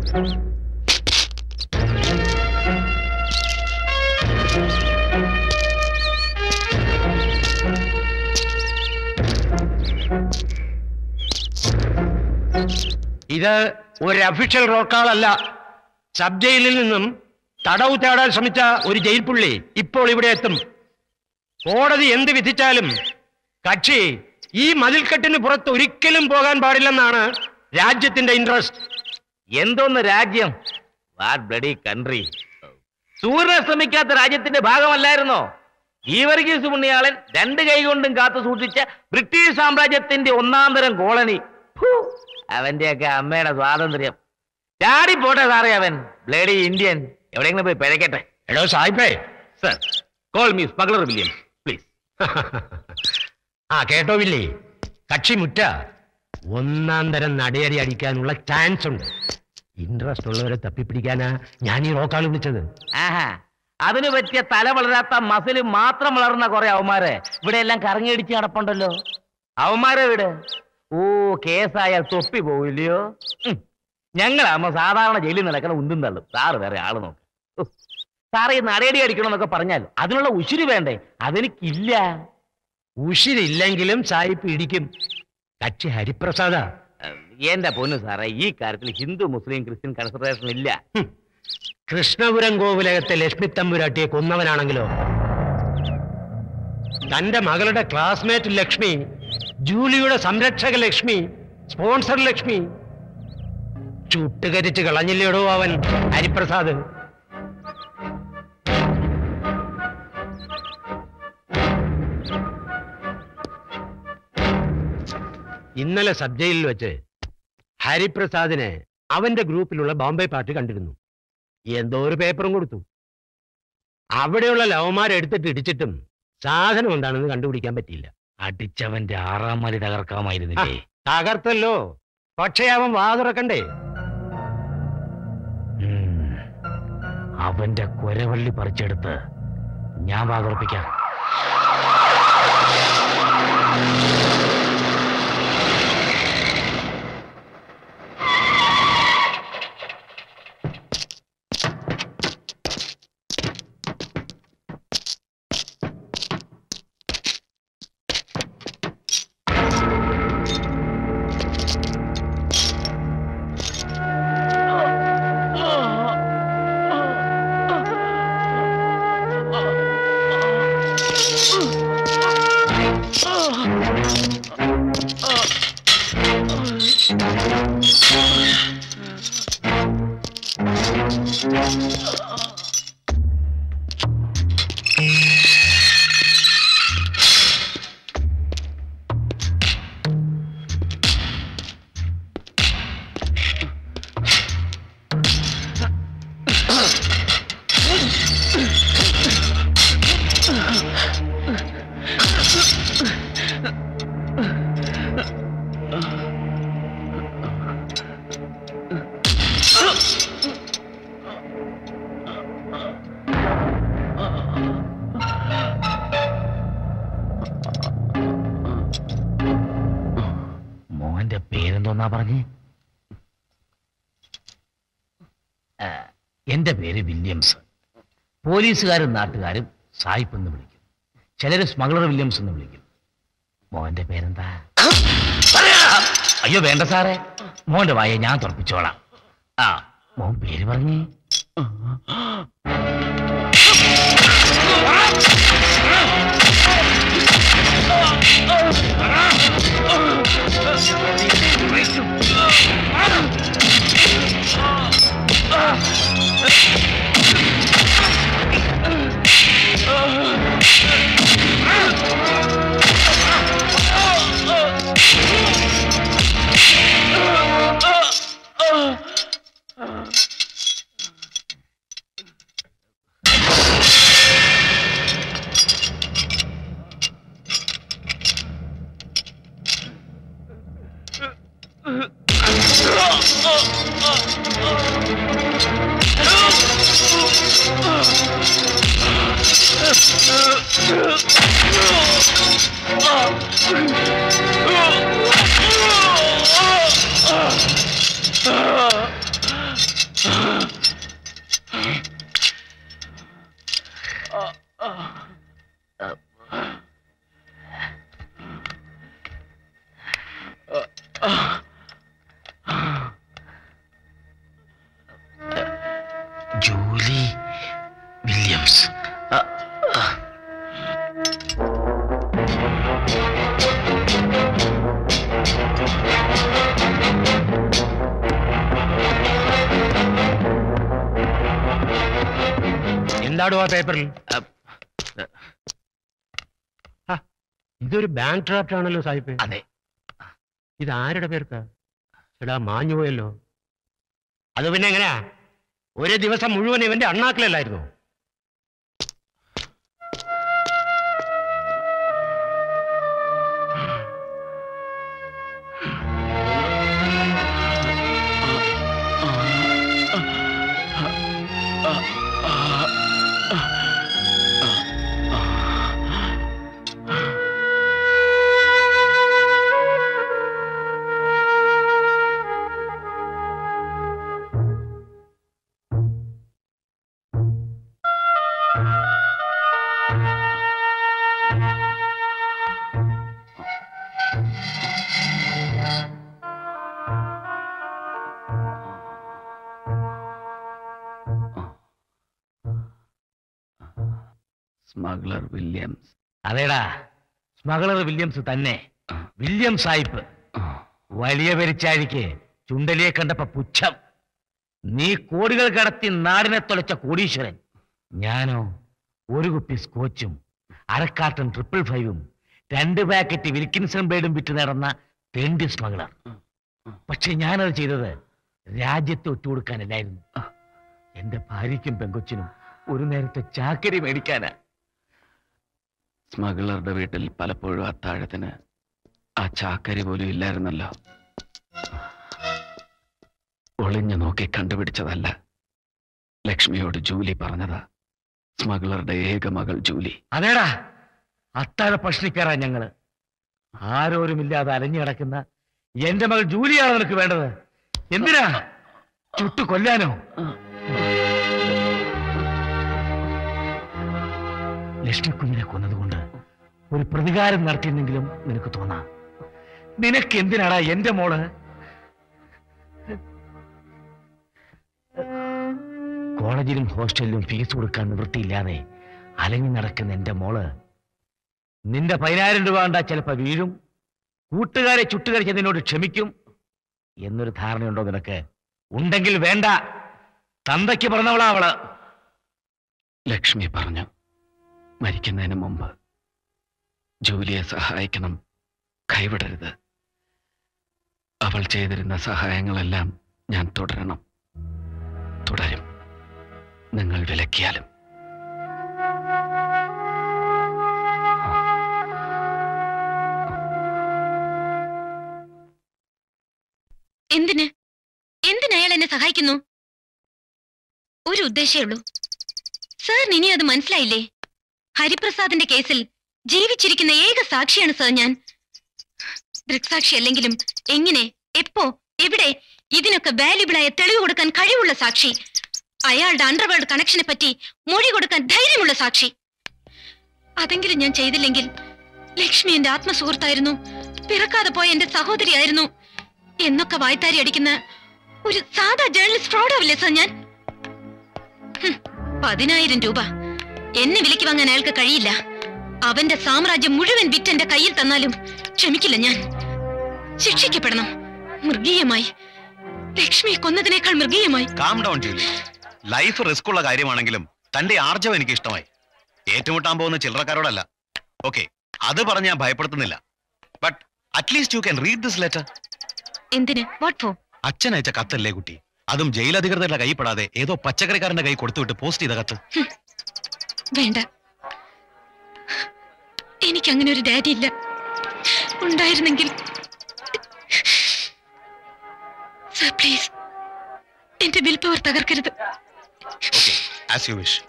ഇത് ഒരു official റോക്കാളല്ല. Sub ജയിലിൽ നിന്നും തടവ് തേടാൻ ശ്രമിച്ച ഒരു ജയിൽ പുള്ളി ഇപ്പോൾ ഇവിടെ എത്തും. കോടതി എന്ത് വിധിച്ചാലും കക്ഷി ഈ മതിൽക്കെട്ടിന് പുറത്ത് ഒരിക്കലും പോകാൻ പാടില്ലെന്നാണ് രാജ്യത്തിന്റെ ഇൻട്രസ്റ്റ്. എന്തോന്ന് രാജ്യം? What bloody country? സൂര്യനെ ശ്രമിക്കാത്ത രാജ്യത്തിന്റെ ഭാഗമല്ലായിരുന്നോ ഗീവർഗീസ് പുണ്യാളൻ 2 കൈ കൊണ്ടും കാത്തു സൂക്ഷിച്ച ബ്രിട്ടീഷ് സാമ്രാജ്യത്തിന്റെ 1-ാം തരം കോളനി? അവന്റെയൊക്കെ അമ്മയുടെ സ്വാതന്ത്ര്യം ചാടി പോട്ടെ സാറേ. അവൻ ബ്ലഡി ഇന്ത്യൻ. എവിടെയെങ്കിലും പോയി പിഴക്കട്ടെ. എടോ സാഹിബേ. Sir, call me smuggler Williams please. ആ കേട്ടോ വില്ലേ, കക്ഷി മുറ്റ 1-ാം തരം നടയടി അടിക്കാനുള്ള ചാൻസ് ഉണ്ട്. ഇൻട്രസ്റ്റ് ഉള്ളവരെ തപ്പിപ്പിടിക്കാനാ ഞാൻ ഈ റോക്കാൾ വിളിച്ചത്. ആഹാ, അതിനു പറ്റിയ തല വളരാത്ത മസില് മാത്രം വളർന്ന കുറെ അവന്മാരെ ഇവിടെ എല്ലാം കറങ്ങിയടിച്ച് നടപ്പുണ്ടല്ലോ. അവന്മാരെ ഇവിടെ കേസായാൽ തൊപ്പി പോവില്ലയോ? ഞങ്ങളാകുമ്പോ സാധാരണ ജയിലിൽ നടക്കണ ഉന്തും തള്ളും. സാറ് വേറെ ആള് നോക്ക്. സാറേ നടയടി അടിക്കണമെന്നൊക്കെ പറഞ്ഞാൽ അതിനുള്ള ഉശിരി വേണ്ടേ? അതെനിക്കില്ല. ഉശിരില്ലെങ്കിലും സായിപ്പ് ഇടിക്കും. കക്ഷി ഹരിപ്രസാദ. എന്റെ പൊന്നു സാറേ, ഈ കാര്യത്തിൽ ഹിന്ദു മുസ്ലിം ക്രിസ്ത്യൻ കൺസിഡറേഷൻ ഇല്ല. കൃഷ്ണപുരം കോവിലകത്തെ ലക്ഷ്മി തമ്പുരാട്ടിയെ കൊന്നവനാണെങ്കിലോ? തന്റെ മകളുടെ ക്ലാസ്മേറ്റ് ലക്ഷ്മി, ജൂലിയുടെ സംരക്ഷക ലക്ഷ്മി, സ്പോൺസർ ലക്ഷ്മി ചുട്ടുകരിച്ച് കളഞ്ഞില്ലേടോ അവൻ ഹരിപ്രസാദ്. ഇന്നലെ സബ് ജയിലിൽ വെച്ച് ഹരിപ്രസാദിനെ അവന്റെ ഗ്രൂപ്പിലുള്ള ബോംബെ പാർട്ടി കണ്ടിരുന്നു. എന്തോ ഒരു പേപ്പറും കൊടുത്തു. അവിടെയുള്ള ലവന്മാരെടുത്തിട്ട് ഇടിച്ചിട്ടും സാധനം എന്താണെന്ന് കണ്ടുപിടിക്കാൻ പറ്റിയില്ല. അടിച്ചവന്റെ 6-ാം മതി തകർക്കാമായിരുന്നില്ലേ? തകർത്തല്ലോ, പക്ഷേ അവൻ വാ തുറക്കണ്ടേ? അവന്റെ കുരവള്ളി പറിച്ചെടുത്ത് ഞാൻ വാ തുറപ്പിക്കാം. മോഹന്റെ പേരെന്തോന്നാ പറഞ്ഞേ? എന്റെ പേര് വില്യംസ്. പോലീസുകാരും നാട്ടുകാരും സായിപ്പ് എന്ന് വിളിക്കും. ചിലര് സ്മഗ്ലർ വില്യംസ് എന്ന് വിളിക്കും. മോഹന്റെ പേരെന്താ? അയ്യോ വേണ്ട സാറേ, മോഹന്റെ വായെ ഞാൻ തുറപ്പിച്ചോളാം. ആ മോഹൻ പേര് പറഞ്ഞേ. Julie Williams. എന്താടോ ആ പേപ്പറിൽ? ഇതൊരു ബാങ്ക് ഡ്രാഫ്റ്റ് ആണല്ലോ സാഹിബ്. അതെ. ഇത് ആരുടെ പേർക്കാ? എടാ മാഞ്ഞു പോയല്ലോ. അത് പിന്നെ എങ്ങനെയാ? ഒരു ദിവസം മുഴുവൻ ഇവന്റെ അണ്ണാക്കിലല്ലായിരുന്നു. Smuggler Williams. അതേടാ, സ്മഗ്ലർ വില്യംസ് തന്നെ. വില്യം സാഹിബ്. വലിയ പെരിച്ചാഴിക്ക് ചുണ്ടലിയെ കണ്ടപ്പോ പുച്ഛം. നീ കോടികൾ കടത്തി നാടിനെ തൊലച്ച കോടീശ്വരൻ. ഞാനോ ഒരു കുപ്പി സ്കോച്ചും അരക്കാർട്ടൺ 555 2 പാക്കറ്റ് വിൽക്കിൻസൺ ബ്ലേഡും വിറ്റ് നടന്ന തെണ്ടി സ്മഗ്ലർ. പക്ഷെ ഞാനത് ചെയ്തത് രാജ്യത്തെ ഒറ്റുകൊടുക്കാനല്ലായിരുന്നു. എന്റെ ഭാര്യയ്ക്കും പെങ്കൊച്ചിനും ഒരു നേരത്തെ ചാക്കരി മേടിക്കാനാ. സ്മഗ്ലറുടെ വീട്ടിൽ പലപ്പോഴും അത്താഴത്തിന് ആ ചാക്കരി പോലും ഇല്ലായിരുന്നല്ലോ. ഒളിഞ്ഞു നോക്കി കണ്ടുപിടിച്ചതല്ല. ലക്ഷ്മിയോട് ജൂലി പറഞ്ഞതാ. സ്മഗ്ലറുടെ ഏക മകൾ ജൂലി. അതേടാ, അത്താഴ ഭക്ഷണിക്കാരാ ഞങ്ങള്. ആരോരുമില്ലാതെ അലഞ്ഞു കിടക്കുന്ന എന്റെ മകൾ ജൂലിയാണ് നിനക്ക് വേണ്ടത്. എന്തിനാ? ചുട്ടു കൊല്ലാനോ? ലക്ഷ്മിക്കുഞ്ഞിനെ കൊന്നതുകൊണ്ട് ഒരു പ്രതികാരം നടത്തിയെന്നെങ്കിലും നിനക്ക് തോന്നാം. നിനക്ക് എന്തിനാടാ എന്റെ മോള്? കോളേജിലും ഹോസ്റ്റലിലും ഫീസ് കൊടുക്കാൻ നിവൃത്തിയില്ലാതെ അലഞ്ഞു നടക്കുന്ന എന്റെ മോള് നിന്റെ 10,000 രൂപ കണ്ടാ ചിലപ്പോ വീഴും, കൂട്ടുകാരെ ചുട്ടുകരിച്ച് നിന്നോട് ക്ഷമിക്കും എന്നൊരു ധാരണയുണ്ടോ നിനക്ക്? ഉണ്ടെങ്കിൽ വേണ്ട. തന്തയ്ക്ക് പറഞ്ഞവളാ അവള്. ലക്ഷ്മി പറഞ്ഞു മരിക്കുന്നതിന് മുമ്പ് ജൂലിയെ സഹായിക്കണം, കൈവിടരുത്. അവൾ ചെയ്തിരുന്ന സഹായങ്ങളെല്ലാം ഞാൻ തുടരണം, തുടരും, നിങ്ങൾ വിലക്കിയാലും. എന്തിനയാൾ എന്നെ സഹായിക്കുന്നു? ഒരു ഉദ്ദേശമേ ഉള്ളൂ. സാറിന് ഇനി അത് മനസ്സിലായില്ലേ? ഹരിപ്രസാദിന്റെ കേസിൽ ജീവിച്ചിരിക്കുന്ന ഏക സാക്ഷിയാണ് സാർ ഞാൻ. ദൃക്സാക്ഷി അല്ലെങ്കിലും എങ്ങനെ, എപ്പോ, എവിടെ ഇതിനൊക്കെ വാല്യുബിളായ തെളിവ് കൊടുക്കാൻ കഴിവുള്ള സാക്ഷി. അയാളുടെ അണ്ടർവേൾഡ് കണക്ഷനെ പറ്റി മൊഴി കൊടുക്കാൻ ധൈര്യമുള്ള സാക്ഷി. അതെങ്കിലും ഞാൻ ചെയ്തില്ലെങ്കിൽ ലക്ഷ്മി എന്റെ ആത്മസുഹൃത്തായിരുന്നു, പിറക്കാതെ പോയ എന്റെ സഹോദരിയായിരുന്നു എന്നൊക്കെ വായ്ത്താരി അടിക്കുന്ന ഒരു സാധാ ജേർണലിസ്റ്റ് ഫ്രോഡാവില്ലേ സാർ ഞാൻ? 10,000 രൂപ എന്നെ വിലയ്ക്ക് വാങ്ങാൻ അയാൾക്ക് കഴിയില്ല. അവന്റെ സാമ്രാജ്യം മുഴുവൻ വിറ്റെന്റെ കയ്യിൽ തന്നാലും ക്ഷമിക്കില്ല ഞാൻ. ശിക്ഷിക്കപ്പെടണം, മൃഗീയമായി. ലക്ഷ്മിയെ കൊന്നതിനേക്കാൾ മൃഗീയമായി. Calm down Julie. Life risk ഉള്ള കാര്യമാണെങ്കിലും തന്റെ ആർജവം എനിക്ക് ഇഷ്ടമായി. ഏറ്റുമുട്ടാൻ പോകുന്ന ചില്ലറക്കാരോടല്ല. ഓക്കെ, അത് പറഞ്ഞ് ഞാൻ ഭയപ്പെടുത്തുന്നില്ല. But at least you can read this letter. എന്തിന്? What for? അച്ഛൻ അയച്ച കത്തല്ലേ കുട്ടി? അതും ജയിലധികൃതരുടെ കൈപ്പെടാതെ ഏതോ പച്ചക്കറിക്കാരന്റെ കൈ കൊടുത്തുവിട്ട് പോസ്റ്റ് ചെയ്ത കത്ത്. വേണ്ട, എനിക്കങ്ങനെ ഒരു ഡാഡി ഇല്ല. ഉണ്ടായിരുന്നെങ്കിൽ സർ പ്ലീസ് എന്റെ വിൽ പവർ തകർക്കരുത്. Okay, as you wish.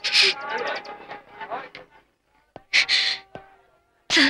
Sir,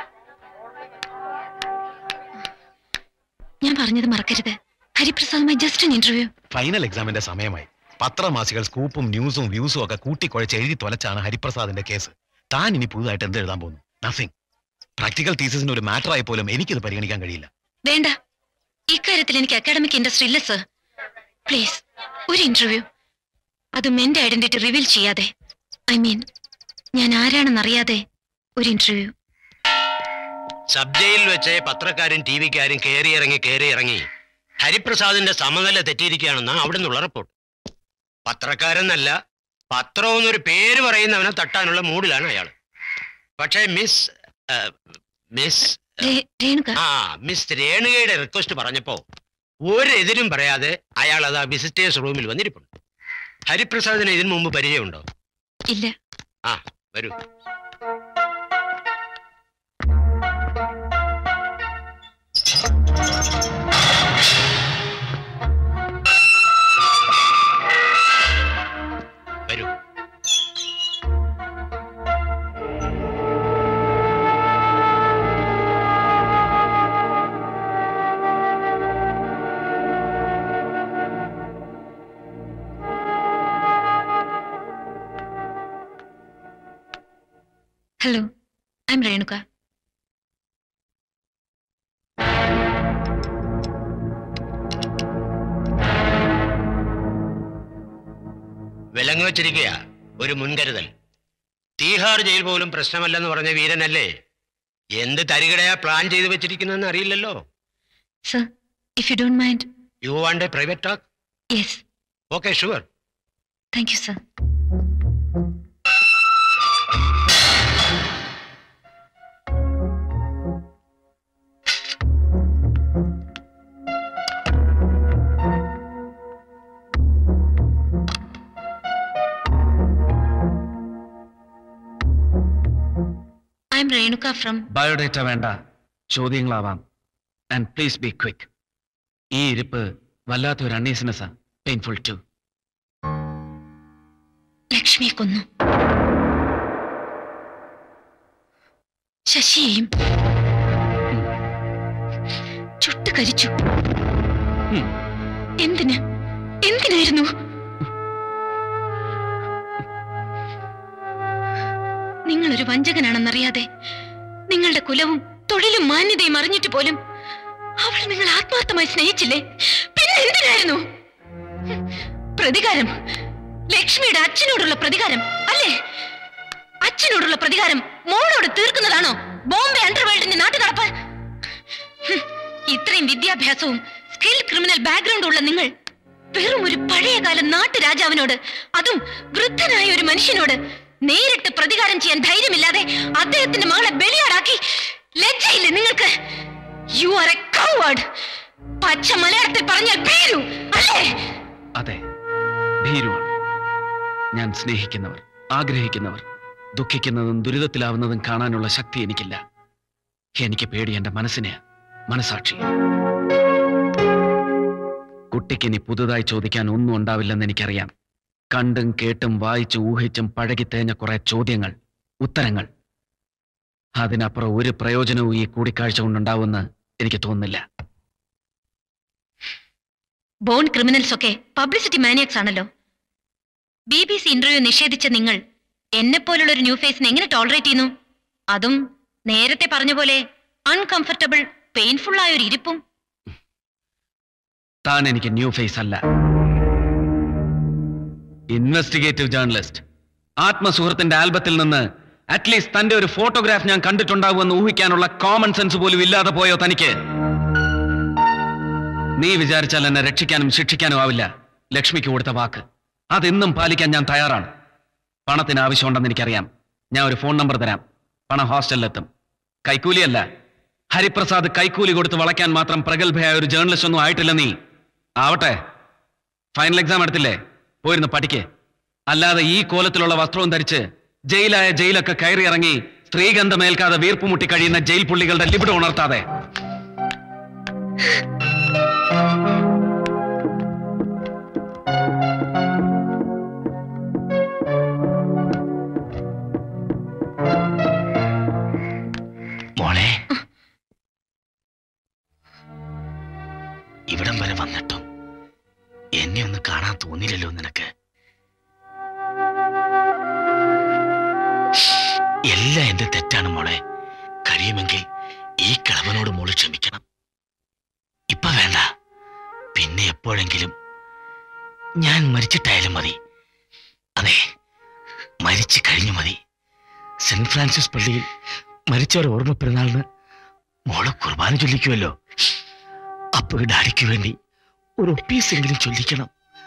ഞാൻ പറഞ്ഞത് മറക്കരുത്. ഹരിപ്രസാദുമായി ജസ്റ്റ് an ഇന്റർവ്യൂ. ഫൈനൽ എക്സാമിന്റെ സമയമായി. പത്രമാസികൾ സ്കൂപ്പും ന്യൂസും വ്യൂസും ഒക്കെ കൂട്ടിക്കുഴച്ച് എഴുതി തൊലച്ചാണ് ഹരിപ്രസാദിന്റെ കേസ്. താൻ ഇനി പുതുതായിട്ട് എന്ത് എഴുതാൻ പോകുന്നു? നത്തിങ്. പ്രാക്ടിക്കൽ തീസിസിന് ഒരു മാറ്ററായി പോലും എനിക്കിത് പരിഗണിക്കാൻ കഴിയില്ല. വേണ്ട, ഇക്കാര്യത്തിൽ എനിക്ക് അക്കാഡമിക് ഇൻട്രസ്റ്റ് ഇല്ല സർ. പ്ലീസ് ഒരു ഇന്റർവ്യൂ. അതും എന്റെ ഐഡന്റിറ്റി റിവീൽ ചെയ്യാതെ. ഐ മീൻ, ഞാൻ ആരാണെന്നറിയാതെ ഒരു ഇന്റർവ്യൂ. സബ് ജയിലിൽ വെച്ച് പത്രക്കാരും ടി വിക്കാരും കയറി ഇറങ്ങി ഹരിപ്രസാദിന്റെ സമനില തെറ്റിയിരിക്കുകയാണെന്നാണ് അവിടെ നിന്നുള്ള റിപ്പോർട്ട്. പത്രക്കാരെന്നല്ല, പത്രം എന്നൊരു പേര് പറയുന്നവനെ തട്ടാനുള്ള മൂഡിലാണ് അയാൾ. പക്ഷേ മിസ് രേണുകയുടെ റിക്വസ്റ്റ് പറഞ്ഞപ്പോ ഒരെതിരും പറയാതെ അയാൾ അത് ആ വിസിറ്റേഴ്സ് റൂമിൽ വന്നിരിപ്പുണ്ട്. ഹരിപ്രസാദിന് ഇതിനു മുമ്പ് പരിചയമുണ്ടോ? ഇല്ല. ആ, വരൂ. വരൂ. Hello, I am Renuka. വിലങ്ങ് വെച്ചിരിക്കുക ഒരു മുൻകരുതൽ. തീഹാർ ജയിൽ പോലും പ്രശ്നമല്ലെന്ന് പറഞ്ഞ വീരനല്ലേ എന്ത് തരികടയാ പ്ലാൻ ചെയ്ത് വെച്ചിരിക്കുന്നതെന്ന് അറിയില്ലല്ലോ. Sir, if you don't mind. You want a private talk? Yes. Okay, sure. Thank you sir. Renuka from. Biodata വേണ്ട, ചോദ്യങ്ങളാവാം. And please be quick. ഈ ഇരിപ്പ് വല്ലാത്തൊരു അൺഈസിനെസ്സാ, പെയിൻഫുൾ ടു. ലക്ഷ്മിയെ കൊന്നു, ശശിയെയും ചുട്ടുകരിച്ചു. എന്തിനായിരുന്നു? നിങ്ങളൊരു വഞ്ചകനാണെന്നറിയാതെ, നിങ്ങളുടെ കുലവും തൊഴിലും മാന്യതയും അറിഞ്ഞിട്ട് പോലും അവൾ നിങ്ങൾ ആത്മാർത്ഥമായി സ്നേഹിച്ചില്ലേ? പിന്നെ എന്തിനായിരുന്നു? പ്രതികാരം, ലക്ഷ്മിയുടെ അച്ഛനോടുള്ള പ്രതികാരം അല്ലേ? അച്ഛനോടുള്ള പ്രതികാരം മോളോട് തീർക്കുന്നതാണോ ബോംബെ അണ്ടർവേൾഡിന്റെ നാട്ടുനടപ്പ്? ഇത്രയും വിദ്യാഭ്യാസവും സ്കിൽ ക്രിമിനൽ ബാക്ക്ഗ്രൗണ്ടും ഉള്ള നിങ്ങൾ വെറും ഒരു പഴയകാല നാട്ടുരാജാവിനോട്, അതും വൃദ്ധനായ ഒരു മനുഷ്യനോട് നേരിട്ട് പ്രതികാരം ചെയ്യാൻ ധൈര്യമില്ലാതെ അദ്ദേഹത്തിന്റെ മകളെ ബലിയാടാക്കി. ലജ്ജയില്ലേ നിങ്ങൾക്ക്? You are a coward. പച്ച മലയാളത്തിൽ പറഞ്ഞാൽ ഭീരു അല്ലേ? അതെ, ഭീരുവാണ്. ഞാൻ സ്നേഹിക്കുന്നവർ, ആഗ്രഹിക്കുന്നവർ ദുഃഖിക്കുന്നതും ദുരിതത്തിലാവുന്നതും കാണാനുള്ള ശക്തി എനിക്കില്ല. എനിക്ക് പേടി എന്റെ മനസ്സിനെ, മനസാക്ഷി. കുട്ടിക്കിനി പുതുതായി ചോദിക്കാൻ ഒന്നും ഉണ്ടാവില്ലെന്ന് എനിക്കറിയാം. കണ്ടും കേട്ടും വായിച്ചു ഊഹിച്ചും പഴകിത്തേഞ്ഞ കുറെ ചോദ്യങ്ങൾ, ഉത്തരങ്ങൾ. അതിനപ്പുറം ഒരു പ്രയോജനവും ഈ കൂടിക്കാഴ്ച കൊണ്ടുണ്ടാവുമെന്ന് എനിക്ക് തോന്നുന്നില്ല. ബോൺ ക്രിമിനൽസ് ഒക്കെ പബ്ലിസിറ്റി മാനിയക്സ് ആണല്ലോ. BBC ഇന്റർവ്യൂ നിഷേധിച്ച നിങ്ങൾ എന്നെപ്പോലുള്ള ഒരു ന്യൂ ഫേസിനെ എങ്ങനെ ടോളറേറ്റ് ചെയ്യുന്നു? അതും നേരത്തെ പറഞ്ഞ പോലെ അൺകംഫർട്ടബിൾ, പെയിൻഫുൾ ആയ ഒരു ഇരിപ്പും. താൻ എനിക്ക് ന്യൂ ഫേസ് അല്ല. Investigative journalist. ആത്മസുഹൃത്തിന്റെ ആൽബത്തിൽ നിന്ന് അറ്റ്ലീസ്റ്റ് തന്റെ ഒരു ഫോട്ടോഗ്രാഫ് ഞാൻ കണ്ടിട്ടുണ്ടാവുമെന്ന് ഊഹിക്കാനുള്ള കോമൺ സെൻസ് പോലും ഇല്ലാതെ പോയോ തനിക്ക്? നീ വിചാരിച്ചാൽ എന്നെ രക്ഷിക്കാനും ശിക്ഷിക്കാനും ആവില്ല. ലക്ഷ്മിക്ക് കൊടുത്ത വാക്ക് അതെന്നും പാലിക്കാൻ ഞാൻ തയ്യാറാണ്. പണത്തിന് ആവശ്യമുണ്ടെന്ന് എനിക്കറിയാം. ഞാൻ ഒരു ഫോൺ നമ്പർ തരാം. പണം ഹോസ്റ്റലിലെത്തും. കൈക്കൂലിയല്ല. ഹരിപ്രസാദ് കൈക്കൂലി കൊടുത്ത് വളയ്ക്കാൻ മാത്രം പ്രഗത്ഭയായ ഒരു ജേർണലിസ്റ്റ് ഒന്നും ആയിട്ടില്ല നീ. ആവട്ടെ, ഫൈനൽ എക്സാം എടുത്തില്ലേ? പോയിരുന്ന് പഠിക്ക്. അല്ലാതെ ഈ കോലത്തിലുള്ള വസ്ത്രവും ധരിച്ച് ജയിലായ ജയിലൊക്കെ കയറി ഇറങ്ങി സ്ത്രീഗന്ധമേൽക്കാതെ വീർപ്പുമുട്ടി കഴിയുന്ന ജയിൽ പുള്ളികളുടെ ലിബിഡോ ഉണർത്താതെ. മോളെ, ഇവിടം വരെ വന്നിട്ടും എന്നെ ഒന്ന് കാണാൻ തോന്നിയില്ലല്ലോ നിനക്ക്? എല്ലാം എന്റെ തെറ്റാണ് മോളെ. കഴിയുമെങ്കിൽ ഈ കിളവനോട് മോള് ക്ഷമിക്കണം. ഇപ്പൊ വേണ്ട, പിന്നെ എപ്പോഴെങ്കിലും. ഞാൻ മരിച്ചിട്ടായാലും മതി. അതെ, മരിച്ചു കഴിഞ്ഞു മതി. സെന്റ് ഫ്രാൻസിസ് പള്ളിയിൽ മരിച്ചവരെ ഓർമ്മ പെരുന്നാളിന് മോളെ കുർബാന ചൊല്ലിക്കുമല്ലോ. അപ്പൊ ഈ ഡാഡിക്ക് വേണ്ടി ഒരു ഒപ്പീസെങ്കിലും ചൊല്ലിക്കണം.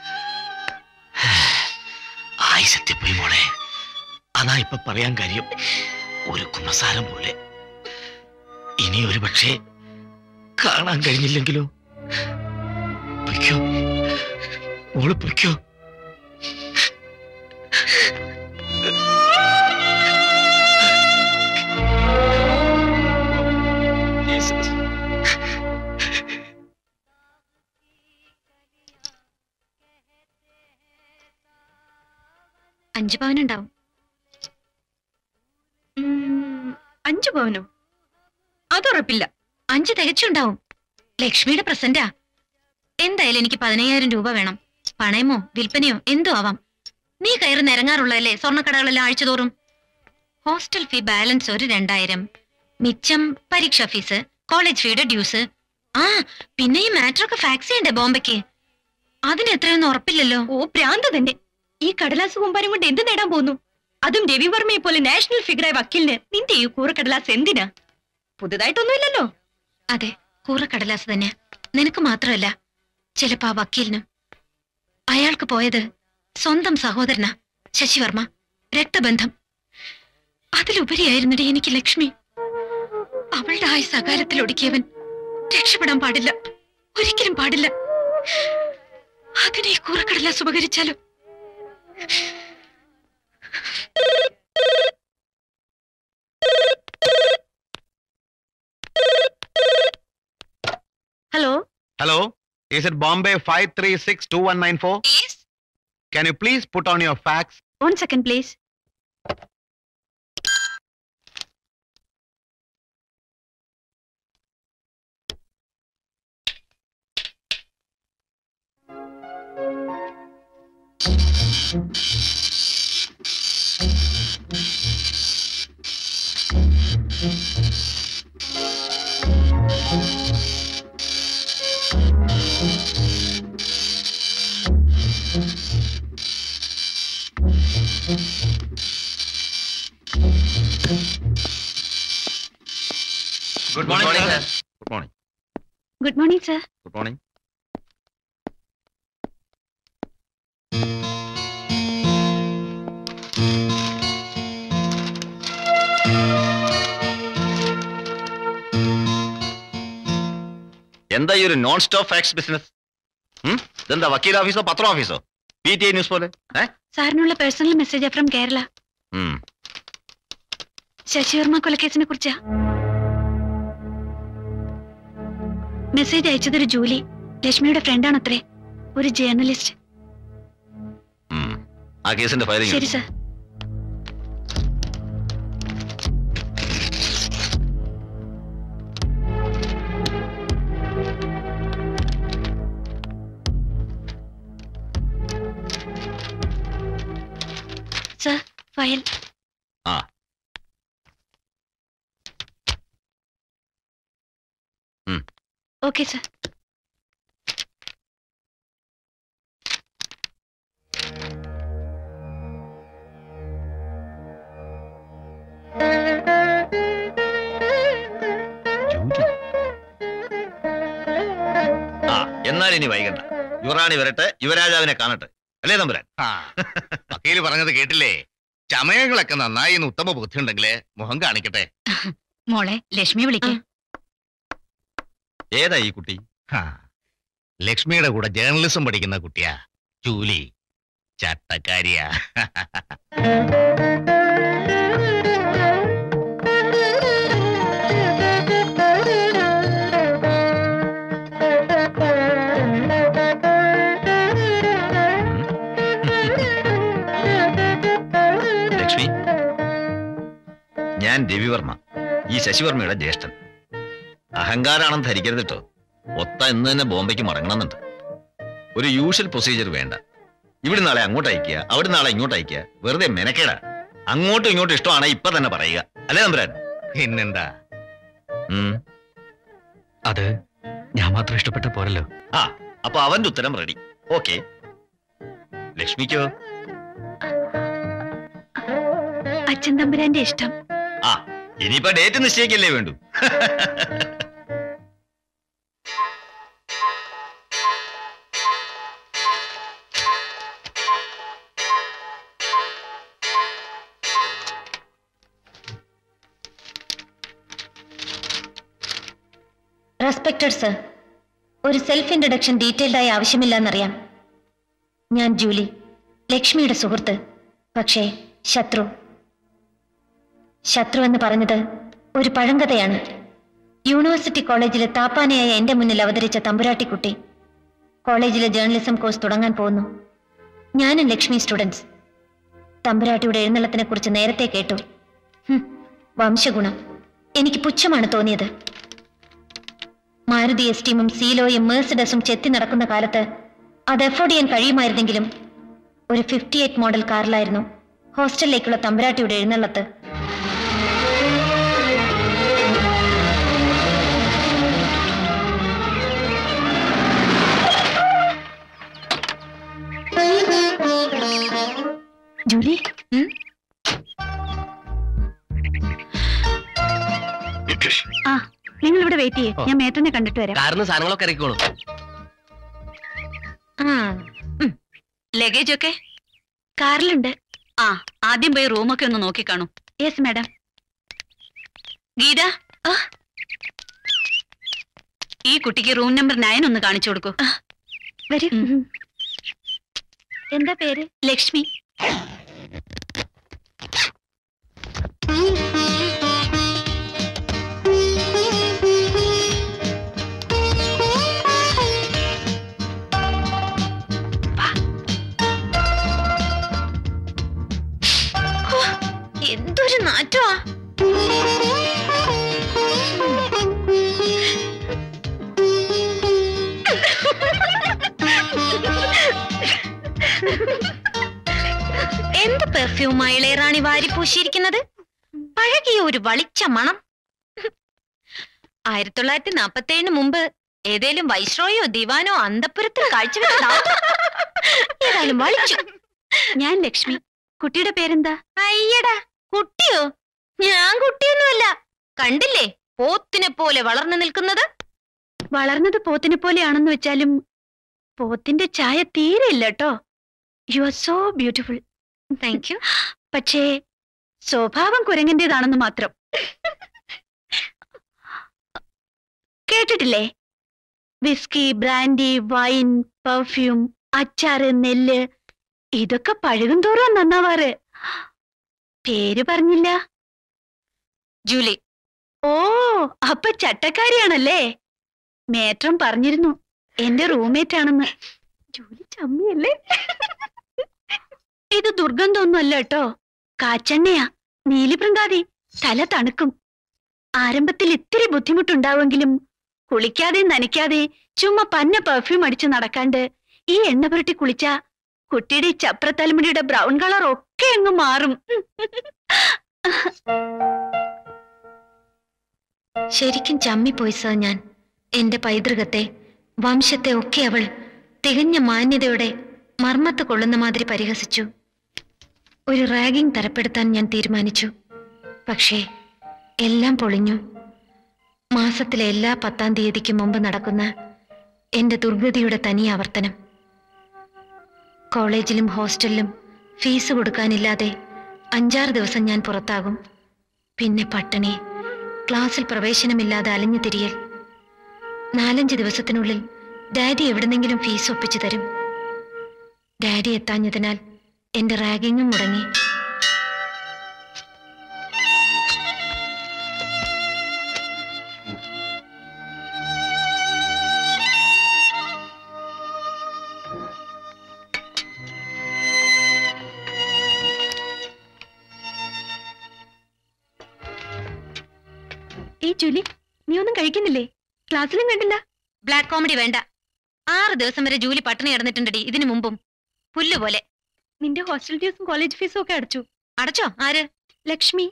ആയിസെത്തിപ്പോയി മോളെ. അതാ ഇപ്പൊ പറയാൻ കാര്യം. ഒരു കുമ്പസാരം പോലെ. ഇനി ഒരു പക്ഷേ കാണാൻ കഴിഞ്ഞില്ലെങ്കിലോ? പൊയ്ക്കോ മോള്, പൊയ്ക്കോ. അഞ്ച് പവനുണ്ടാവും. 5 പവനോ? അതുറപ്പില്ല. 5 തികച്ചുണ്ടാവും. ലക്ഷ്മിയുടെ പ്രസന്റാ. എന്തായാലും എനിക്ക് 15,000 രൂപ വേണം. പണയമോ വിൽപ്പനയോ എന്തോ ആവാം. നീ കയറി നിരങ്ങാറുള്ളതല്ലേ സ്വർണ്ണക്കടകളെല്ലാം ആഴ്ചതോറും. ഹോസ്റ്റൽ ഫീ ബാലൻസ് ഒരു 2,000. മിച്ചം പരീക്ഷാ ഫീസ്, കോളേജ് ഫീയുടെ ഡ്യൂസ്. ആ പിന്നെ ഈ മാറ്ററൊക്കെ ഫാക്സ് ചെയ്യണ്ടേ ബോംബെക്ക്? അതിന് എത്രയൊന്നും ഉറപ്പില്ലല്ലോ. ഓ പ്രാന്ത് തന്നെ. ഈ കടലാസ് കുമ്പാരം കൊണ്ട് എന്ത് നേടാൻ പോകുന്നു? അതും രവിവർമ്മയെ പോലെ നാഷണൽ ഫിഗറായ വക്കീലിന് നിന്റെ ഈ കൂറക്കടലാസ് എന്തിനാ? പുതുതായിട്ടൊന്നുമില്ലല്ലോ. അതെ, കൂറക്കടലാസ് തന്നെ. നിനക്ക് മാത്രമല്ല, ചിലപ്പോ ആ വക്കീലിനും. അയാൾക്ക് പോയത് സ്വന്തം സഹോദരനാ ശശിവർമ്മ. രക്തബന്ധം. അതിലുപരിയായിരുന്നടി എനിക്ക് ലക്ഷ്മി. അവളുടെ ആയ സകാലത്തിൽ ഒടുക്കിയവൻ രക്ഷപ്പെടാൻ പാടില്ല, ഒരിക്കലും പാടില്ല. അതിനെ ഈ കൂറക്കടലാസ് ഉപകരിച്ചാലോ? Hello. Hello, is it Bombay 5362194? Yes. Can you please put on your fax? 1 second please. Good morning, sir. Good morning. Good morning, sir. Good morning. എന്താ ഈ ഒരു നോൺ സ്റ്റോപ്പ് ഫാക്സ് ബിസിനസ്? ഇതെന്താ വക്കീൽ ഓഫീസോ പത്ര ഓഫീസോ? PTA ന്യൂസ് പോലെ? സാറിനുള്ള personal message from Kerala. ശശിവർമ്മ കൊലക്കേസിനെ കുറിച്ചാ. മെസ്സേജ് അയച്ചതൊരു ജൂലി, ലക്ഷ്മിയുടെ ഫ്രണ്ടാണത്രേ, ഒരു ജേർണലിസ്റ്റ്. ആ കേസിന്റെ ഫയലിംഗ്. ശരി സർ. Sir file. ആ ഓക്കെ സർ. എന്നാൽ ഇനി വൈകണ്ട. യുവറാണി വരട്ടെ, യുവരാജാവിനെ കാണട്ടെ. അല്ലേ തമ്പുരാൻ? വക്കീല് പറഞ്ഞത് കേട്ടില്ലേ? ചമയങ്ങളൊക്കെ നന്നായി എന്ന് ഉത്തമ ബുദ്ധി ഉണ്ടെങ്കിലേ മുഖം കാണിക്കട്ടെ. മോളെ ലക്ഷ്മി വിളിക്കാം. ഏതാ ഈ കുട്ടി? ലക്ഷ്മിയുടെ കൂടെ ജേർണലിസം പഠിക്കുന്ന കുട്ടിയാ, ജൂലി. ചട്ടക്കാരിയാ. ലക്ഷ്മി, ഞാൻ രവിവർമ്മ, ഈ ശശിവർമ്മയുടെ ജ്യേഷ്ഠൻ. അഹങ്കാരാണെന്ന് ധരിക്കരുത് കേട്ടോ. ഒത്ത ഇന്ന് തന്നെ ബോംബെക്ക് മടങ്ങണമെന്നുണ്ട്. ഒരു യൂഷ്വൽ പ്രൊസീജിയർ വേണ്ട. ഇവിടെ നാളെ അങ്ങോട്ട് അയക്കുക, അവിടെ നാളെ ഇങ്ങോട്ട് അയക്കുക. വെറുതെ മെനക്കേടാ. അങ്ങോട്ടും ഇങ്ങോട്ടും ഇഷ്ടമാണ് ഇപ്പൊ തന്നെ പറയുക. അല്ലേ തമ്പുരാൻ? പിന്നെന്താ? അത് ഞാൻ മാത്രം ഇഷ്ടപ്പെട്ട പോരല്ലോ. അപ്പൊ അവന്റെ ഉത്തരം റെഡി. ഓക്കെ. ലക്ഷ്മിക്കോ? അച്ഛൻ തമ്പുരാന്റെ ഇഷ്ടം. ആ ഇനിയിപ്പോ ഡേറ്റ് നിശ്ചയിക്കല്ലേ വേണ്ടു. റെസ്പെക്റ്റഡ് സർ, ഒരു സെൽഫ് ഇൻട്രഡക്ഷൻ ഡീറ്റെയിൽഡായി ആവശ്യമില്ലെന്നറിയാം. ഞാൻ ജൂലി, ലക്ഷ്മിയുടെ സുഹൃത്ത്. പക്ഷേ ശത്രു എന്ന് പറഞ്ഞത് ഒരു പഴങ്കഥയാണ്. യൂണിവേഴ്സിറ്റി കോളേജിലെ താപ്പാനയായ എന്റെ മുന്നിൽ അവതരിച്ച തമ്പുരാട്ടിക്കുട്ടി കോളേജിലെ ജേർണലിസം കോഴ്സ് തുടങ്ങാൻ പോകുന്നു. ഞാനും ലക്ഷ്മി സ്റ്റുഡൻസ്. തമ്പുരാട്ടിയുടെ എഴുന്നള്ളത്തിനെ കുറിച്ച് നേരത്തെ കേട്ടു. വംശഗുണം എനിക്ക് പുച്ഛമാണ് തോന്നിയത്. മാരുതി എസ്റ്റീമും സീലോയും മേഴ്സിഡസും ചെത്തി നടക്കുന്ന കാലത്ത് അത് എഫോർഡ് ചെയ്യാൻ കഴിയുമായിരുന്നെങ്കിലും ഒരു 58 മോഡൽ കാറിലായിരുന്നു ഹോസ്റ്റലിലേക്കുള്ള തമ്പുരാട്ടിയുടെ എഴുന്നള്ളത്ത്. ജൂലി, ആ നിങ്ങൾ ഇവിടെ വെയിറ്റ് ചെയ്യേ, ഞാൻ മേത്തന്നെ കണ്ടിട്ട് വരാം. കാറിന് സാധനങ്ങളൊക്കെ ഇറക്കിക്കോളൂ. ലഗേജ് ഒക്കെ കാറിലുണ്ട്. ആ ആദ്യം പോയി റൂമൊക്കെ ഒന്ന് നോക്കിക്കാണൂ. Yes madam. ഗീത, ഈ കുട്ടിക്ക് റൂം നമ്പർ 9 ഒന്ന് കാണിച്ചു കൊടുക്കൂ. വരൂ. എന്താ പേര്? ലക്ഷ്മി. എന്തൊരു നാറ്റമാ! എന്ത് പെർഫ്യൂമാ ഇളയറാണി വാരി പൂശിയിരിക്കുന്നത്? പഴകിയ ഒരു വളിച്ച മണം. 1947 മുമ്പ് ഏതേലും വൈസ്രോയോ ദിവാനോ അന്തപുരത്തിൽ കാഴ്ചവെച്ച ഏതായാലും വളിച്ചു. ഞാൻ ലക്ഷ്മി. കുട്ടിയുടെ പേരെന്താ? അയ്യടാ, കുട്ടിയോ? ഞാൻ കുട്ടിയൊന്നുമല്ല. കണ്ടില്ലേ പോത്തിനെ പോലെ വളർന്നു നിൽക്കുന്നത്? വളർന്നത് പോത്തിനെ പോലെയാണെന്ന് വെച്ചാലും പോത്തിന്റെ ചായ തീരെ ഇല്ല കേട്ടോ. You are so beautiful. Thank you. പക്ഷേ സ്വഭാവം കുരങ്ങന്റേതാണെന്ന് മാത്രം. കേട്ടിട്ടില്ലേ? വിസ്കി, ബ്രാൻഡി, വൈൻ, പെർഫ്യൂം, അച്ചാറ്, നെല്ല്, ഇതൊക്കെ പഴകും തോറും നന്നാവാറ്. പേര് പറഞ്ഞില്ല. ജൂലി. ഓ, അപ്പൊ ചട്ടക്കാരിയാണല്ലേ? മേട്രം പറഞ്ഞിരുന്നു എന്റെ റൂംമേറ്റ് ആണെന്ന്. ജൂലി ചമ്മിയല്ലേ? ഇത് ദുർഗന്ധമൊന്നുമല്ല കേട്ടോ, കാച്ചെണ്ണയാ. നീലിപ്രങ്കാതി. തല തണുക്കും. ആരംഭത്തിൽ ഇത്തിരി ബുദ്ധിമുട്ടുണ്ടാവുമെങ്കിലും കുളിക്കാതെ നനയ്ക്കാതെ ചുമ്മാ പന്ന പെർഫ്യൂം അടിച്ച് നടക്കാണ്ട് ഈ എണ്ണ പുരട്ടി കുളിച്ച കുട്ടിയുടെ ചപ്രത്തലമുടിയുടെ ബ്രൗൺ കളർ ഒക്കെ അങ്ങ് മാറും. ശരിക്കും ചമ്മിപ്പോയി സർ ഞാൻ. എന്റെ പൈതൃകത്തെ, വംശത്തെ ഒക്കെ അവൾ തികഞ്ഞ മാന്യതയോടെ മർമ്മത്ത് കൊള്ളുന്ന മാതിരി പരിഹസിച്ചു. ഒരു റാഗിംഗ് തരപ്പെടുത്താൻ ഞാൻ തീരുമാനിച്ചു. പക്ഷേ എല്ലാം പൊളിഞ്ഞു. മാസത്തിലെ എല്ലാ 10-ാം തീയതിക്ക് മുമ്പ് നടക്കുന്ന എന്റെ ദുർഗതിയുടെ തനി ആവർത്തനം. കോളേജിലും ഹോസ്റ്റലിലും ഫീസ് കൊടുക്കാനില്ലാതെ 5-6 ദിവസം ഞാൻ പുറത്താകും. പിന്നെ പട്ടിണി, ക്ലാസ്സിൽ പ്രവേശനമില്ലാതെ അലഞ്ഞു തിരിയൽ. 4-5 ദിവസത്തിനുള്ളിൽ ഡാഡി എവിടെന്നെങ്കിലും ഫീസ് ഒപ്പിച്ചു തരും. ഡാഡി എത്താഞ്ഞതിനാൽ എന്റെ റാഗിങ്ങും മുടങ്ങി. ഈ ജൂലി, നീ ഒന്നും കഴിക്കുന്നില്ലേ? ക്ലാസ്സിലും കണ്ടില്ല. ബ്ലാക്ക് കോമഡി വേണ്ട. 6 ദിവസം വരെ ജൂലി പട്ടിണി കിടന്നിട്ടുണ്ടടി ഇതിനു മുമ്പും. പുല്ലുപോലെ. നിന്റെ ഹോസ്റ്റൽ ഫീസും കോളേജ് ഫീസും ഒക്കെ അടച്ചു. അടച്ചോ? ആര്? ലക്ഷ്മി.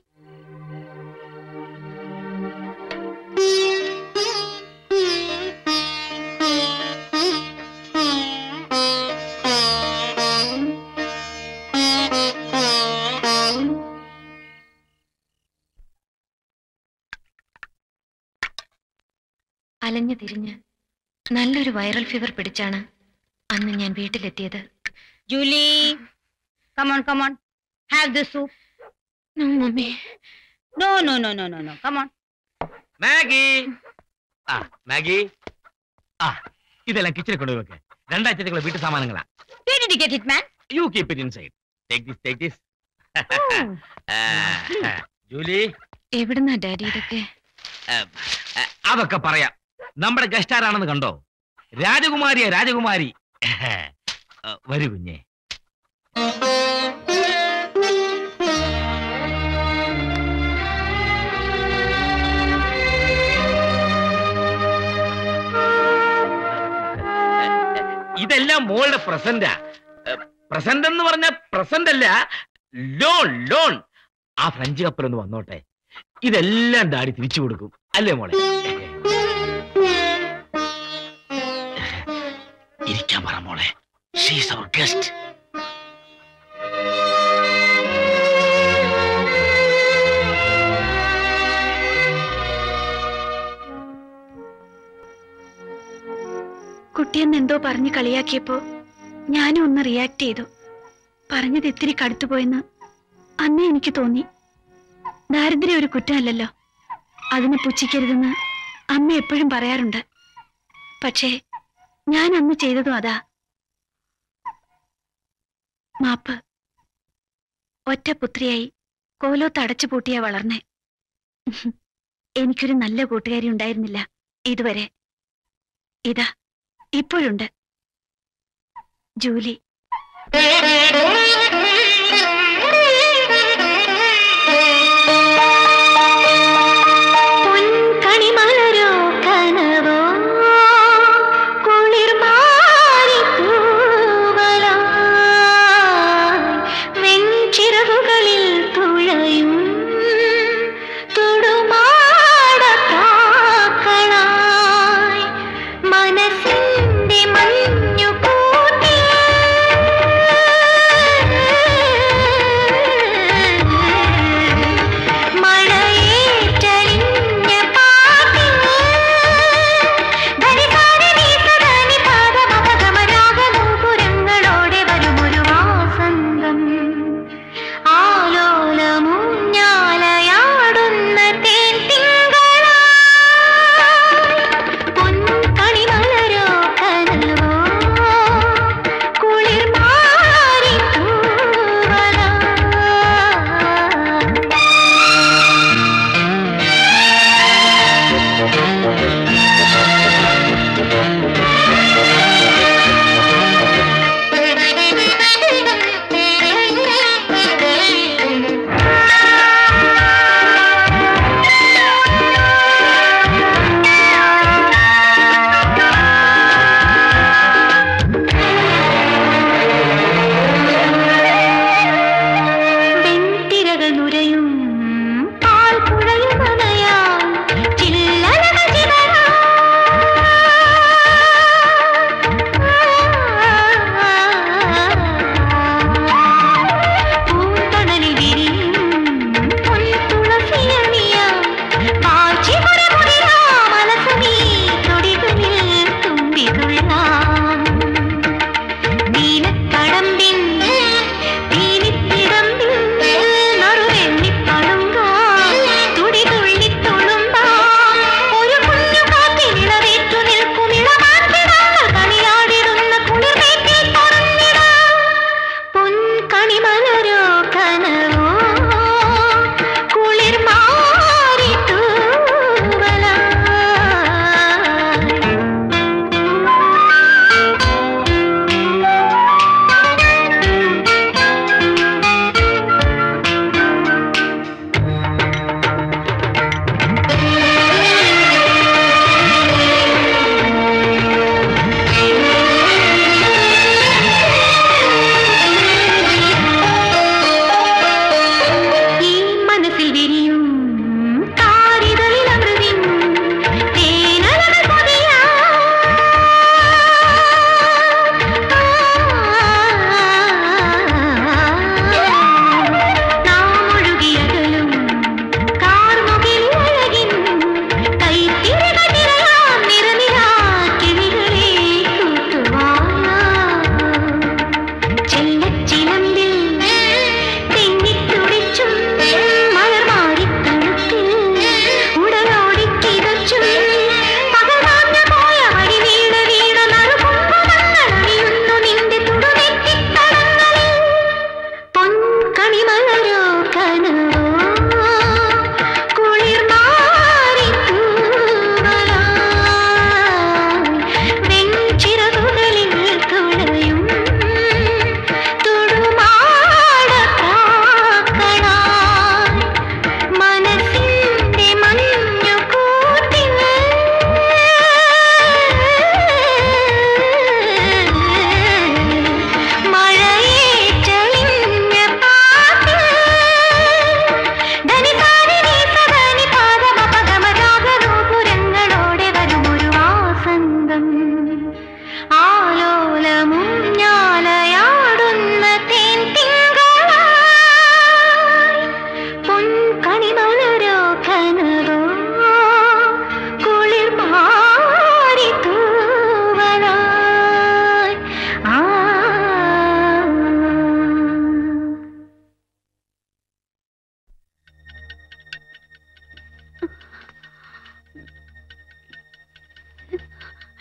അലഞ്ഞു തിരിഞ്ഞ് നല്ലൊരു വൈറൽ ഫീവർ പിടിച്ചാണ് അന്ന് ഞാൻ വീട്ടിലെത്തിയത്. Julie, come on, have the soup. No, mummy. No, come on. Maggie, Maggie, ഇതെല്ലാം കിച്ചണിൽ കൊണ്ടുപോയി. 2 ആഴ്ചത്തേക്കുള്ള വീട്ടു സാമാനങ്ങളാ. Where did you get it, man? You keep it inside. Take this. Julie, എവിടുന്നാ ഡാഡി ഇതൊക്കെ? അതൊക്കെ പറയാം. നമ്മുടെ ഗസ്റ്റ് ആരാണെന്ന് കണ്ടോ? രാജകുമാരിയാ, രാജകുമാരി. വരൂ കുഞ്ഞേ. ഇതെല്ലാം മോളുടെ പ്രസന്റാ. പ്രസന്റ് എന്ന് പറഞ്ഞ പ്രസന്റ് അല്ല, ലോൺ. ആ ഫ്രഞ്ച് കപ്പലൊന്ന് വന്നോട്ടെ. ഇതെല്ലാം ഡാഡി തിരിച്ചു കൊടുക്കും, അല്ലേ മോളെ? ഇരിക്കാൻ പറ മോളെ. She is our guest. കുട്ടിയെന്ന് എന്തോ പറഞ്ഞ് കളിയാക്കിയപ്പോ ഞാനും ഒന്ന് റിയാക്ട് ചെയ്തു. പറഞ്ഞത് ഇത്തിരി കടുത്തുപോയെന്ന് അന്നേ എനിക്ക് തോന്നി. ദാരിദ്ര്യം ഒരു കുറ്റമല്ലല്ലോ, അതിനെ പുച്ഛിക്കരുതെന്ന് അമ്മ എപ്പോഴും പറയാറുണ്ട്. പക്ഷേ ഞാൻ അന്ന് ചെയ്തതും അതാ. മാപ്പ്. ഒറ്റ പുത്രിയായി കോലോത്ത് അടച്ചു പൂട്ടിയാ വളർന്നേ. എനിക്കൊരു നല്ല കൂട്ടുകാരി ഉണ്ടായിരുന്നില്ല ഇതുവരെ. ഇതാ ഇപ്പോഴുണ്ട്, ജൂലി.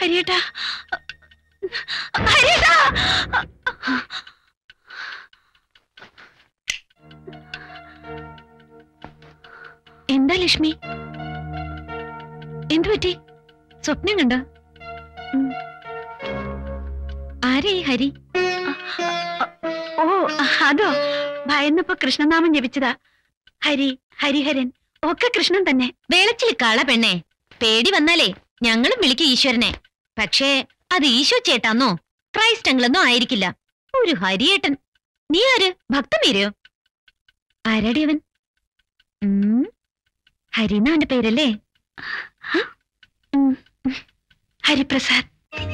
ഹരിയേട്ടാ, ഹരിയേട്ടാ! എന്താ ലക്ഷ്മി, എന്തു പറ്റി? സ്വപ്നം കണ്ടോ? ആരേ ഈ ഹരി? ഓ, അതോ, ഭയന്നപ്പോ കൃഷ്ണനാമം ജപിച്ചതാ. ഹരി, ഹരിഹരൻ ഒക്കെ കൃഷ്ണൻ തന്നെ. വേളച്ചിൽ കള പെണ്ണെ, പേടി വന്നാലേ ഞങ്ങളും വിളിക്കും ഈശ്വരനെ. പക്ഷേ അത് ഈശോ ചേട്ടാന്നോ ക്രൈസ്റ്റ് അങ്കിളെന്നോ ആയിരിക്കില്ല. ഒരു ഹരിയേട്ടൻ. നീ ആര്? ഭക്തമീരയോ? ആരാടി അവൻ? ഹരിന്ന അവന്റെ പേരല്ലേ? ഹരിപ്രസാദ്.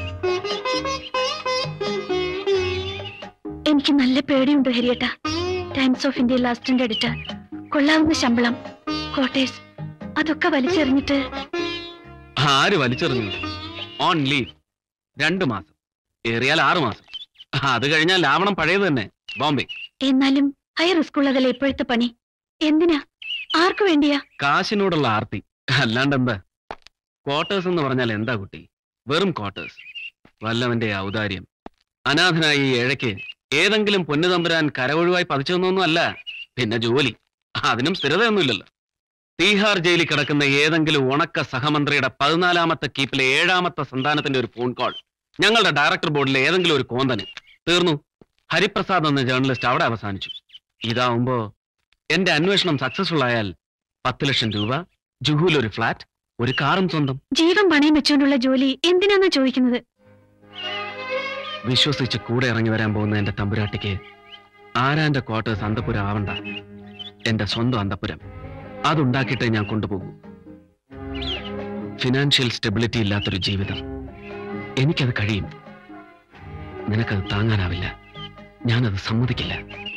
എനിക്ക് നല്ല പേടിയുണ്ട് ഹരിയേട്ടാ. ടൈംസ് ഓഫ് ഇന്ത്യയിൽ അസിസ്റ്റന്റ് എഡിറ്റർ, കൊള്ളാവുന്ന ശമ്പളം, ക്വാർട്ടേഴ്സ്, അതൊക്കെ വലിച്ചെറിഞ്ഞിട്ട്. ആര് വലിച്ചെറിഞ്ഞു? ഓൺ ലീവ് 2 മാസം, ഏറിയാൽ 6 മാസം. അത് കഴിഞ്ഞാൽ ലാവണം പഴയത് തന്നെ, ബോംബെ. എന്നാലും ഹൈ റിസ്ക് ഉള്ളതല്ലേ ഇപ്പോഴത്തെ പണി. എന്തിനാ, ആർക്കു വേണ്ടിയാ? കാശിനോടുള്ള ആർത്തി, അല്ലാണ്ടെന്താ. ക്വാർട്ടേഴ്സ് എന്ന് പറഞ്ഞാൽ എന്താ കുട്ടി? വെറും ക്വാർട്ടേഴ്സ്. വല്ലവന്റെ ഔദാര്യം. അനാഥനായ ഈ ഏഴയ്ക്ക് ഏതെങ്കിലും പൊന്നുതമ്പുരാൻ കരവൊഴിവായി പതിച്ചൊന്നൊന്നും അല്ല. പിന്നെ ജോലി, അതിനും സ്ഥിരതയൊന്നുമില്ലല്ലോ. തീഹാർ ജയിലിൽ കിടക്കുന്ന ഏതെങ്കിലും ഉണക്ക സഹമന്ത്രിയുടെ 14ാമത്തെ കീപ്പിലെ 7ാമത്തെ സന്താനത്തിന്റെ ഒരു ഫോൺ കോൾ ഞങ്ങളുടെ ഡയറക്ടർ ബോർഡിലെ ഏതെങ്കിലും ഒരു കോന്തന്. തീർന്നു. ഹരിപ്രസാദ് എന്ന ജേർണലിസ്റ്റ് അവിടെ അവസാനിച്ചു. ഇതാവുമ്പോ എന്റെ അന്വേഷണം സക്സസ്ഫുൾ ആയാൽ 10 ലക്ഷം രൂപ, ജുഹൂൽ ഒരു ഫ്ലാറ്റ്, ഒരു കാറും സ്വന്തം. ജീവൻ പണയം വെച്ചുകൊണ്ടുള്ള ജോലി എന്തിനാന്നാ ചോദിക്കുന്നത്? വിശ്വസിച്ച് കൂടെ ഇറങ്ങി വരാൻ പോകുന്ന എന്റെ തമ്പുരാട്ടിക്ക് ആരാന്റെ ക്വാർട്ടേഴ്സ് അന്തപുരം ആവണ്ട. എന്റെ സ്വന്തം അന്തപുരം അതുണ്ടാക്കിയിട്ട് ഞാൻ കൊണ്ടുപോകും. ഫിനാൻഷ്യൽ സ്റ്റെബിലിറ്റി ഇല്ലാത്തൊരു ജീവിതം എനിക്കത് കഴിയും. നിനക്കത് താങ്ങാനാവില്ല. ഞാനത് സമ്മതിക്കില്ല.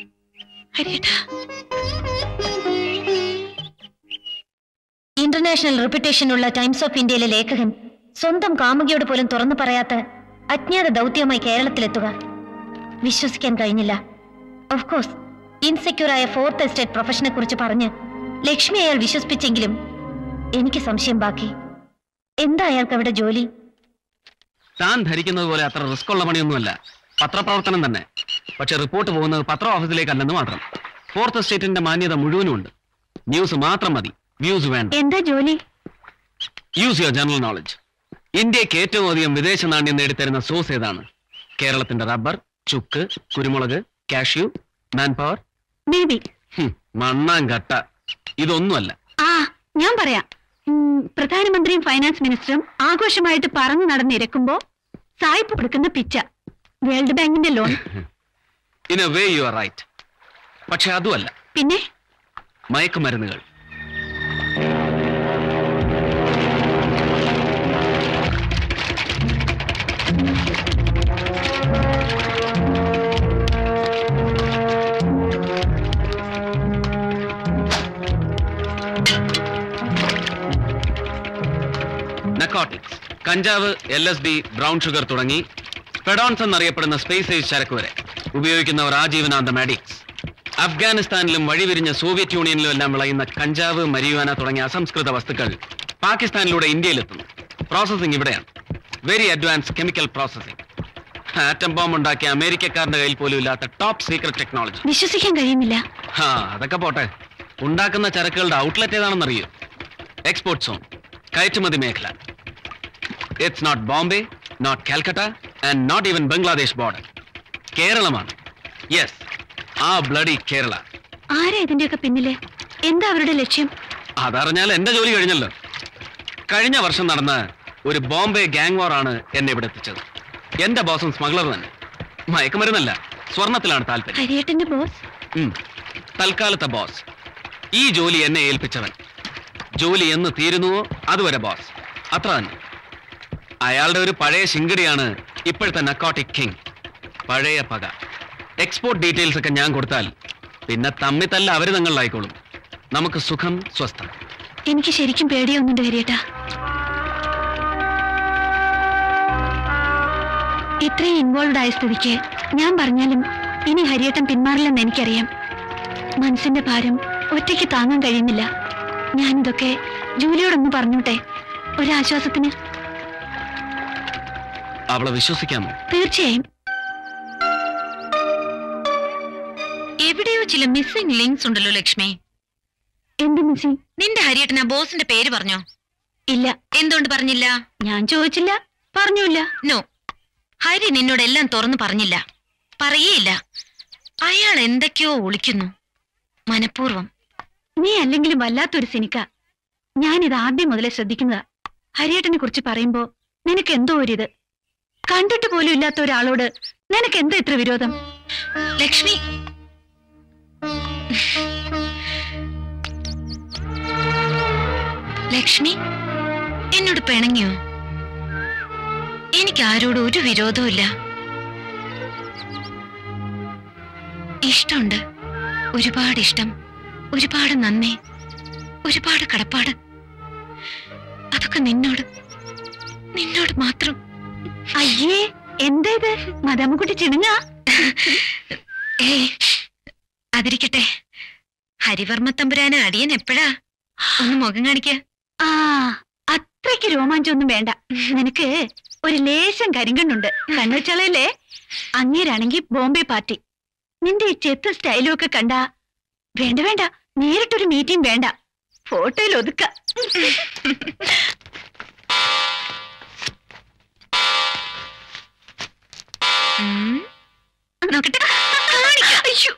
ഇന്റർനാഷണൽ റെപ്യൂട്ടേഷനുള്ള ടൈംസ് ഓഫ് ഇന്ത്യയിലെ ലേഖകൻ സ്വന്തം കാമുകിയോട് പോലും തുറന്നു പറയാത്ത അജ്ഞാത ദൗത്യമായി കേരളത്തിലെത്തുക വിശ്വസിക്കാൻ കഴിഞ്ഞില്ല. ഓഫ് കോഴ്സ് ഇൻസെക്യൂറായ 4th എസ്റ്റേറ്റ് പ്രൊഫഷനെ കുറിച്ച് പറഞ്ഞ് ലക്ഷ്മി അയാൾ വിശ്വസിപ്പിച്ചെങ്കിലും എനിക്ക് സംശയം ബാക്കി. എന്താ അയാൾക്ക് അവിടെ ജോലി? താൻ ധരിക്കുന്നത് പോലെ അത്ര റിസ്ക് ഉള്ള പണിയൊന്നുമല്ല. പത്രപ്രവർത്തനം തന്നെ. പക്ഷെ റിപ്പോർട്ട് പോകുന്നത് പത്ര ഓഫീസിലേക്കല്ലെന്ന് മാത്രം. 4th എസ്റ്റേറ്റിന്റെ മാന്യത മുഴുവനും ഉണ്ട്. ന്യൂസ് മാത്രം മതി, വ്യൂസ് വേണ്ട. എന്താ ജോലി? Use your general knowledge. ഇന്ത്യക്ക് ഏറ്റവും അധികം വിദേശ നാണ്യം നേടിത്തരുന്ന സോഴ്സ് ഏതാണ്? കേരളത്തിന്റെ റബ്ബർ, ചുക്ക്, കുരുമുളക്, കാഷ്യൂ, മാൻ പവർ. ബേബി മണ്ണാങ്കട്ട. ഇതൊന്നുമല്ല. ആ, ഞാൻ പറയാം. പ്രധാനമന്ത്രിയും ഫൈനാൻസ് മിനിസ്റ്ററും ആഘോഷമായിട്ട് പറഞ്ഞു നടന്നിരക്കുമ്പോ സായിപ്പ് കൊടുക്കുന്ന പിച്ച, വേൾഡ് ബാങ്കിന്റെ loan. In a way you are right. പക്ഷെ അതുമല്ല. പിന്നെ മയക്കുമരുന്നുകൾ. നക്കോട്ടിക്സ്, കഞ്ചാവ്, LSD, ബ്രൗൺ ഷുഗർ തുടങ്ങി പെഡോൺസ് എന്നറിയപ്പെടുന്ന സ്പേസ് ഏജ് ചരക്ക് വരെ ഉപയോഗിക്കുന്നവർ ആജീവനാന്തം അഡിക്ട്സ്. അഫ്ഗാനിസ്ഥാനിലും വഴിവിരിഞ്ഞ സോവിയറ്റ് യൂണിയനിലും എല്ലാം വിളയുന്ന കഞ്ചാവ്, മരിയുവാന തുടങ്ങിയ അസംസ്കൃത വസ്തുക്കൾ പാകിസ്ഥാനിലൂടെ ഇന്ത്യയിലെത്തുന്നു. പ്രോസസിംഗ് ഇവിടെയാണ്. Very advance chemical processing. Atom bomb ഉണ്ടാക്കിയ അമേരിക്കക്കാരന്റെ കയ്യിൽ പോലും ഇല്ലാത്ത ടോപ്പ് സീക്രട്ട് ടെക്നോളജി. വിശ്വസിക്കാൻ കഴിയുന്നില്ല. അതൊക്കെ പോട്ടെ. ഉണ്ടാക്കുന്ന ചരക്കുകളുടെ ഔട്ട്ലെറ്റ് ഏതാണെന്നറിയോ? എക്സ്പോർട്ട് സോൺ, കയറ്റുമതി മേഖല. It's not Bombay, not Calcutta and not even Bangladesh border. കേരളമാണ്. യെസ്, ആ ബ്ലഡി കേരള. ആരാ ഇതിന്റെയൊക്കെ പിന്നില്? എന്താ അവരുടെ ലക്ഷ്യം? അതറിഞ്ഞാൽ എന്റെ ജോലി കഴിഞ്ഞല്ലോ. കഴിഞ്ഞ വർഷം നടന്ന ഒരു ബോംബെ ഗാങ് വാർ ആണ് എന്നെ ഇവിടെ എത്തിച്ചത്. എന്റെ ബോസും സ്മഗ്ലർ തന്നെ. മയക്കുമരുന്നല്ല, സ്വർണത്തിലാണ് താല്പര്യം. ഹരിയേട്ടന്റെ ബോസ്? തൽക്കാലത്തെ ബോസ്. ഈ ജോലി എന്നെ ഏൽപ്പിച്ചവൻ. ജോലി എന്ന് തീരുന്നുവോ അതുവരെ ബോസ്. അത്ര തന്നെ. അയാളുടെ ഒരു പഴയ ശിങ്കടിയാണ് ഇപ്പോഴത്തെ നക്കോട്ടിക് കിങ്. പഴയ പക. എക്സ്പോർട്ട് ഡീറ്റെയിൽസ് ഒക്കെ ഞാൻ കൊടുത്താൽ പിന്നെ തമ്മിത്തല്ല അവര് തങ്ങളിലായിക്കോളും. നമുക്ക് സുഖം, സ്വസ്ഥം. എനിക്ക് ശരിക്കും പേടിയൊന്നുണ്ട് ഹരിയേട്ടാ. ഇത്രയും ഇൻവോൾവ് ആയ സ്ഥിതിക്ക് ഞാൻ പറഞ്ഞാലും ഇനി ഹരിയേട്ടൻ പിന്മാറില്ലെന്ന് എനിക്കറിയാം. മനസ്സിന്റെ ഭാരം ഒറ്റയ്ക്ക് താങ്ങാൻ കഴിയുന്നില്ല. ഞാനിതൊക്കെ ജൂലിയോടൊന്ന് പറഞ്ഞോട്ടെ, ഒരാശ്വാസത്തിന്. അവളെ വിശ്വസിക്കാമോ? തീർച്ചയായും. എവിടെയോ ചില മിസ്സിംഗ് ലിങ്ക്സ് ഉണ്ടല്ലോ ലക്ഷ്മി. എന്ത് മിസ്സിംഗ്? നിന്റെ ഹരിയേട്ടൻ ആ ബോസിന്റെ പേര് പറഞ്ഞോ? ഇല്ല. എന്തുകൊണ്ട് പറഞ്ഞില്ല? ഞാൻ ചോദിച്ചില്ല, പറഞ്ഞില്ല. നോ, ഹരി നിന്നോട് എല്ലാം തുറന്നു പറഞ്ഞില്ല, പറയേയില്ല. അയാൾ എന്തൊക്കെയോ ഒളിക്കുന്നു, മനഃപൂർവം. നീ അല്ലെങ്കിലും വല്ലാത്തൊരു സിനിക്ക. ഞാനിത് ആദ്യം മുതലേ ശ്രദ്ധിക്കുന്നതാ. ഹരിയേട്ടനെ കുറിച്ച് പറയുമ്പോ നിനക്ക് എന്തോ ഒരിത്. കണ്ടിട്ട് പോലും ഇല്ലാത്ത ഒരാളോട് നിനക്ക് എന്താ ഇത്ര വിരോധം? ലക്ഷ്മി, ലക്ഷ്മി എന്നോട് പിണങ്ങിയോ? എനിക്ക് ആരോടും ഒരു വിരോധവും ഇല്ല. ഇഷ്ടമുണ്ട്, ഒരുപാട് ഇഷ്ടം, ഒരുപാട് നന്ദി, ഒരുപാട് കടപ്പാട്. അതൊക്കെ നിന്നോട് മാത്രം. അയ്യേ, എന്താ ഇത്? മദാമ്മക്കുട്ടി ചിണുങ്ങ. അതിരിക്കട്ടെ, ഹരിവർമ്മ തമ്പുരാന് അടിയൻ എപ്പോഴാ ഒന്ന് മുഖം കാണിക്ക? ആ, അത്രയ്ക്ക് രോമാഞ്ചൊന്നും വേണ്ട. നിനക്ക് ഒരു ലേശം കരിങ്കണ്ണുണ്ട്. കണ്ണുവെച്ചാളല്ലേ? അങ്ങേരാണെങ്കി ബോംബെ പാർട്ടി. നിന്റെ ഈ ചെത്ത് സ്റ്റൈലും ഒക്കെ കണ്ട വേണ്ട വേണ്ട, നേരിട്ടൊരു മീറ്റിംഗ് വേണ്ട, ഫോട്ടോയിൽ ഒതുക്ക. നോക്കട്ടെ. അയ്യോ,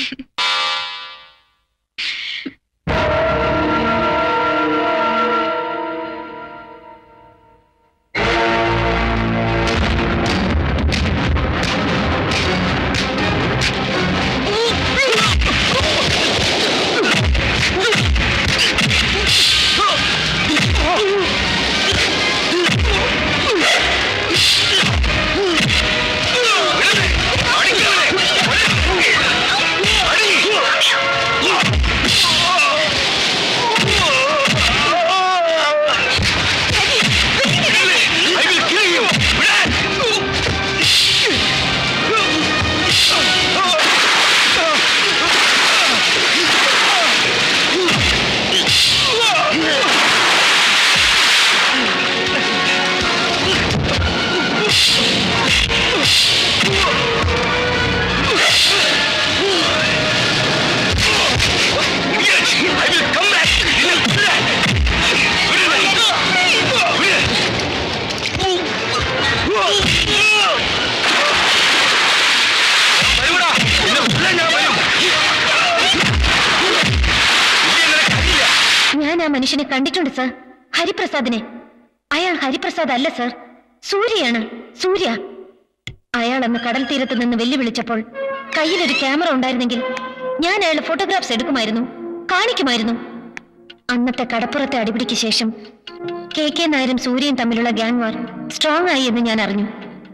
ഞാൻ ആ മനുഷ്യനെ കണ്ടിട്ടുണ്ട് സർ, ഹരിപ്രസാദിനെ. അയാൾ ഹരിപ്രസാദ് അല്ല സർ, സൂര്യയാണ്, സൂര്യ. അയാൾ അന്ന് കടൽ തീരത്ത് നിന്ന് വെല്ലുവിളിച്ചപ്പോൾ കയ്യിലൊരു ക്യാമറ ഉണ്ടായിരുന്നെങ്കിൽ ഞാൻ അയാളുടെ ഫോട്ടോഗ്രാഫ്സ് എടുക്കുമായിരുന്നു, കാണിക്കുമായിരുന്നു. അന്നത്തെ കടപ്പുറത്തെ അടിപിടിക്ക് ശേഷം KK നായരും സൂര്യയും തമ്മിലുള്ള ഗ്യാങ് വാർ സ്ട്രോങ് ആയി എന്ന് ഞാൻ അറിഞ്ഞു.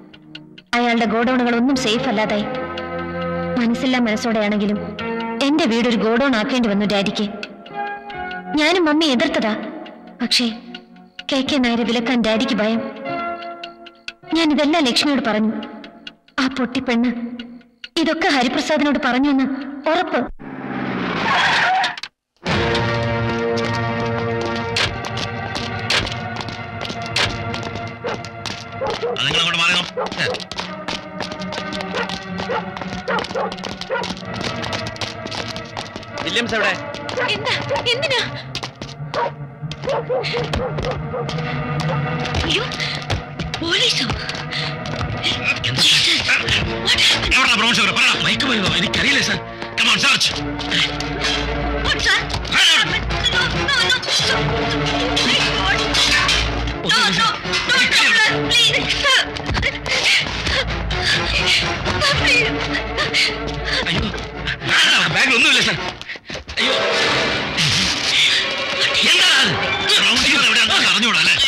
അയാളുടെ ഗോഡൌണുകളൊന്നും സേഫ് അല്ലാതായി. മനസ്സില്ലാ മനസ്സോടെയാണെങ്കിലും എന്റെ വീടൊരു ഗോഡൌൺ ആക്കേണ്ടി വന്നു ഡാഡിക്ക്. ഞാനും മമ്മി എതിർത്തതാ, പക്ഷേ KK നായരെ വിലക്കാൻ ഡാഡിക്ക് ഭയം. ഞാനിതെല്ലാം ലക്ഷ്മിയോട് പറഞ്ഞു. ആ പൊട്ടിപ്പെണ്ണ് ഇതൊക്കെ ഹരിപ്രസാദിനോട് പറഞ്ഞു എന്ന് ഉറപ്പ്. നിങ്ങളങ്ങോട്ട് മാറിയോ? വില്യംസ് എവിടെ? എന്താ, എന്തിനാ? അയ്യോ, പോലീസോ? എനിക്കറിയില്ലേ sir. Come on, search. What, sir? No, please, sir. Please. അയ്യോ, ബാഗിലൊന്നുമില്ല സാർ. അയ്യോ, എന്താണ് അറിഞ്ഞൂടാ അല്ലേ?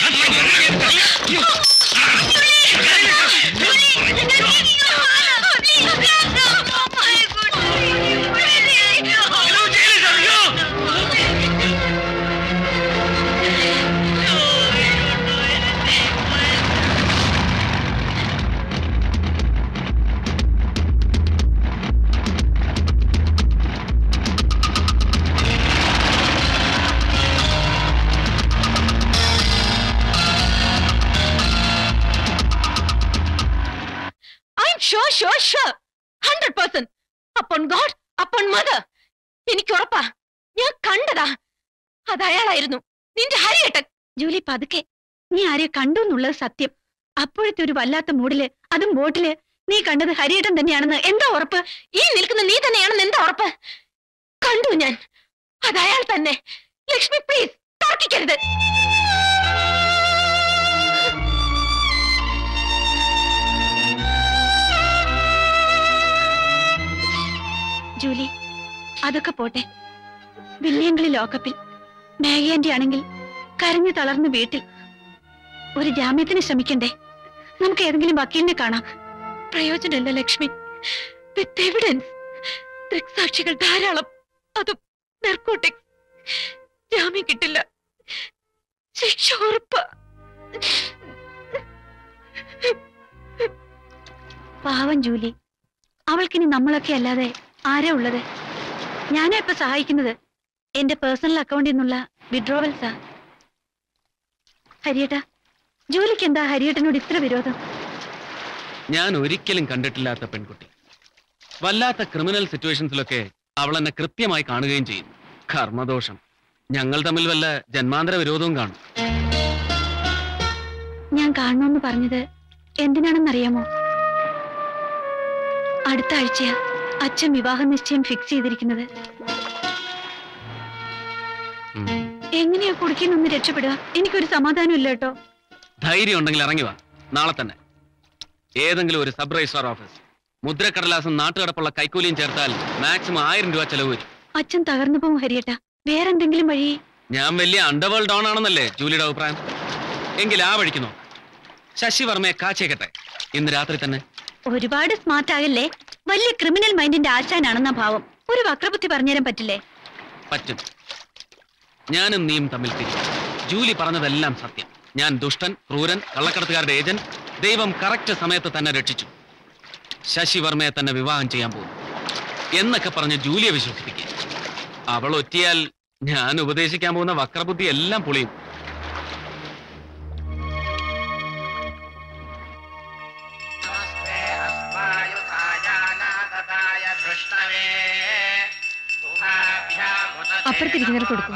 അപ്പോൾ മദർ, എനിക്ക് ഉറപ്പാ, ഞാൻ കണ്ടതാ, അത് അയാളായിരുന്നു, നിന്റെ ഹരിയേട്ടൻ. ജൂലി പതുക്കെ, നീ ആരെ കണ്ടു എന്നുള്ളത് സത്യം. അപ്പോഴത്തെ ഒരു വല്ലാത്ത മൂഡില്, അതും ബോട്ടില് നീ കണ്ടത് ഹരിയേട്ടൻ തന്നെയാണെന്ന് എന്താ ഉറപ്പ്? ഈ നിൽക്കുന്ന നീ തന്നെയാണെന്ന് എന്താ ഉറപ്പ്? കണ്ടു ഞാൻ, അത് അയാൾ തന്നെ. ലക്ഷ്മി പ്ലീസ് തർക്കിക്കരുത്. ജൂലി, അതൊക്കെ പോട്ടെ. വില്യങ്കിളി ലോക്കപ്പിൽ, മാഗിയാന്റി ആണെങ്കിൽ കരഞ്ഞു തളർന്ന് വീട്ടിൽ. ഒരു ജാമ്യത്തിന് ശ്രമിക്കണ്ടേ? നമുക്ക് ഏതെങ്കിലും വക്കീലിനെ കാണാം. പ്രയോജനമില്ല ലക്ഷ്മി, വിത്ത് എവിഡൻസ്, ദൃക്സാക്ഷികൾ ധാരാളം, അതും നർക്കോട്ടിക്സ്. ജാമ്യം കിട്ടില്ല, ശിക്ഷ ഉറപ്പ്. പാവം ജൂലി, അവൾക്കിനി നമ്മളൊക്കെ അല്ലാതെ ആരാ ഉള്ളത്? ഞാനാ ഇപ്പൊ സഹായിക്കുന്നത്. എന്റെ പേഴ്സണൽ അക്കൗണ്ടിൽ നിന്നുള്ള വിഡ്രോവൽസാ. ഹരിയേട്ടാ, ജൂലിക്ക് എന്താ ഹരിയേട്ടനോട് ഇത്ര വിരോധം? ഞാൻ ഒരിക്കലും കണ്ടിട്ടില്ലാത്ത പെൺകുട്ടി. വല്ലാത്ത ക്രിമിനൽ സിറ്റുവേഷൻസിലൊക്കെ അവൾ എന്നെ കൃത്യമായി കാണുകയും ചെയ്യും. കർമ്മദോഷം. ഞങ്ങൾ തമ്മിൽ വല്ല ജന്മാന്തര വിരോധവും കാണും. ഞാൻ കാണണമെന്ന് പറഞ്ഞത് എന്തിനാണെന്നറിയാമോ? അടുത്ത ആഴ്ചയാ അച്ഛൻ വിവാഹ നിശ്ചയം ഫിക്സ് ചെയ്തിരിക്കുന്നത്. എങ്ങനെയാ കുടിക്കുന്നൊന്ന് രക്ഷപ്പെടുക? എനിക്കൊരു സമാധാനം ഇല്ല കേട്ടോ. ധൈര്യം ഉണ്ടെങ്കിൽ ഇറങ്ങി വാ, നാളെ തന്നെ. ഏതെങ്കിലും ഒരു സബ് രജിസ്ട്രാർ ഓഫീസ്, മുദ്രക്കടലാസും നാട്ടുകടപ്പുള്ള കൈക്കൂലിയും ചേർത്താൽ മാക്സിമം 1000 രൂപ ചെലവ് വരും. അച്ഛൻ തകർന്നു പോകും ഹരിയേട്ടാ. വേറെന്തെങ്കിലും വഴി? ഞാൻ വലിയ അണ്ടർവേൾഡ് ഡോൺ ആണെന്നല്ലേ ജൂലിയുടെ അഭിപ്രായം? എങ്കിൽ ആ വഴിക്കുന്നോ. ശശി വർമ്മയെ കാച്ചേക്കട്ടെ, ഇന്ന് രാത്രി തന്നെ. ഒരുപാട് സ്മാർട്ട് ആകല്ലേ. വലിയ ക്രിമിനൽ മൈൻഡിന്റെ ആശാനാണെന്ന ഭാവം. ഒരു വക്രബുദ്ധി പറഞ്ഞുതരാൻ പറ്റില്ലേ? പറ്റും. ഞാനും നീയും തമ്മിൽ തിരിച്ചു. ജൂലി പറഞ്ഞതെല്ലാം സത്യം. ഞാൻ ദുഷ്ടൻ, ക്രൂരൻ, കള്ളക്കടത്തുകാരുടെ ഏജന്റ്. ദൈവം കറക്റ്റ് സമയത്ത് തന്നെ രക്ഷിച്ചു. ശശി വർമ്മയെ തന്നെ വിവാഹം ചെയ്യാൻ പോകും എന്നൊക്കെ പറഞ്ഞ് ജൂലിയെ വിശ്വസിപ്പിക്കുക. അവൾ ഒറ്റിയാൽ ഞാൻ ഉപദേശിക്കാൻ പോകുന്ന വക്രബുദ്ധി എല്ലാം പൊളിയും. അപ്പുറത്തിരിക്കുന്നവർ കൊടുക്കും.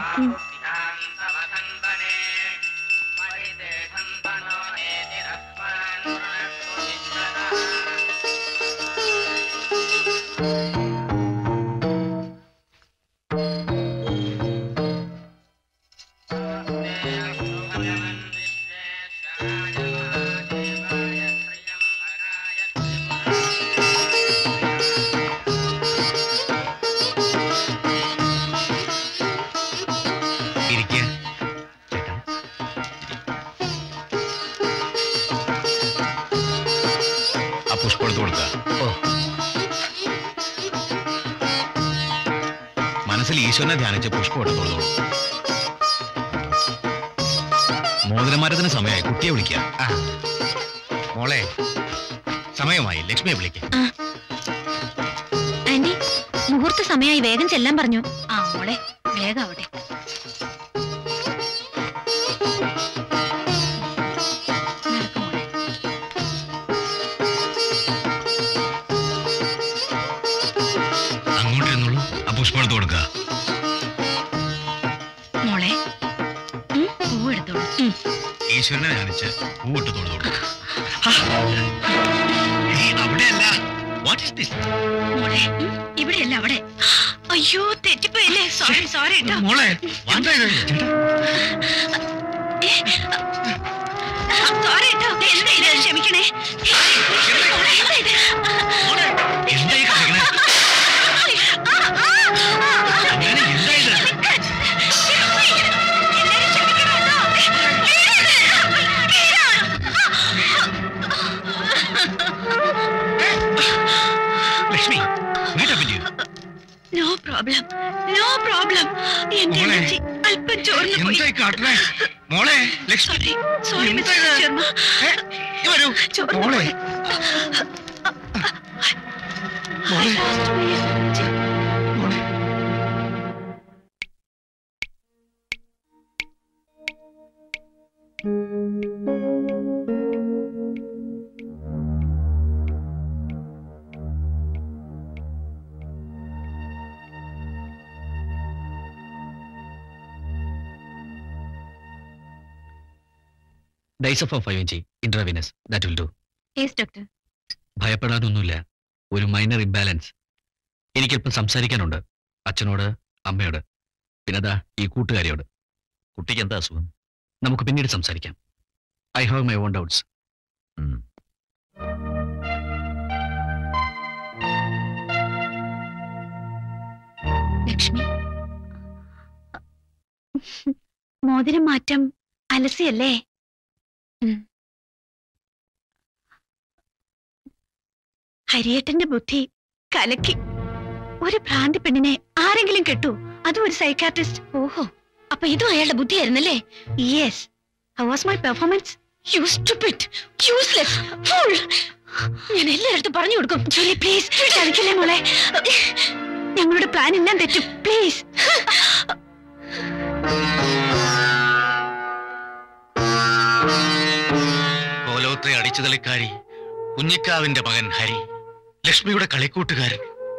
മനസ്സിൽ ഈശ്വരനെ ധ്യാനിച്ച് പുഷ്പം എടുത്തോളൂ. മോതിരമാരത്തിന് സമയമായി, കുട്ടിയെ വിളിക്കാം. മോളെ, സമയമായി, ലക്ഷ്മിയെ വിളിക്കാം. ആന്റി, മുഹൂർത്ത സമയമായി, വേഗം ചെല്ലാൻ പറഞ്ഞു. ആ മോളെ, വേഗം ആവട്ടെ. അങ്ങോട്ടിരുന്നോളൂ, ആ പുഷ്പം എടുത്തു കൊടുക്ക. മോളെ, പൂവെടുത്തോളൂ. ഈശ്വരനെ ധ്യാനിച്ച് പൂവിട്ട് തൊഴുതോളൂ. അവിടെയല്ല. What is this? മോളെ, ഇവിടെയല്ല, അവിടെ. അയ്യോ, തെറ്റിപ്പോയല്ലേ. സോറി സോറി കേട്ടോ മോളെ. സോറി കേട്ടോ. ക്ഷമിക്കണേ. എന്തായി കാണിക്കണേ? Lakshmi, no problem, no problem. അല്പം ചോർന്നു പോയി. എന്തായി കാട്ടണേ മോളെ? Lakshmi, sorry mister Sharma. വരൂ മോളെ. മോളെ, മോളെ. Diazepam 5 mg intravenous, that will do. Yes doctor. ഭയപ്പെടാനൊന്നുമില്ല, ഒരു മൈനർ ഇംബാലൻസ്. എനിക്കല്പം സംസാരിക്കാനുണ്ട്, അച്ഛനോട്, അമ്മയോട്, പിന്നെ ദാ ഈ കൂട്ടുകാരിയോട്. കുട്ടിക്ക് എന്താ അസുഖം? നമുക്ക് പിന്നീട് സംസാരിക്കാം. I have my own doubts. Lakshmi, മോതിരം മാറ്റം അലസിയല്ലേ? ഹരിയേട്ടന്റെ ബുദ്ധി കലക്കി. ഒരു ഭ്രാന്തി പെണ്ണിനെ ആരെങ്കിലും കെട്ടു, അതും ഒരു സൈക്കാട്രിസ്റ്റ്. ഓഹോ, അപ്പൊ ഇതും അയാളുടെ ബുദ്ധിയായിരുന്നല്ലേ? Yes. How was my performance? You stupid, useless fool. ഞാൻ എല്ലായിടത്തും പറഞ്ഞു കൊടുക്കും. ജൂലി പ്ലീസ്, കളിക്കല്ലേ മോളെ. ഞങ്ങളുടെ പ്ലാൻ എല്ലാം തെറ്റും, പ്ലീസ്. കോലോത്തെ അടിച്ചുതളിക്കാരി, കുഞ്ഞിക്കാവിന്റെ മകൻ ഹരി, ലക്ഷ്മിയുടെ കളിക്കൂട്ടുകാരൻ.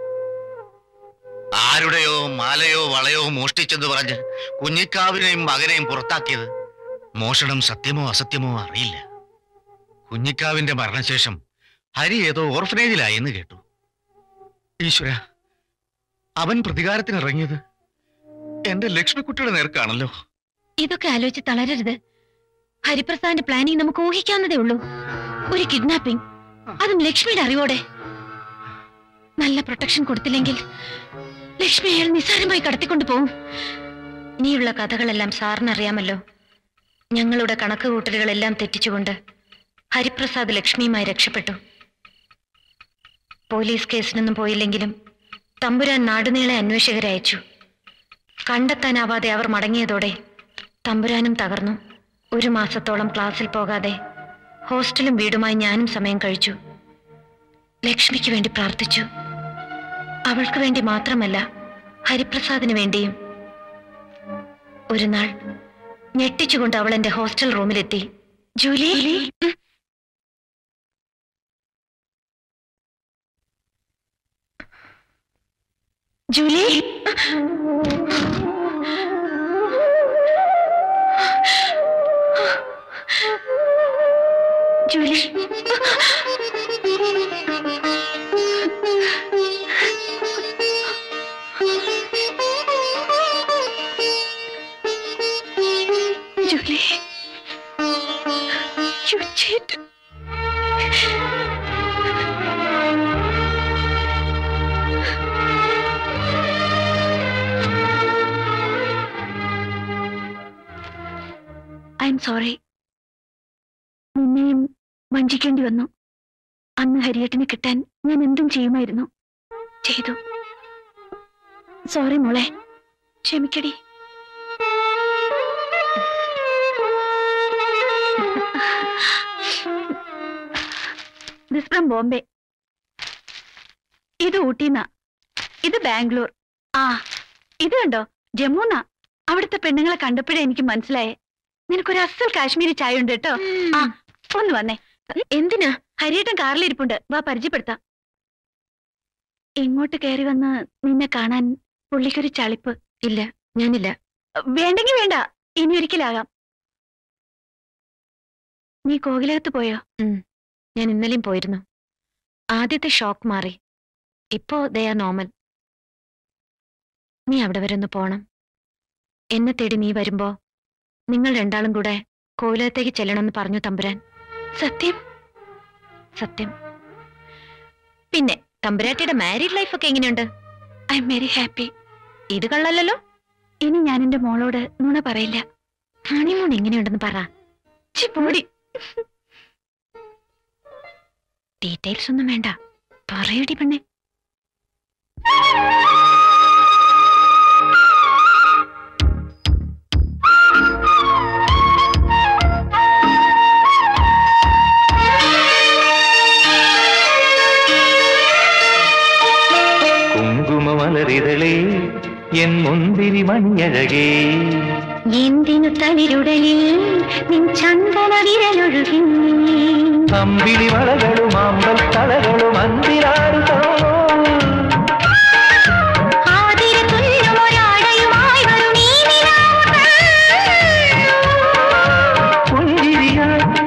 ആരുടെയോ മാലയോ വളയോ മോഷ്ടിച്ചെന്ന് പറഞ്ഞ് കുഞ്ഞിക്കാവിനെയും മകനെയും പുറത്താക്കിയത്. മോഷണം സത്യമോ അസത്യമോ അറിയില്ല. കുഞ്ഞിക്കാവിന്റെ മരണശേഷം ഹരി ഏതോ ഓർഫനേജിലായി എന്ന് കേട്ടു. ഈശ്വര, അവൻ പ്രതികാരത്തിനിറങ്ങിയത് എന്റെ ലക്ഷ്മിക്കുട്ടിയുടെ നേർക്കാണല്ലോ. ഇതൊക്കെ ആലോചിച്ച് തളരരുത്. ഹരിപ്രസാദിന്റെ പ്ലാനിങ് നമുക്ക് ഊഹിക്കാവുന്നതേ ഉള്ളൂ. ഒരു കിഡ്നാപ്പിംഗ്, അതും ലക്ഷ്മിയുടെ അറിവോടെ. നല്ല പ്രൊട്ടക്ഷൻ കൊടുത്തില്ലെങ്കിൽ ലക്ഷ്മി അയാൾ നിസ്സാരമായി കടത്തിക്കൊണ്ടു പോവും. ഇനിയുള്ള കഥകളെല്ലാം സാറിനറിയാമല്ലോ. ഞങ്ങളുടെ കണക്കുകൂട്ടലുകളെല്ലാം തെറ്റിച്ചുകൊണ്ട് ഹരിപ്രസാദ് ലക്ഷ്മിയുമായി രക്ഷപ്പെട്ടു. പോലീസ് കേസിനൊന്നും പോയില്ലെങ്കിലും തമ്പുരാൻ നാടുനീളെ അന്വേഷകരെ അയച്ചു. കണ്ടെത്താനാവാതെ അവർ മടങ്ങിയതോടെ തമ്പുരാനും തകർന്നു. 1 മാസത്തോളം ക്ലാസ്സിൽ പോകാതെ ഹോസ്റ്റലും വീടുമായി ഞാനും സമയം കഴിച്ചു. ലക്ഷ്മിക്ക് വേണ്ടി പ്രാർത്ഥിച്ചു. അവൾക്ക് വേണ്ടി മാത്രമല്ല, ഹരിപ്രസാദിന് വേണ്ടിയും. ഒരു നാൾ ഞെട്ടിച്ചുകൊണ്ട് അവൾ എന്റെ ഹോസ്റ്റൽ റൂമിലെത്തി. Julie, Julie, Julie, Julie, you cheated. I'm sorry. നിന്നെയും വഞ്ചിക്കേണ്ടി വന്നു. അന്ന് ഹരിയേട്ടനെ കിട്ടാൻ ഞാൻ എന്തും ചെയ്യുമായിരുന്നു. ചെയ്തു. സോറി മോളെ, ക്ഷമിക്കടി. This from Bombay. ഇത് ഊട്ടിന്നാ, ഇത് ബാംഗ്ലൂർ. ആ, ഇത് കണ്ടോ, ജമ്മുന്നാ. അവിടുത്തെ പെണ്ണുങ്ങളെ കണ്ടപ്പോഴേ എനിക്ക് മനസ്സിലായേ നിനക്കൊരു അസൽ കാശ്മീരി ചായ ഉണ്ട് കേട്ടോ. ആ, ഒന്ന് വന്നേ. എന്തിനാ? ഹരിയേട്ടൻ കാറിലിരിപ്പുണ്ട്, വാ പരിചയപ്പെടുത്താം. ഇങ്ങോട്ട് കയറി വന്ന് നിന്നെ കാണാൻ പുള്ളിക്കൊരു ചളിപ്പ്. ഇല്ല, ഞാനില്ല. വേണ്ടെങ്കി വേണ്ട, ഇനി ഒരിക്കലാകാം. നീ കോകിലകത്ത് പോയോ? ഞാൻ ഇന്നലെയും പോയിരുന്നു. ആദ്യത്തെ ഷോക്ക് മാറി. ഇപ്പോ ദേ ആർ നോർമൽ. നീ അവിടെ വരെ ഒന്ന് പോണം. എന്നെ തേടി നീ വരുമ്പോ നിങ്ങൾ രണ്ടാളും കൂടെ കോവിലകത്തേക്ക് ചെല്ലണമെന്ന് പറഞ്ഞു തമ്പുരാൻ. സത്യം? സത്യം. പിന്നെ തമ്പുരാട്ടിയുടെ മാരീഡ് ലൈഫ് ഒക്കെ എങ്ങനെയുണ്ട്? I am very happy. ഇത് കള്ളല്ലോ. ഇനി ഞാൻ എന്റെ മോളോട് നുണ പറയില്ല. ഹണിമൂൺ എങ്ങനെയുണ്ടെന്ന് പറ. പോടി. ഡീറ്റെയിൽസ് ഒന്നും വേണ്ട, പറയടി പെണ്ണെ. കുങ്കുമമലരിതളേ എൻ മുന്തിരി മഞ്ഞഴകേ, എന്തിനു തളിരുടലിൽ നിൻ ചന്ദന വിരലൊഴുകി, അമ്പിളി വളകളും അമ്പൽ തളകളും അന്തിരാടുതോ, പുഞ്ചിരിയാ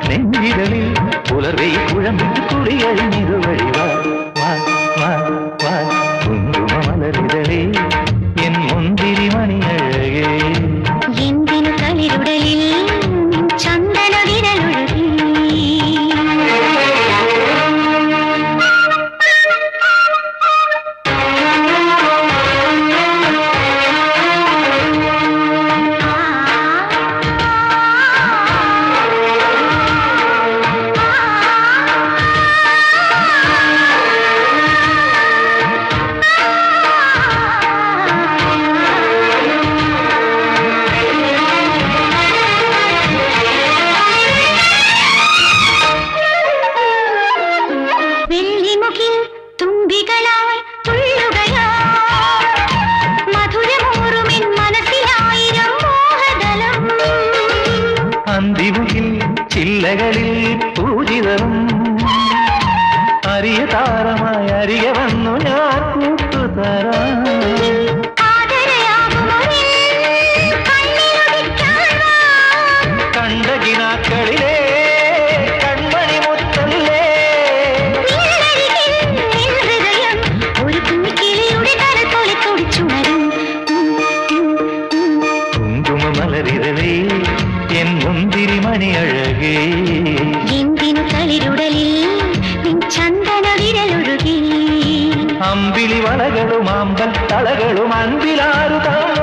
വളകളും അൻപിലാരു തന്നോ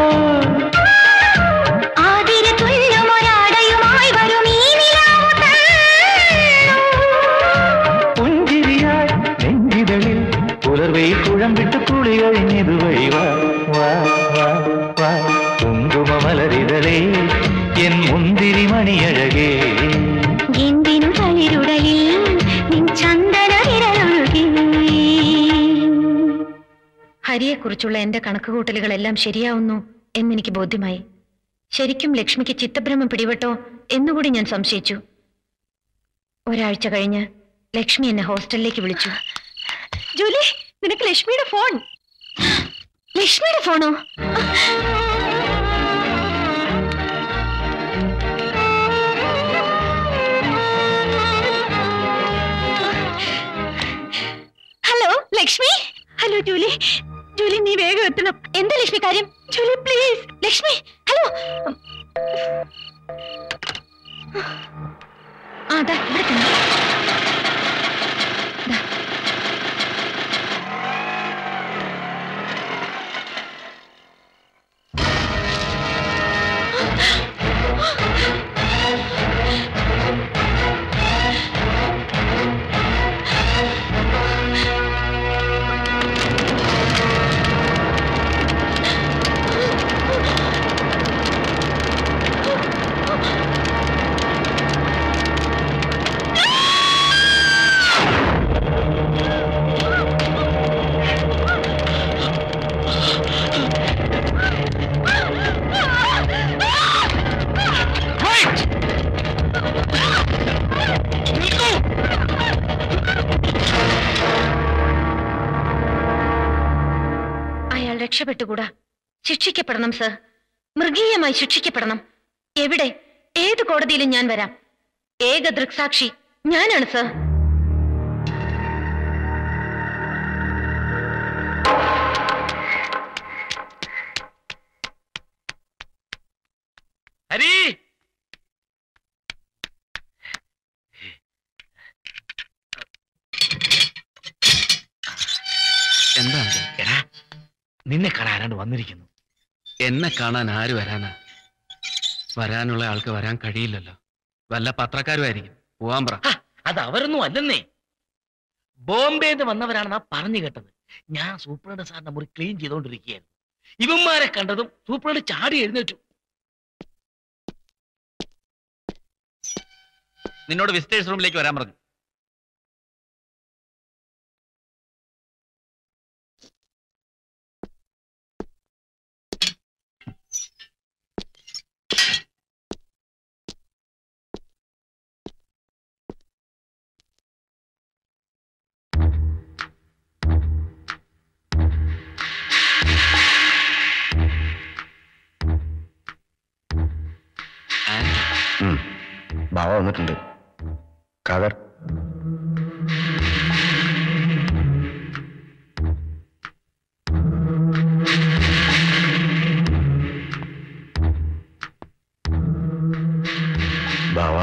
പുഞ്ചിരിയായി നെഞ്ചിതളിൽ പുലർവയിൽ കുഴമ്പിട്ട് കുളി കഴിഞ്ഞതു വഴി വാ വാ വാ വാ കുങ്കുമമലരിതളേ എൻ മുന്തിരി മണിയഴകേ എന്തിനു തളിരുടലിൽ നിൻ ചന്ദന വിരലൊഴുകി. ഹരിയെക്കുറിച്ചുള്ള എന്റെ കണക്കുകൂട്ടലുകളെല്ലാം ശരിയാവുന്നു എന്നെനിക്ക് ബോധ്യമായി. ശരിക്കും ലക്ഷ്മിക്ക് ചിത്തഭ്രമം പിടിപെട്ടോ എന്നുകൂടി ഞാൻ സംശയിച്ചു. ഒരാഴ്ച കഴിഞ്ഞ് ലക്ഷ്മി എന്നെ ഹോസ്റ്റലിലേക്ക് വിളിച്ചു. ജൂലി, നിനക്ക് ലക്ഷ്മിയുടെ ഫോൺ. ലക്ഷ്മിയുടെ ഫോണോ? Hello Lakshmi. Hello Julie. Julie, നീ വേഗം എത്തണം. എന്താ ലക്ഷ്മി കാര്യം? Julie please. ലക്ഷ്മി ഹലോ. അതാ ഇവിടെ തന്നെ. രക്ഷപ്പെട്ടുകൂടാ. ശിക്ഷിക്കപ്പെടണം സർ. മൃഗീയമായി ശിക്ഷിക്കപ്പെടണം. എവിടെ ഏത് കോടതിയിലും ഞാൻ വരാം. ഏക ദൃക്സാക്ഷി ഞാനാണ് സർ. ഹരി, എന്താ എടാ, നിന്നെ കാണാൻ ആരാണ്ട് വന്നിരിക്കുന്നു. എന്നെ കാണാൻ ആര് വരാനാ? വരാനുള്ള ആൾക്ക് വരാൻ കഴിയില്ലല്ലോ. വല്ല പത്രക്കാരുമായിരിക്കും. പോവാൻ പറ. അത് അവരൊന്നും അല്ലെന്നേ. ബോംബെന്ന് വന്നവരാണെന്നാ പറഞ്ഞു കേട്ടത്. ഞാൻ സൂപ്രണ്ട് സാറിന്റെ മുറി ക്ലീൻ ചെയ്തോണ്ടിരിക്കുകയായിരുന്നു. ഇവന്മാരെ കണ്ടതും സൂപ്രണ്ട് ചാടി എഴുന്നേറ്റു. നിന്നോട് വിസിറ്റേഴ്സ് റൂമിലേക്ക് വരാൻ പറഞ്ഞു. ബാവ വന്നിട്ടുണ്ട്. കാതർ, ബാവ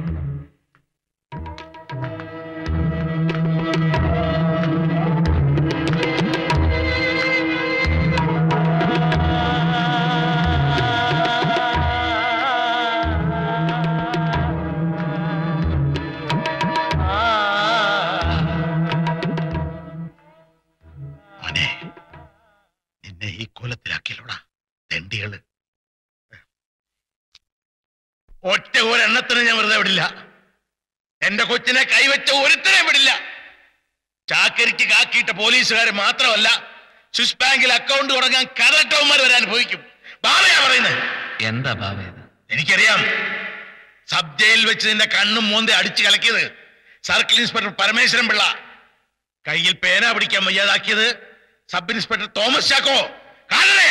ഒറ്റ ഒരെണ്ണത്തിന് ഞാൻ വെറുതെ വിടില്ല. എന്റെ കൊച്ചിനെ കൈവച്ച ഒരുത്തനെ വിടില്ല. ചാക്കരിക്ക് കാക്കിയിട്ട പോലീസുകാരെ മാത്രമല്ല, സ്വിസ് ബാങ്കിൽ അക്കൗണ്ട് തുടങ്ങാൻ കതട്ടവന്മാർ വരെ അനുഭവിക്കും. ബാവയാ പറയുന്നത്. എന്താ ബാവ? എനിക്കറിയാം. സബ് ജയിലിൽ വെച്ച് നിന്റെ കണ്ണും മോന്തെ അടിച്ചു കലക്കിയത് സർക്കിൾ ഇൻസ്പെക്ടർ പരമേശ്വരൻ പിള്ള. കയ്യിൽ പേന പിടിക്കാൻ വയ്യാതാക്കിയത് സബ് ഇൻസ്പെക്ടർ തോമസ് ചാക്കോ. കാണണേ,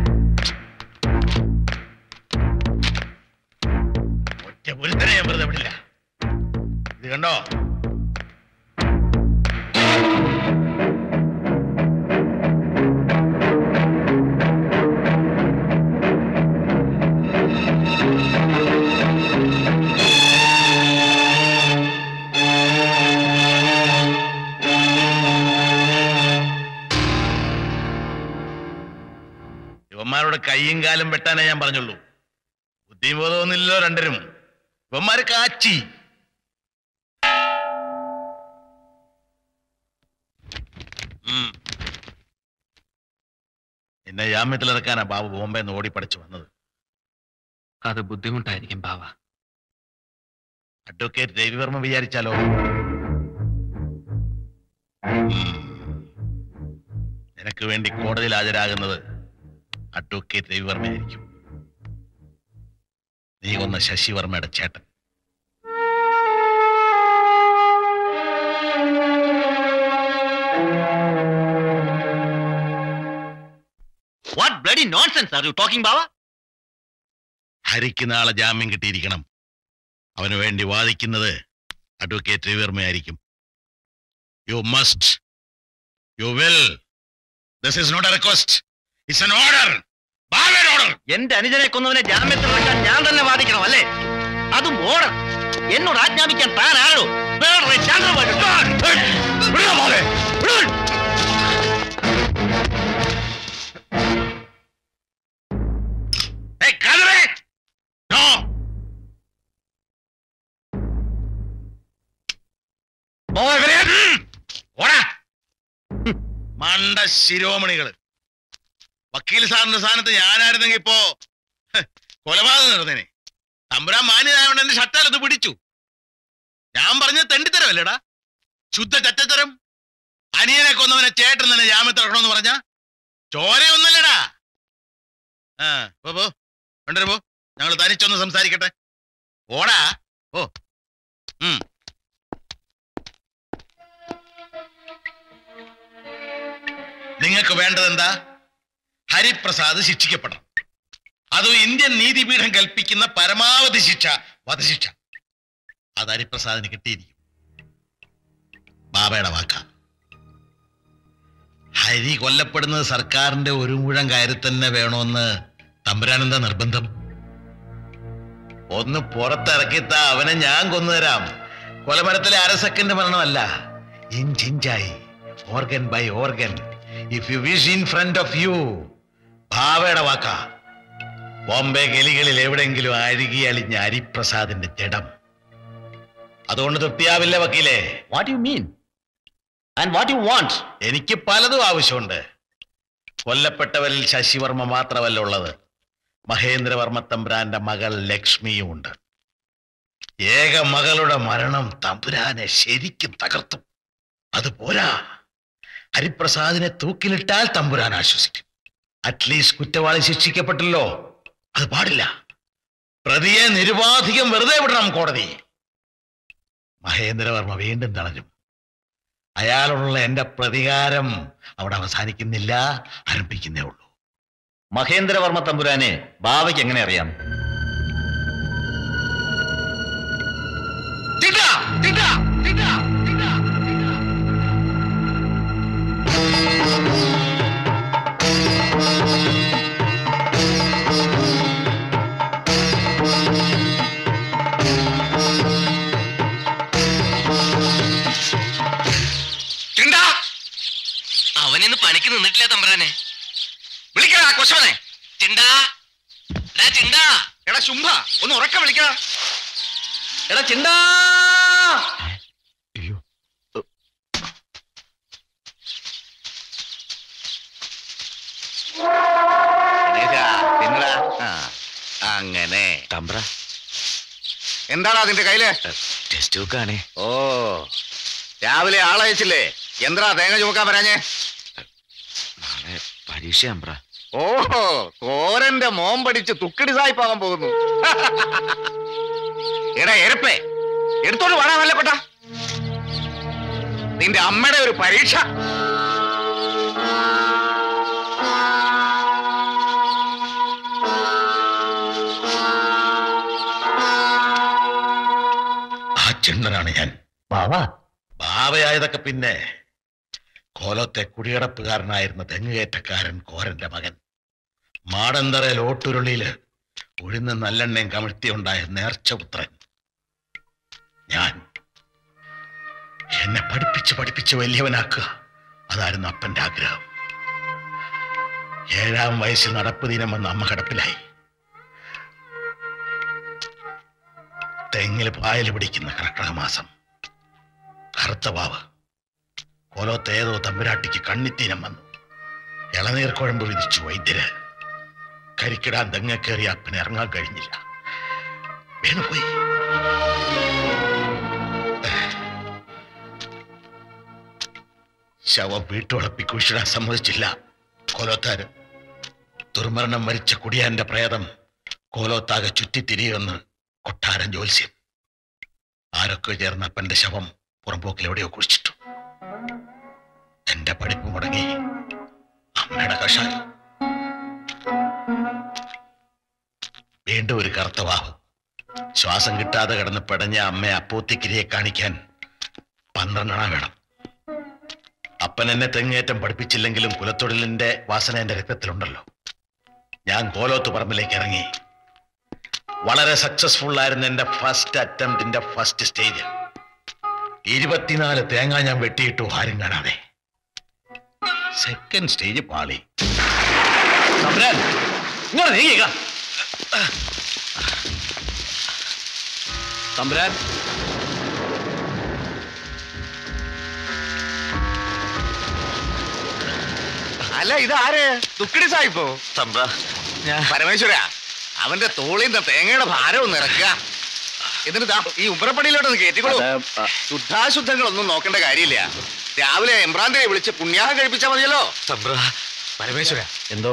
ഒറ്റ ഒരുത്തനെ ഞാൻ വെറുതെ വിടില്ല. ഇത് കണ്ടോ? ഇവന്മാരോട് കയ്യും കാലും വെട്ടാനേ ഞാൻ പറഞ്ഞുള്ളൂ. ബുദ്ധിബോധമൊന്നുമില്ലല്ലോ രണ്ടരും. ഇവന്മാര് കാച്ചി. എന്നെ ജാമ്യത്തിലിറക്കാനാ ബാബു ബോംബെ നിന്ന് ഓടിപ്പടിച്ചു വന്നത്. അത് ബുദ്ധിമുട്ടായിരിക്കും ബാവ. അഡ്വക്കേറ്റ് രവിവർമ്മ വിചാരിച്ചാലോ? നിനക്ക് വേണ്ടി കോടതിയിൽ ഹാജരാകുന്നത് അഡ്വക്കേറ്റ് രവിവർമ്മയായിരിക്കും. നീ കൊന്ന ശശിവർമ്മയുടെ ചേട്ടൻ. What bloody nonsense are you talking, Baba? ഹരിക്ക് നാളെ ജാമ്യം കിട്ടിയിരിക്കണം. അവന് വേണ്ടി വാദിക്കുന്നത് അഡ്വക്കേറ്റ് രവിവർമ്മയായിരിക്കും. You must, you will. This is not a request, it's an order. ബാബയുടെ ഓർഡർ. എന്റെ അനുജനെ കൊന്നവനെ ജാമ്യത്തിൽ ഇറക്കാൻ ഞാൻ തന്നെ വാദിക്കണം അല്ലേ? അതും ഓർഡർ. എന്നോട് ആജ്ഞാപിക്കാൻ താൻ ആരോ? മണ്ട ശിരോമണികള്. വക്കീൽ സാറിന്റെ സ്ഥാനത്ത് ഞാനായിരുന്നെങ്കിൽ ഇപ്പോ കൊലപാതകം നടന്നേനെ. തമ്പുരാൻ മാന്യനായോണ്ട് എന്റെ ഷട്ടാലത്ത് പിടിച്ചു. ഞാൻ പറഞ്ഞ തെണ്ടിത്തരമല്ലേടാ, ശുദ്ധ ചറ്റത്തരം. അനിയനെ കൊന്നവനെ ചേട്ടൻ തന്നെ ജാമ്യത്തിറക്കണമെന്ന് പറഞ്ഞ ചോരയൊന്നല്ലടാ. പോ രണ്ടര പോ, ഞങ്ങൾ തനിച്ചൊന്ന് സംസാരിക്കട്ടെ. ഓടാ ഓ. നിങ്ങൾക്ക് വേണ്ടതെന്താ? ഹരിപ്രസാദ് ശിക്ഷിക്കപ്പെടണം. അതും ഇന്ത്യൻ നീതിപീഠം കൽപ്പിക്കുന്ന പരമാവധി ശിക്ഷ, വധശിക്ഷ. അത് ഹരിപ്രസാദിന് കിട്ടിയിരിക്കും. ബാബയുടെ വാക്ക. ഹരി കൊല്ലപ്പെടുന്നത് സർക്കാരിന്റെ ഒരു മുഴം കയറി തന്നെ വേണമെന്ന് തമ്പുരാനെന്താ നിർബന്ധം? ഒന്ന് പുറത്തിറക്കിത്താ, അവനെ ഞാൻ കൊന്നുതരാം. കൊലമരത്തിലെ അര സെക്കൻഡ് മരണമല്ല, ഇഞ്ചിഞ്ചായി, organ by organ. If you wish in front of you. ഭാവയുടെ വാക്ക. ബോംബെ ഗലികളിൽ എവിടെങ്കിലും അഴുകി അളിഞ്ഞ ഹരിപ്രസാദിന്റെ ജഡം. അതുകൊണ്ട് തൃപ്തിയാവില്ല വക്കീലേ. What you mean and what you want? എനിക്ക് പലതും ആവശ്യമുണ്ട്. കൊല്ലപ്പെട്ടവരിൽ ശശിവർമ്മ മാത്രമല്ല ഉള്ളത്, മഹേന്ദ്രവർമ്മ തമ്പുരാന്റെ മകൾ ലക്ഷ്മിയും ഉണ്ട്. ഏക മകളുടെ മരണം തമ്പുരാനെ ശരിക്കും തകർത്തും. അതുപോരാ, ഹരിപ്രസാദിനെ തൂക്കിലിട്ടാൽ തമ്പുരാൻ ആശ്വസിക്കും. അറ്റ്ലീസ്റ്റ് കുറ്റവാളി ശിക്ഷിക്കപ്പെട്ടല്ലോ, അത് പാടില്ല. പ്രതിയെ നിരുപാധികം വെറുതെ വിടണം കോടതി. മഹേന്ദ്രവർമ്മ വീണ്ടും തളരും. അയാളോടുള്ള എന്റെ പ്രതികാരം അവിടെ അവസാനിക്കുന്നില്ല, ആരംഭിക്കുന്നേ ഉള്ളൂ. മഹേന്ദ്രവർമ്മ തമ്പുരാനെ ബാവയ്ക്ക് എങ്ങനെ അറിയാം? അവനിന്ന് പണിക്ക് നിന്നിട്ടില്ല തമ്പുരാനെ. വിളിക്കടാ കൊശവനെ. ചിണ്ടാ, ചിണ്ടാ. എടാ ശുംഭ, ഒന്ന് ഉറക്കം വിളിക്കടാ. എടാ ചിണ്ടാ. അങ്ങനെ തമ്പ്ര, എന്താടാ അതിന്റെ കയ്യില്? ടെസ്റ്റ് ബുക്കാണേ. ഓ, രാവിലെ ആളയച്ചില്ലേ? എന്താ തേങ്ങ ചുമക്കാൻ പറയാഞ്ഞേ? നാളെ പരീക്ഷ തമ്പ്ര. ഓഹോ, കോരന്റെ മോൻ പഠിച്ച് തുക്കിടി സായിപ്പാകാൻ പോകുന്നു. എടാ എരപ്പേ, എടുത്തോണ്ട് വേണ നല്ല കൊട്ട. നിന്റെ അമ്മയുടെ ഒരു പരീക്ഷ. ആ ചെണ്ണനാണ് ഞാൻ. ബാവയായതൊക്കെ പിന്നെ. കോലത്തെ കുടിയടപ്പുകാരനായിരുന്ന തെങ്ങുകയറ്റക്കാരൻ കോരന്റെ മകൻ. മാടന്തറയിൽ ഓട്ടുരുളിയില് ഉഴുന്ന് നല്ലെണ്ണയും കമിഴ്ത്തിയുണ്ടായ നേർച്ചപുത്രൻ ഞാൻ. എന്നെ പഠിപ്പിച്ച് വലിയവനാക്കുക, അതായിരുന്നു അപ്പന്റെ ആഗ്രഹം. 7-ാം വയസ്സിൽ നടപ്പ് ദിനം വന്ന് അമ്മ കിടപ്പിലായി. തെങ്ങിൽ പായൽ പിടിക്കുന്ന കർക്കിടക മാസം. കറുത്ത വാവ്. കോലോത്ത് ഏതോ തമ്പുരാട്ടിക്ക് കണ്ണിത്തീനം വന്നു. ഇളനീർ കുഴമ്പ് വിധിച്ചു വൈദ്യര്. കരിക്കിടാൻ തെങ്ങക്കേറിയ അപ്പന് ഇറങ്ങാൻ കഴിഞ്ഞില്ല, വീണുപോയി. ശവം വീട്ടുവളപ്പി കുഴിച്ചിടാൻ സമ്മതിച്ചില്ല കോലോത്താര്. ദുർമരണം മരിച്ച കുടിയാന്റെ പ്രേതം കോലോത്താകെ ചുറ്റിത്തിരിയുമെന്ന് കൊട്ടാരൻ ജ്യോത്സ്യം. ആരൊക്കെ ചേർന്ന അപ്പന്റെ ശവം പുറമ്പോക്കിൽ എവിടെയോ കുഴിച്ചിട്ടു. എന്റെ പഠിപ്പ് മുടങ്ങി, അമ്മയുടെ കഷായം. വീണ്ടും ഒരു കറുത്ത വാവ്. ശ്വാസം കിട്ടാതെ കിടന്ന് പെടഞ്ഞ അമ്മയെ അപ്പോത്തിക്കിരിയെ കാണിക്കാൻ 12 അണ വേണം. അപ്പൻ എന്നെ തെങ്ങേറ്റം പഠിപ്പിച്ചില്ലെങ്കിലും കുലത്തൊഴിലിന്റെ വാസന എന്റെ രക്തത്തിലുണ്ടല്ലോ. ഞാൻ കോലോത്ത് പറമ്പിലേക്ക് ഇറങ്ങി. വളരെ സക്സസ്ഫുൾ ആയിരുന്നു എന്റെ ഫസ്റ്റ് അറ്റംപ്റ്റിന്റെ ഫസ്റ്റ് സ്റ്റേജ്. 24 തേങ്ങ ഞാൻ വെട്ടിയിട്ടു, ആരും കാണാതെ. സെക്കൻഡ് സ്റ്റേജ് പാളി. തമ്പുരാൻ, അല്ല ഇതാര്? ദുഃഖിടി സായിപ്പോ? പരമേശ്വര, അവന്റെ തോളിന്റെ തേങ്ങയുടെ ഭാരം ഒന്ന് ഇറക്കുക. എന്നിട്ട് ഈ ഉമ്പ്രപ്പണിയിലോട്ടൊന്ന് കയറ്റിക്കോളൂ. ശുദ്ധാശുദ്ധങ്ങളൊന്നും നോക്കേണ്ട കാര്യമില്ല. രാവിലെ എംബ്രാന്തിനെ വിളിച്ച് പുണ്യാഹം കഴിപ്പിച്ചാൽ മതിയല്ലോ. പരമേശ്വര, എന്തോ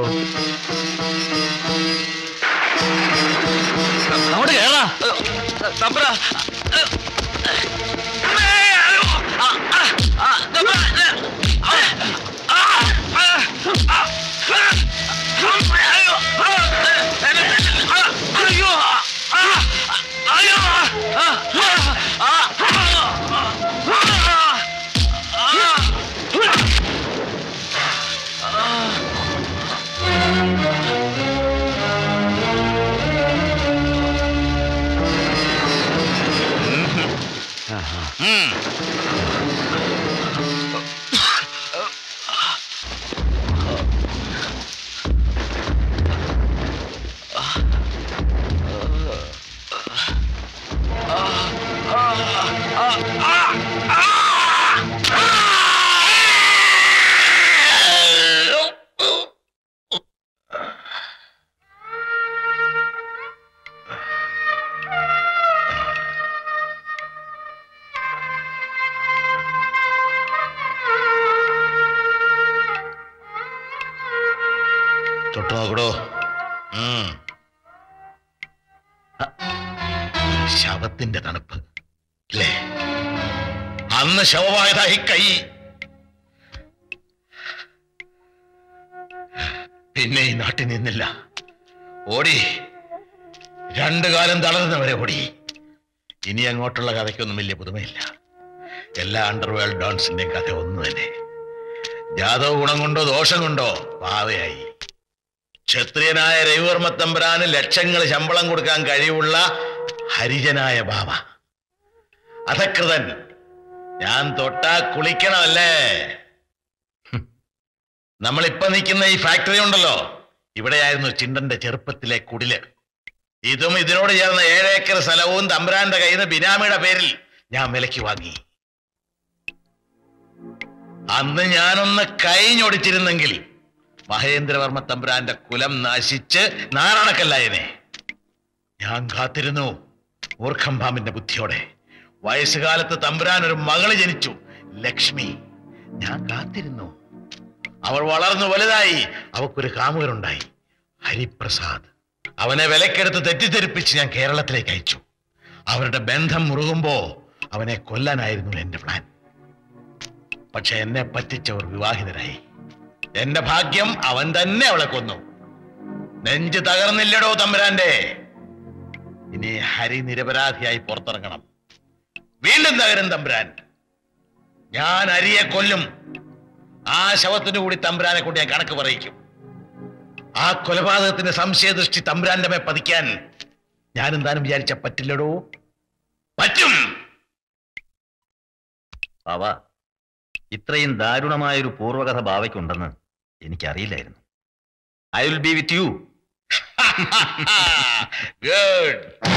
അങ്ങോട്ട് കേറാ. തമ്പ്ര തൊട്ടു നോക്കടോ. ശവത്തിന്റെ തണുപ്പ് അല്ലേ? അന്ന് ശവമായതായി കൈ. പിന്നെ ഈ നാട്ടിൽ നിന്നില്ല, ഓടി. 2 കാലം തളർന്നവരെ ഓടി. ഇനി അങ്ങോട്ടുള്ള കഥയ്ക്കൊന്നും വലിയ പുതുമയില്ല. എല്ലാ അണ്ടർവേൾഡ് ഡോൺസിന്റെ കഥ ഒന്ന് തന്നെ. ജാതക ഗുണം കൊണ്ടോ ദോഷം കൊണ്ടോ പാവയായി. ക്ഷത്രിയനായ രവിവർമ്മ തമ്പുരാന് ലക്ഷങ്ങൾ ശമ്പളം കൊടുക്കാൻ കഴിവുള്ള ഹരിജനായ ബാവ. അധകൃതൻ. ഞാൻ തൊട്ടാ കുളിക്കണമല്ലേ? നമ്മളിപ്പൊ നിൽക്കുന്ന ഈ ഫാക്ടറി ഉണ്ടല്ലോ, ഇവിടെയായിരുന്നു ചിണ്ടന്റെ ചെറുപ്പത്തിലെ കുടില്. ഇതും ഇതിനോട് ചേർന്ന 7 ഏക്കർ സ്ഥലവും തമ്പുരാന്റെ കയ്യിൽ നിന്ന് ബിനാമിയുടെ പേരിൽ ഞാൻ വിലയ്ക്ക് വാങ്ങി. അന്ന് ഞാനൊന്ന് കൈഞ്ഞൊടിച്ചിരുന്നെങ്കിൽ മഹേന്ദ്രവർമ്മ തമ്പുരാന്റെ കുലം നാശിച്ച് നാരണക്കല്ലായനെ. ഞാൻ കാത്തിരുന്നു മൂർഖംപാമ്പിന്റെ ബുദ്ധിയോടെ. വയസ്സുകാലത്ത് തമ്പുരാൻ ഒരു മകള് ജനിച്ചു, ലക്ഷ്മി. ഞാൻ കാത്തിരുന്നു. അവൾ വളർന്നു വലുതായി. അവക്കൊരു കാമുകനുണ്ടായി, ഹരിപ്രസാദ്. അവനെ വിലക്കെടുത്ത് തെറ്റിദ്ധരിപ്പിച്ച് ഞാൻ കേരളത്തിലേക്ക് അയച്ചു. അവരുടെ ബന്ധം മുറുകുമ്പോ അവനെ കൊല്ലാനായിരുന്നു എന്റെ പ്ലാൻ. പക്ഷെ എന്നെ പറ്റിച്ചവർ വിവാഹിതരായി. എന്റെ ഭാഗ്യം, അവൻ തന്നെ അവളെ കൊന്നു. നെഞ്ച് തകർന്നില്ലടോ തമ്പുരാന്റെ. ഇനി ഹരി നിരപരാധിയായി പുറത്തിറങ്ങണം. വീണ്ടും തകരും തമ്പുരാൻ. ഞാൻ ഹരിയെ കൊല്ലും. ആ ശവത്തിന് കൂടി തമ്പുരാനെ കൊണ്ട് ഞാൻ കണക്ക് പറയിക്കും. ആ കൊലപാതകത്തിന്റെ സംശയദൃഷ്ടി തമ്പുരാന്റെ മേ പതിക്കാൻ ഞാനെന്താനും വിചാരിച്ച പറ്റില്ലടോ. പറ്റും. ബാവ, ഇത്രയും ദാരുണമായൊരു പൂർവ്വകഥ ബാവയ്ക്കുണ്ടെന്ന് എനിക്കറിയില്ലായിരുന്നു. I will be with you. Good.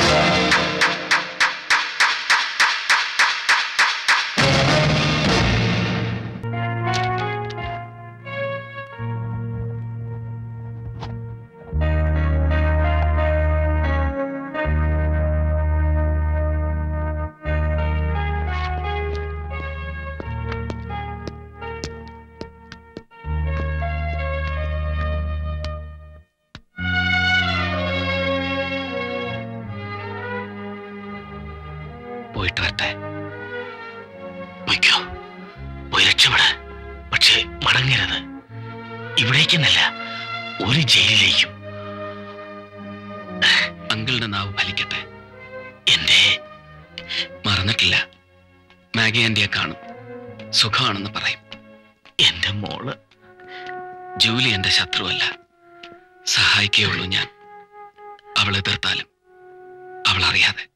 പോയിട്ട് വരട്ടെ. പൊയ്ക്കോ, പോയി രക്ഷപ്പെട്. പക്ഷേ മടങ്ങരുത്. ഇവിടേക്കെന്നല്ല, ഒരു ജയിലിലേക്കും. അങ്കിളുടെ നാവ് ഫലിക്കട്ടെ. എന്റെ മറന്നിട്ടില്ല. മാഗി ആന്റിയെ കാണും, സുഖമാണെന്ന് പറയും. എന്റെ മോള് ജൂലി എന്റെ ശത്രുവല്ല, സഹായിക്കുകയുള്ളൂ ഞാൻ. അവൾ എതിർത്താലും അവൾ അറിയാതെ.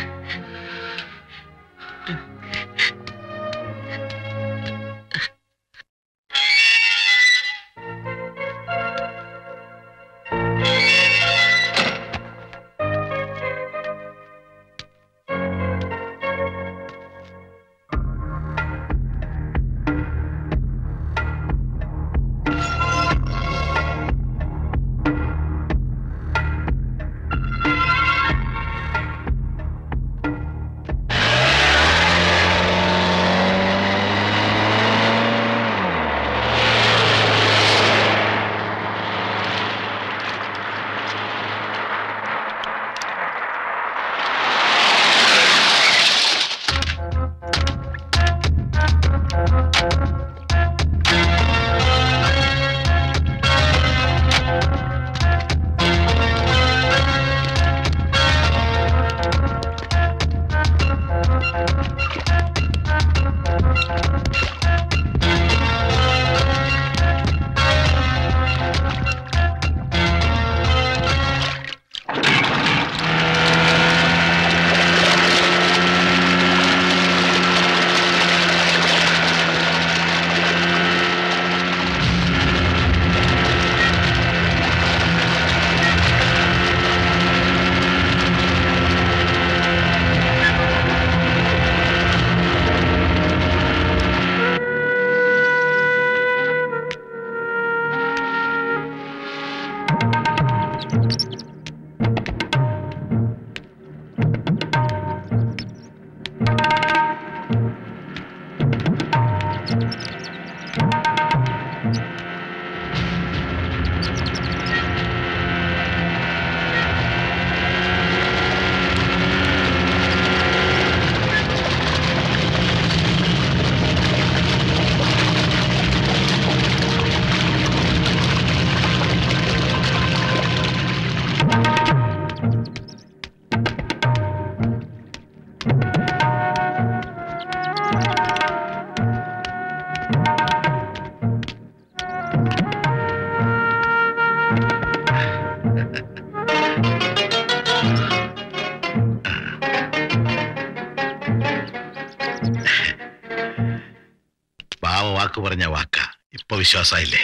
വാക്ക് പറഞ്ഞ വാക്ക ഇപ്പൊ വിശ്വാസായില്ലേ?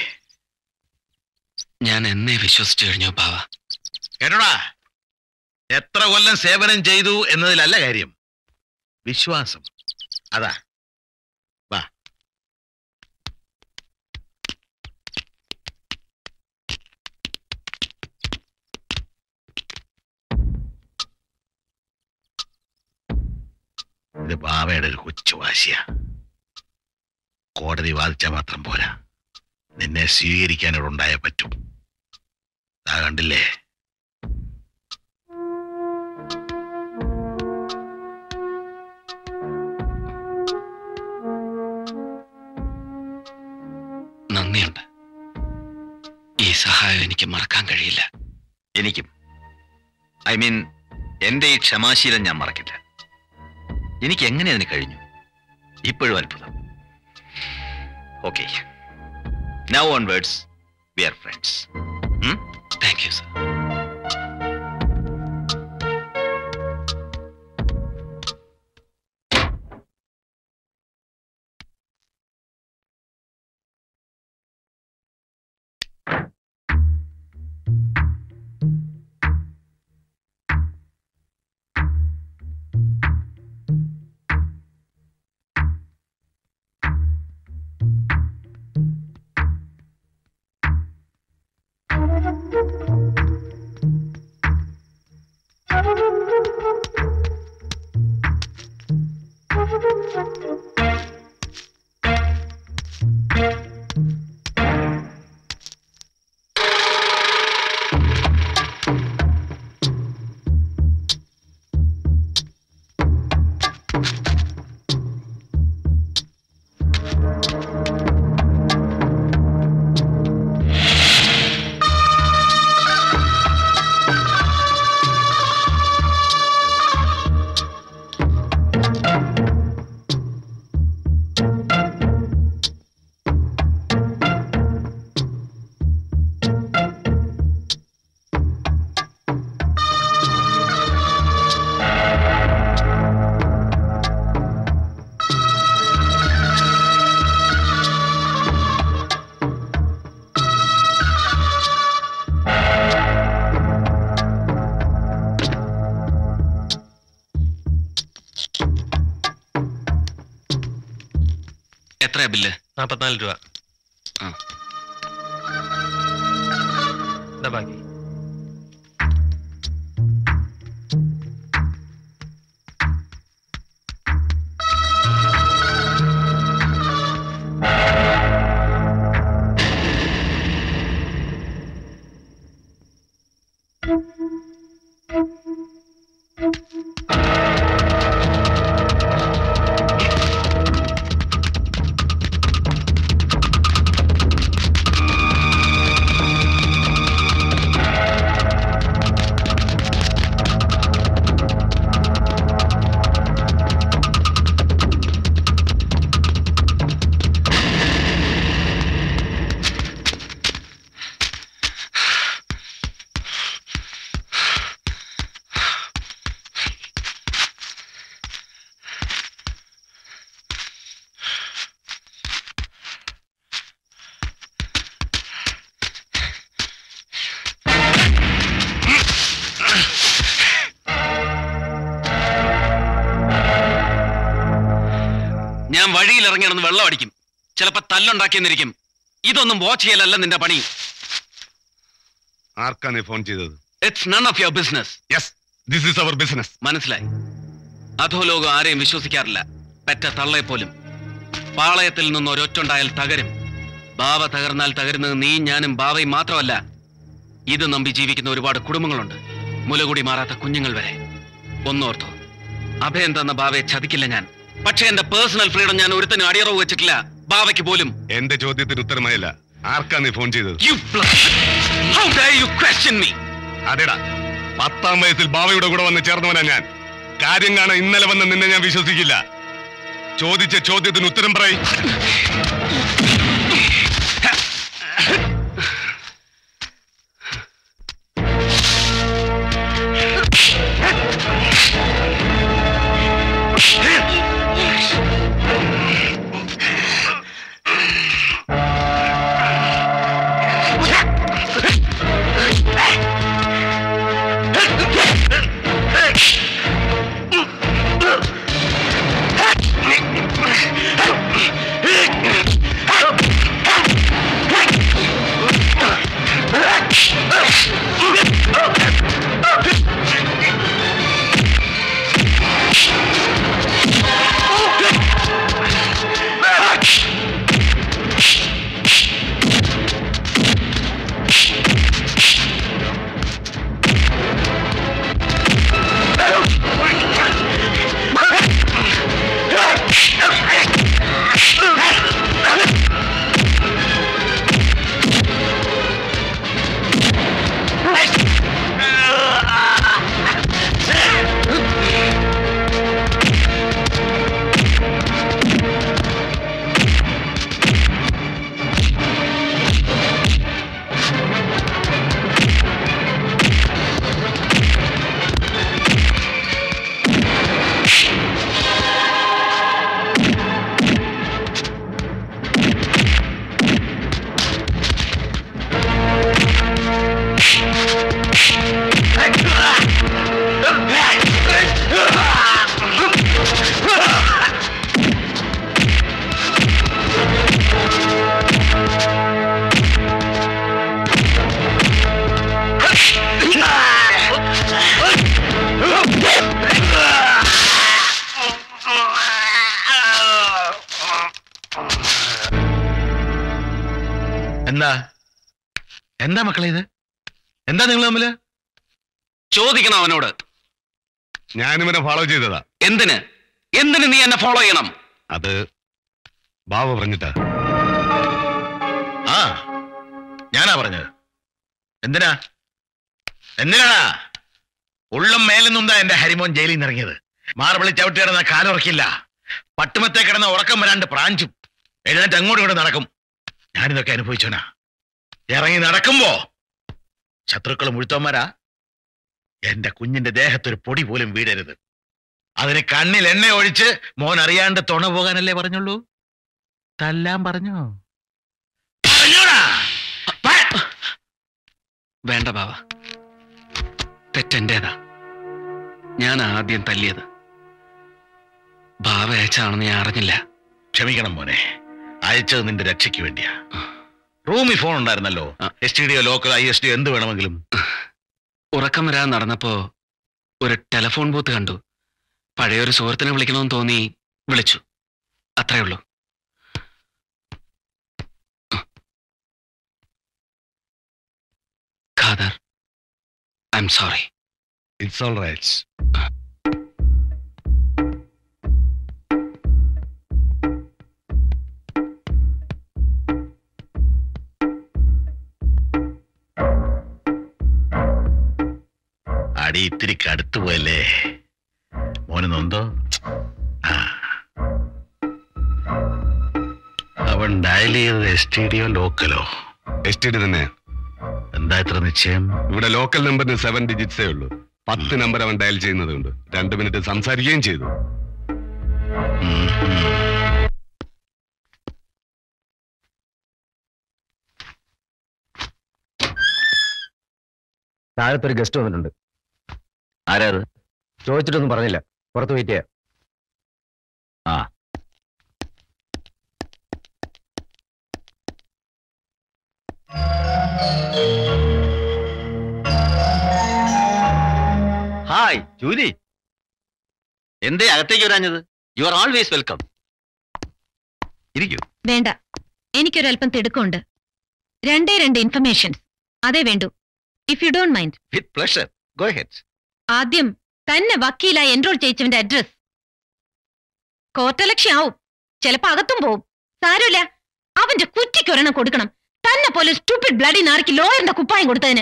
ഞാൻ എന്നെ വിശ്വസിച്ചു കഴിഞ്ഞു ബാവ. കേട്ടോടാ, എത്ര കൊല്ലം സേവനം ചെയ്തു എന്നതിലല്ല കാര്യം, വിശ്വാസം. അതാ വാ. ഇത് ബാവയുടെ ഒരു കൊച്ചു വാശിയാ. കോടതി വാദിച്ചാൽ മാത്രം പോരാ, നിന്നെ സ്വീകരിക്കാൻ ഇവിടെ ഉണ്ടായേ പറ്റൂ. കണ്ടില്ലേ, നന്ദിയുണ്ട്. ഈ സഹായം എനിക്ക് മറക്കാൻ കഴിയില്ല. എനിക്കും. ഐ മീൻ, എന്റെ ഈ ക്ഷമാശീലം ഞാൻ മറക്കില്ല. എനിക്ക് എങ്ങനെ അതിന് കഴിഞ്ഞു? ഇപ്പോഴും അത്ഭുതം. Okay, now onwards we are friends. Thank you sir. എത്രയാ ബില്ല്? 44 രൂപ. ബാക്കി ഞാൻ വഴിയിൽ ഇറങ്ങിയാണെന്ന് വെള്ളം അടിക്കും, ചിലപ്പോ തല്ലുണ്ടാക്കിയെന്നിരിക്കും. ഇതൊന്നും വാച്ച് ചെയ്യലല്ല നിന്റെ പണി. ആർക്കാ നീ ഫോൺ ചെയ്തത്? It's none of your business. Yes, this is our business. മനസ്സിലായി. അധോലോകം ആരെയും വിശ്വസിക്കാറില്ല, പെറ്റ തള്ളയെ പോലും. പാളയത്തിൽ നിന്ന് ഒരൊറ്റുണ്ടായാൽ തകരും. ബാവ തകർന്നാൽ തകരുന്നത് നീ ഞാനും ബാവയും മാത്രമല്ല, ഇത് നമ്പി ജീവിക്കുന്ന ഒരുപാട് കുടുംബങ്ങളുണ്ട്, മുലകൂടി മാറാത്ത കുഞ്ഞുങ്ങൾ വരെ. ഒന്നോർത്തോ, അഭയം തന്ന ബാവയെ ചതിക്കില്ല ഞാൻ. പക്ഷെ എന്റെ പേഴ്സണൽ ഫ്രീഡം ഞാൻ ഒരുത്തനും അടിയറവ് വെച്ചിട്ടില്ല, ബാവയ്ക്ക് പോലും. എന്റെ ചോദ്യത്തിന് ഉത്തരമായില്ല. ആർക്കാ നീ ഫോൺ ചെയ്തത്? അതെടാ, 10ാം വയസ്സിൽ ബാവയുടെ കൂടെ വന്ന് ചേർന്നവനാ ഞാൻ. കാര്യം കാണാൻ ഇന്നലെ വന്ന് നിന്നെ ഞാൻ വിശ്വസിക്കില്ല. ചോദിച്ച ചോദ്യത്തിന് ഉത്തരം പറയും. എന്താ മക്കളെ ഇത്? എന്താ നിങ്ങൾ തമ്മില്? ചോദിക്കണം അവനോട്. ഞാനിവനെ ഫോളോ ചെയ്തതാ. എന്തിന് നീ എന്നെ ഫോളോ ചെയ്യണം? അത് ബാവ പറഞ്ഞിട്ടാ. ആ, ഞാനാ പറഞ്ഞത്. എന്തിനാ ഉള്ളും മേലെന്നുണ്ടാ എന്റെ ഹരിമോൻ ജയിലിൽ നിന്ന് ഇറങ്ങിയത്? മാർബിളി ചവിട്ടി കിടന്ന കാലുറക്കില്ല, പട്ടുമത്തെ കിടന്ന ഉറക്കം വരാണ്ട് പ്രാഞ്ചും എഴുന്നേറ്റ് അങ്ങോട്ടും ഇങ്ങോട്ട് നടക്കും. ഞാനിതൊക്കെ അനുഭവിച്ചോനാ. ഇറങ്ങി നടക്കുമ്പോ ശത്രുക്കൾ മുഴുത്തവന്മാരാ. എന്റെ കുഞ്ഞിന്റെ ദേഹത്തൊരു പൊടി പോലും വീഴരുത്. അതിന് കണ്ണിൽ എണ്ണ ഒഴിച്ച് മോൻ അറിയാണ്ട് തുണ പോകാനല്ലേ പറഞ്ഞുള്ളൂ? തല്ലാൻ പറഞ്ഞോ? വേണ്ട ബാവ, തെറ്റെന്റേതാ. ഞാൻ ആദ്യം തല്ലിയത്. ബാവ അയച്ചാണെന്ന് ഞാൻ അറിഞ്ഞില്ല. ക്ഷമിക്കണം മോനെ, അയച്ചത് നിന്റെ രക്ഷയ്ക്ക് വേണ്ടിയാ. റൂമിൽ ഫോൺ ഉണ്ടായിരുന്നല്ലോ, STD ലോക്കൽ ISD എന്ത് വേണമെങ്കിലും. ഉറക്കം വരാൻ നടന്നപ്പോ ഒരു ടെലിഫോൺ ബൂത്ത് കണ്ടു. പഴയൊരു സുഹൃത്തിനെ വിളിക്കണമെന്ന് തോന്നി, വിളിച്ചു. അത്രേ ഉള്ളൂ. Khader, I am sorry. It's all right. അടി ഇത്തിരി കടുത്തു പോയല്ലേ മോന്? നൊന്തോ? അവൻ ഡയൽ ചെയ്തത് STD ലോക്കലോ? STD തന്നെ. എന്താ ഇത്ര നിശ്ചയം? ഇവിടെ ലോക്കൽ നമ്പറിന് 7 ഡിജിറ്റ്സേ ഉള്ളൂ. 10 നമ്പർ അവൻ ഡയൽ ചെയ്യുന്നതുകൊണ്ട് 2 മിനിറ്റ് സംസാരിക്കുകയും ചെയ്തു. താഴത്തൊരു ഗസ്റ്റ് വന്നിട്ടുണ്ട്. ആരാത്? ചോദിച്ചിട്ടൊന്നും പറഞ്ഞില്ല. പുറത്ത് വെയിറ്റ് ചെയ്യാം. ആ, ഹായ് ജൂലി, എന്തേ അകത്തേക്ക് വരാഞ്ഞത്? You are always welcome. ഇരിക്കൂ. വേണ്ട, എനിക്കൊരല്പം തിടുക്കമുണ്ട്. 2 ഇൻഫർമേഷൻസ് അതേ വേണ്ടു. If you don't mind. With pleasure, go ahead. ആദ്യം തന്നെ വക്കീലായി എൻറോൾ ചെയ്യിച്ചവന്റെ അഡ്രസ്. കോർട്ടലക്ഷ്യം ആവും, ചിലപ്പോ അകത്തും പോവും. സാരമില്ല, അവന്റെ കുറ്റിക്കൊരെണ്ണം കൊടുക്കണം. തന്നെ പോലെ സ്റ്റുപ്പിഡ് ബ്ലഡി നാറിക്ക് ലോയറിന്റെ കുപ്പായം കൊടുത്തതിന്.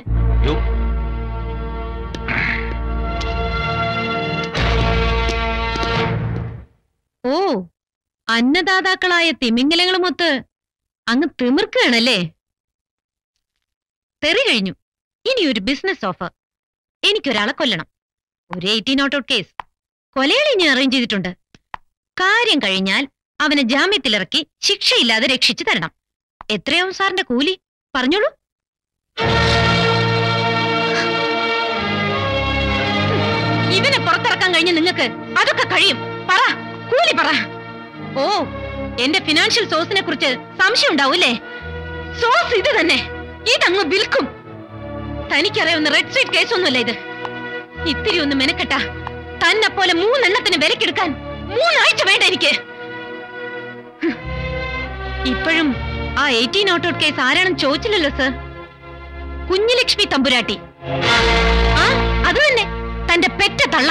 ഓ, അന്നദാതാക്കളായ തിമിംഗലങ്ങളുമൊത്ത് അങ്ങ് തിമിർക്കുകയാണല്ലേ? തെറി കഴിഞ്ഞു. ഇനി ഒരു ബിസിനസ് ഓഫർ. എനിക്കൊരാളെ കൊല്ലണം. ഒരു 18 ഔട്ട് കേസ്. കൊലയാളി ഇനി അറേഞ്ച് ചെയ്തിട്ടുണ്ട്. കാര്യം കഴിഞ്ഞാൽ അവനെ ജാമ്യത്തിലിറക്കി ശിക്ഷയില്ലാതെ രക്ഷിച്ചു തരണം. എത്രയാവും സാറിന്റെ കൂലി? പറഞ്ഞോളൂ. ഇവനെ പുറത്തിറക്കാൻ കഴിഞ്ഞ നിങ്ങൾക്ക് അതൊക്കെ കഴിയും. പറ, കൂലി പറ. ഓ, എന്റെ ഫിനാൻഷ്യൽ സോഴ്സിനെ കുറിച്ച് സംശയം ഉണ്ടാവൂല്ലേ? സോഴ്സ് ഇത് തന്നെ. ഇതങ്ങ് വിൽക്കും. തനിക്കറിയാവുന്ന റെഡ് സ്ട്രീറ്റ് കേസൊന്നുമല്ല ഇത്. ഇത്തിരി ഒന്ന് മെനക്കെട്ട തന്നെ പോലെ 3 എണ്ണത്തിന് വിലക്കെടുക്കാൻ 3 ആഴ്ച വേണ്ട എനിക്ക്. ഇപ്പോഴും ആ 18 ഔട്ട് കേസ് ആരാണെന്ന് ചോദിച്ചില്ലല്ലോ സർ. കുഞ്ഞുലക്ഷ്മി തമ്പുരാട്ടി. ആ, അത് തന്നെ, തന്റെ പെറ്റ തള്ള.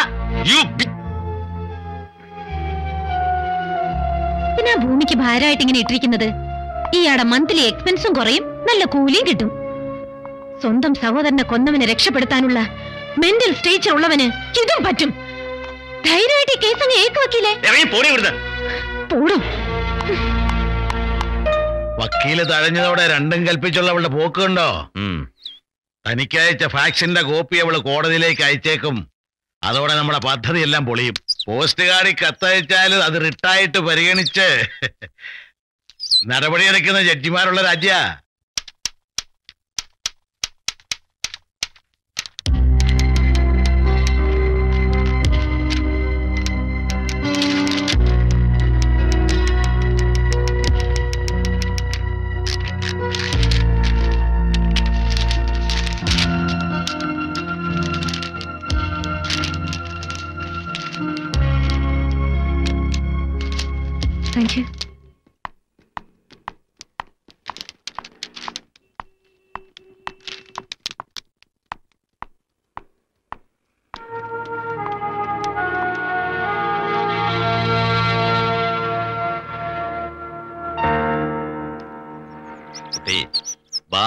പിന്നെ ഭൂമിക്ക് ഭാരമായിട്ട് ഇങ്ങനെ ഇട്ടിരിക്കുന്നത്. ഇയാടെ മന്ത്ലി എക്സ്പെൻസും കുറയും, നല്ല കൂലിയും കിട്ടും. സ്വന്തം സഹോദരനെ കൊന്നവനെ രക്ഷപ്പെടുത്താനുള്ള മെന്റൽ സ്റ്റേച്ചർ ഉള്ളവന് ഇതും പറ്റും. ധൈര്യമായിട്ട് ഈ കേസ് അങ്ങ് ഏക്കുവക്കീലേ. പോടും. വക്കീല് തഴഞ്ഞതോടെ രണ്ടും കൽപ്പിച്ചുള്ളവളുടെ പോക്കുണ്ടോ? തനിക്കയച്ച ഫാക്സിന്റെ കോപ്പി അവള് കോടതിയിലേക്ക് അയച്ചേക്കും. അതോടെ നമ്മുടെ പദ്ധതി എല്ലാം പൊളിയും. പോസ്റ്റ് കാർഡിൽ കത്തയച്ചാൽ അത് റിട്ടായിട്ട് പരിഗണിച്ച് നടപടിയെടുക്കുന്ന ജഡ്ജിമാരുള്ള രാജ്യ. Thank you.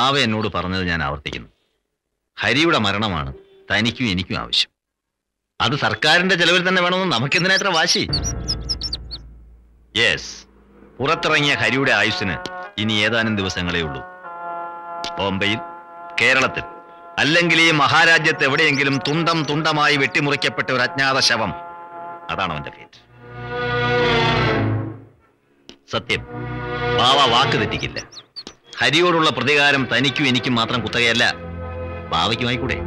ബാവ എന്നോട് പറഞ്ഞത് ഞാൻ ആവർത്തിക്കുന്നു. ഹരിയുടെ മരണമാണ് തനിക്കും എനിക്കും ആവശ്യം. അത് സർക്കാരിന്റെ ചെലവിൽ തന്നെ വേണമെന്ന് നമുക്കെന്തിനാ എത്ര വാശി? യെസ്, പുറത്തിറങ്ങിയ ഹരിയുടെ ആയുസ്സിന് ഇനി ഏതാനും ദിവസങ്ങളേ ഉള്ളൂ. ബോംബെയിൽ, കേരളത്തിൽ, അല്ലെങ്കിൽ ഈ മഹാരാജ്യത്ത് എവിടെയെങ്കിലും തുണ്ടം തുണ്ടമായി വെട്ടിമുറിക്കപ്പെട്ട ഒരു അജ്ഞാത ശവം. അതാണ് അവന്റെ ഫേറ്റ്. സത്യം, ബാവ വാക്ക് തെറ്റിക്കില്ല. ഹരിയോടുള്ള പ്രതികാരം തനിക്കും എനിക്കും മാത്രം കുത്തകയല്ല, ബാവയ്ക്കുമായിക്കൂടെ?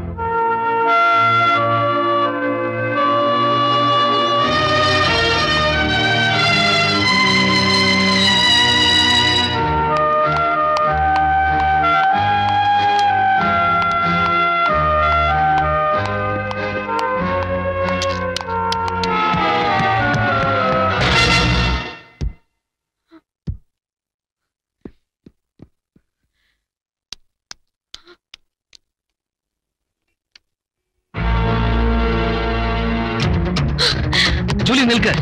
ജൂലി നിൽക്ക്.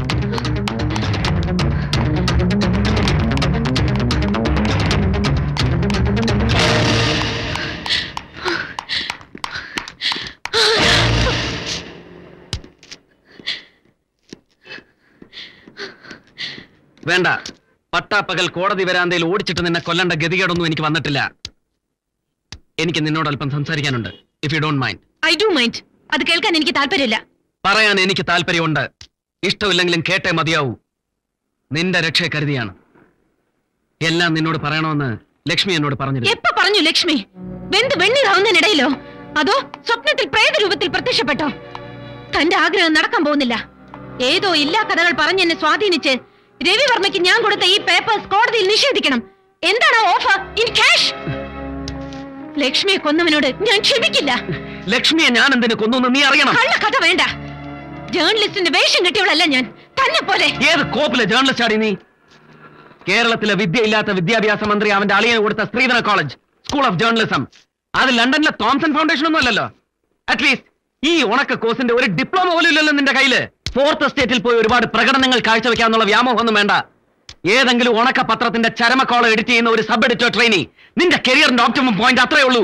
വേണ്ട, പട്ടാപ്പകൽ കോടതി വരാന്തയിൽ ഓടിച്ചിട്ട് നിന്നെ കൊല്ലേണ്ട ഗതികേടൊന്നും എനിക്ക് വന്നിട്ടില്ല. എനിക്ക് നിന്നോട് അല്പം സംസാരിക്കാനുണ്ട്. If you don't mind. I do mind. അത് കേൾക്കാൻ എനിക്ക് താല്പര്യമില്ല. പറയാൻ എനിക്ക് താല്പര്യമുണ്ട്. ഇഷ്ടമില്ലെങ്കിലും കേട്ടേ മതിയാവൂ. നിന്റെ രക്ഷയെ കരുതിയാണ് എല്ലാം നിന്നോട് പറയണമെന്ന് ലക്ഷ്മി എന്നോട് പറഞ്ഞിരുന്നു. എപ്പോ പറഞ്ഞു ലക്ഷ്മി? വെന്ത് വെണ്ണീറാവുന്നതിനിടയിലോ അതോ സ്വപ്നത്തിൽ പ്രേത രൂപത്തിൽ പ്രത്യക്ഷപ്പെട്ടോ? തന്റെ ആഗ്രഹം നടക്കാൻ പോകുന്നില്ല. ഏതോ ഇല്ലാ കഥകൾ പറഞ്ഞെന്നെ സ്വാധീനിച്ച് രവിവർമ്മയ്ക്ക് ഞാൻ കൊടുത്ത ഈ പേപ്പേഴ്സ് കോടതിയിൽ നിഷേധിക്കണം. എന്താണ് ഓഫർ? In cash. ലക്ഷ്മിയെ കൊന്നവനോട് ഞാൻ ക്ഷമിക്കില്ല. ലക്ഷ്മിയെ ഞാൻ എന്തിനു കൊന്നു നീ അറിയണം. കള്ള കഥ വേണ്ട. ജേർണലിസ്റ്റിന്റെ വേഷം കെട്ടിയവളല്ല ഞാൻ. തന്നെ പോലെ. ഏത് കോപ്പിലെ ജേർണലിസ്റ്റ് ആടി നീ? കേരളത്തിലെ വിദ്യയില്ലാത്ത വിദ്യാഭ്യാസ മന്ത്രി അവന്റെ അളിയന് കൊടുത്ത സ്ത്രീധന കോളേജ്, സ്കൂൾ ഓഫ് ജേർണലിസം, അത് ലണ്ടനിലെ തോംസൺ ഫൗണ്ടേഷൻ ഒന്നും അല്ലല്ലോ. അറ്റ്ലീസ്റ്റ് ഈ ഉണക്ക കോഴ്സിന്റെ ഒരു ഡിപ്ലോമ പോലും ഇല്ലല്ലോ നിന്റെ കയ്യില്. ഫോർത്ത് എസ്റ്റേറ്റിൽ പോയി ഒരുപാട് പ്രകടനങ്ങൾ കാഴ്ചവെക്കാന്നുള്ള വ്യാമോഹമൊന്നും വേണ്ട. ഏതെങ്കിലും ഉണക്ക പത്രത്തിന്റെ ചരമക്കോളം എഡിറ്റ് ചെയ്യുന്ന ഒരു സബ് എഡിറ്റർ ട്രെയിനി നിന്റെ കരിയറിന്റെ ഓപ്റ്റിമം പോയിന്റ് അത്രേ ഉള്ളൂ.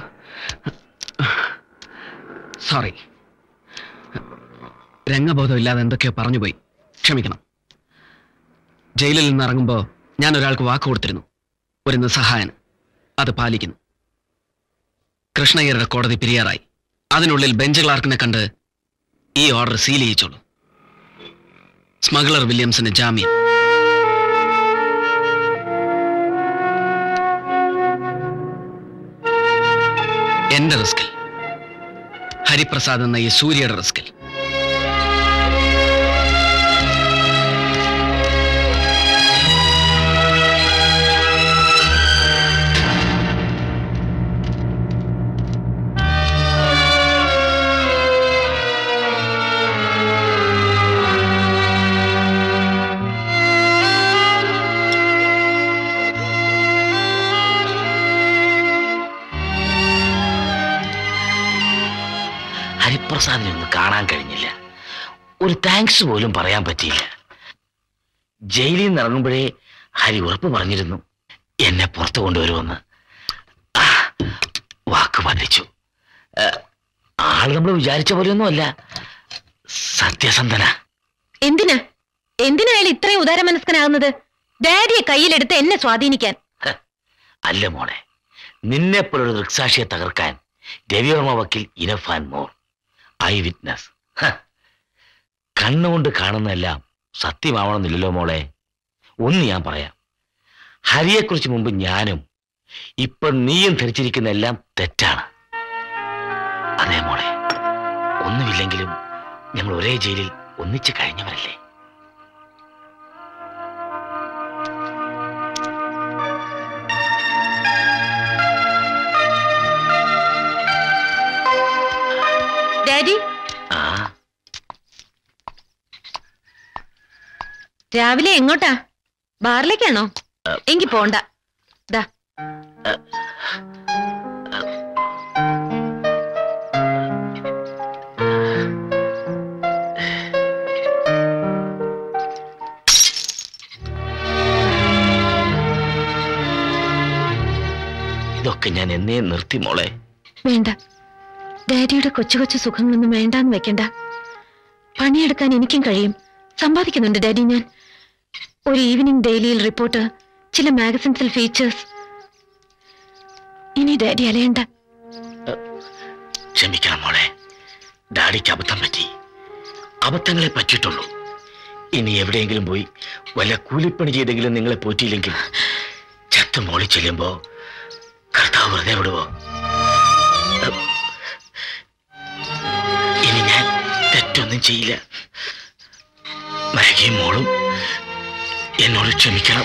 സോറി, രംഗബോധം ഇല്ലാതെ എന്തൊക്കെയോ പറഞ്ഞുപോയി, ക്ഷമിക്കണം. ജയിലിൽ നിന്ന് ഇറങ്ങുമ്പോ ഞാൻ ഒരാൾക്ക് വാക്ക് കൊടുത്തിരുന്നു, ഒരു നിസ്സഹായന്. അത് പാലിക്കുന്നു. കൃഷ്ണയ്യരുടെ കോടതി പിരിയാറായി. അതിനുള്ളിൽ ബെഞ്ച് ക്ലാർക്കിനെ കണ്ട് ഈ ഓർഡർ സീൽ ചെയ്യിച്ചോളൂ. സ്മഗ്ലർ വില്യംസിന് ജാമ്യം. എന്റെ റിസ്കിൽ, ഹരിപ്രസാദ് എന്ന ഈ സൂര്യയുടെ റിസ്കിൽ. ഹരിപ്രസാദിനെ ഒന്ന് കാണാൻ കഴിഞ്ഞില്ല. ഒരു താങ്ക്സ് പോലും പറയാൻ പറ്റിയില്ല. ജയിലിൽ നിന്ന് ഇറങ്ങുമ്പോഴേ ഹരി ഉറപ്പ് പറഞ്ഞിരുന്നു എന്നെ പുറത്തു കൊണ്ടുവരുമെന്ന്. വാക്ക് പാലിച്ചു. ആള് നമ്മൾ വിചാരിച്ച പോലെയൊന്നുമല്ല, സത്യസന്ധന. എന്തിനാ അയാൾ ഇത്രയും ഉദാരമനസ്കനാകുന്നത്? ഡാഡിയെ കയ്യിലെടുത്ത് എന്നെ സ്വാധീനിക്കാൻ. അല്ല മോളെ, നിന്നെപ്പോലൊരു ദൃക്സാക്ഷിയെ തകർക്കാൻ രവിവർമ്മ വക്കീൽ enough and more. Eye witness. കണ്ണുകൊണ്ട് കാണുന്നതെല്ലാം സത്യമാവണമെന്നില്ലല്ലോ മോളെ. ഒന്ന് ഞാൻ പറയാം, ഹരിയെക്കുറിച്ച് മുമ്പ് ഞാനും ഇപ്പൊ നീയും ധരിച്ചിരിക്കുന്ന എല്ലാം തെറ്റാണ്. അതെ മോളെ, ഒന്നുമില്ലെങ്കിലും ഞങ്ങൾ ഒരേ ജയിലിൽ ഒന്നിച്ച് കഴിഞ്ഞവരല്ലേ. ഡാഡി, രാവിലെ എങ്ങോട്ടാ? ബാറിലേക്കാണോ? എങ്കി പോണ്ട. ദാ ഇതൊക്കെ ഞാൻ എന്നേ നിർത്തി മോളെ. വേണ്ട, ഡാഡിയുടെ കൊച്ചു കൊച്ചു സുഖങ്ങളൊന്നും വേണ്ടാന്ന് വെക്കണ്ട. പണിയെടുക്കാൻ എനിക്കും കഴിയും, സമ്പാദിക്കുന്നുണ്ട് ഡാഡി. ഞാൻ ഒരു ഈവനിങ് ഡെയിലിയിൽ റിപ്പോർട്ട്, ചില മാഗസിൻസിൽ ഫീച്ചേഴ്സ്. ഇനി ഡാഡി അലയണ്ട. ക്ഷമിക്കണം മോളെ, ഡാഡിക്ക് അബദ്ധം പറ്റി. അബദ്ധങ്ങളെ പറ്റിയിട്ടുള്ളൂ. ഇനി എവിടെയെങ്കിലും പോയി വല്ല കൂലിപ്പണി ചെയ്തെങ്കിലും നിങ്ങളെ പോറ്റിയില്ലെങ്കിൽ ചത്ത് മോളി ചെല്ലുമ്പോ കർത്താവ് വെറുതെ വിടുവോ? ഇനി ഞാൻ തെറ്റൊന്നും ചെയ്യില്ല. മരകയും മോളും എന്നോട് ക്ഷമിക്കണം.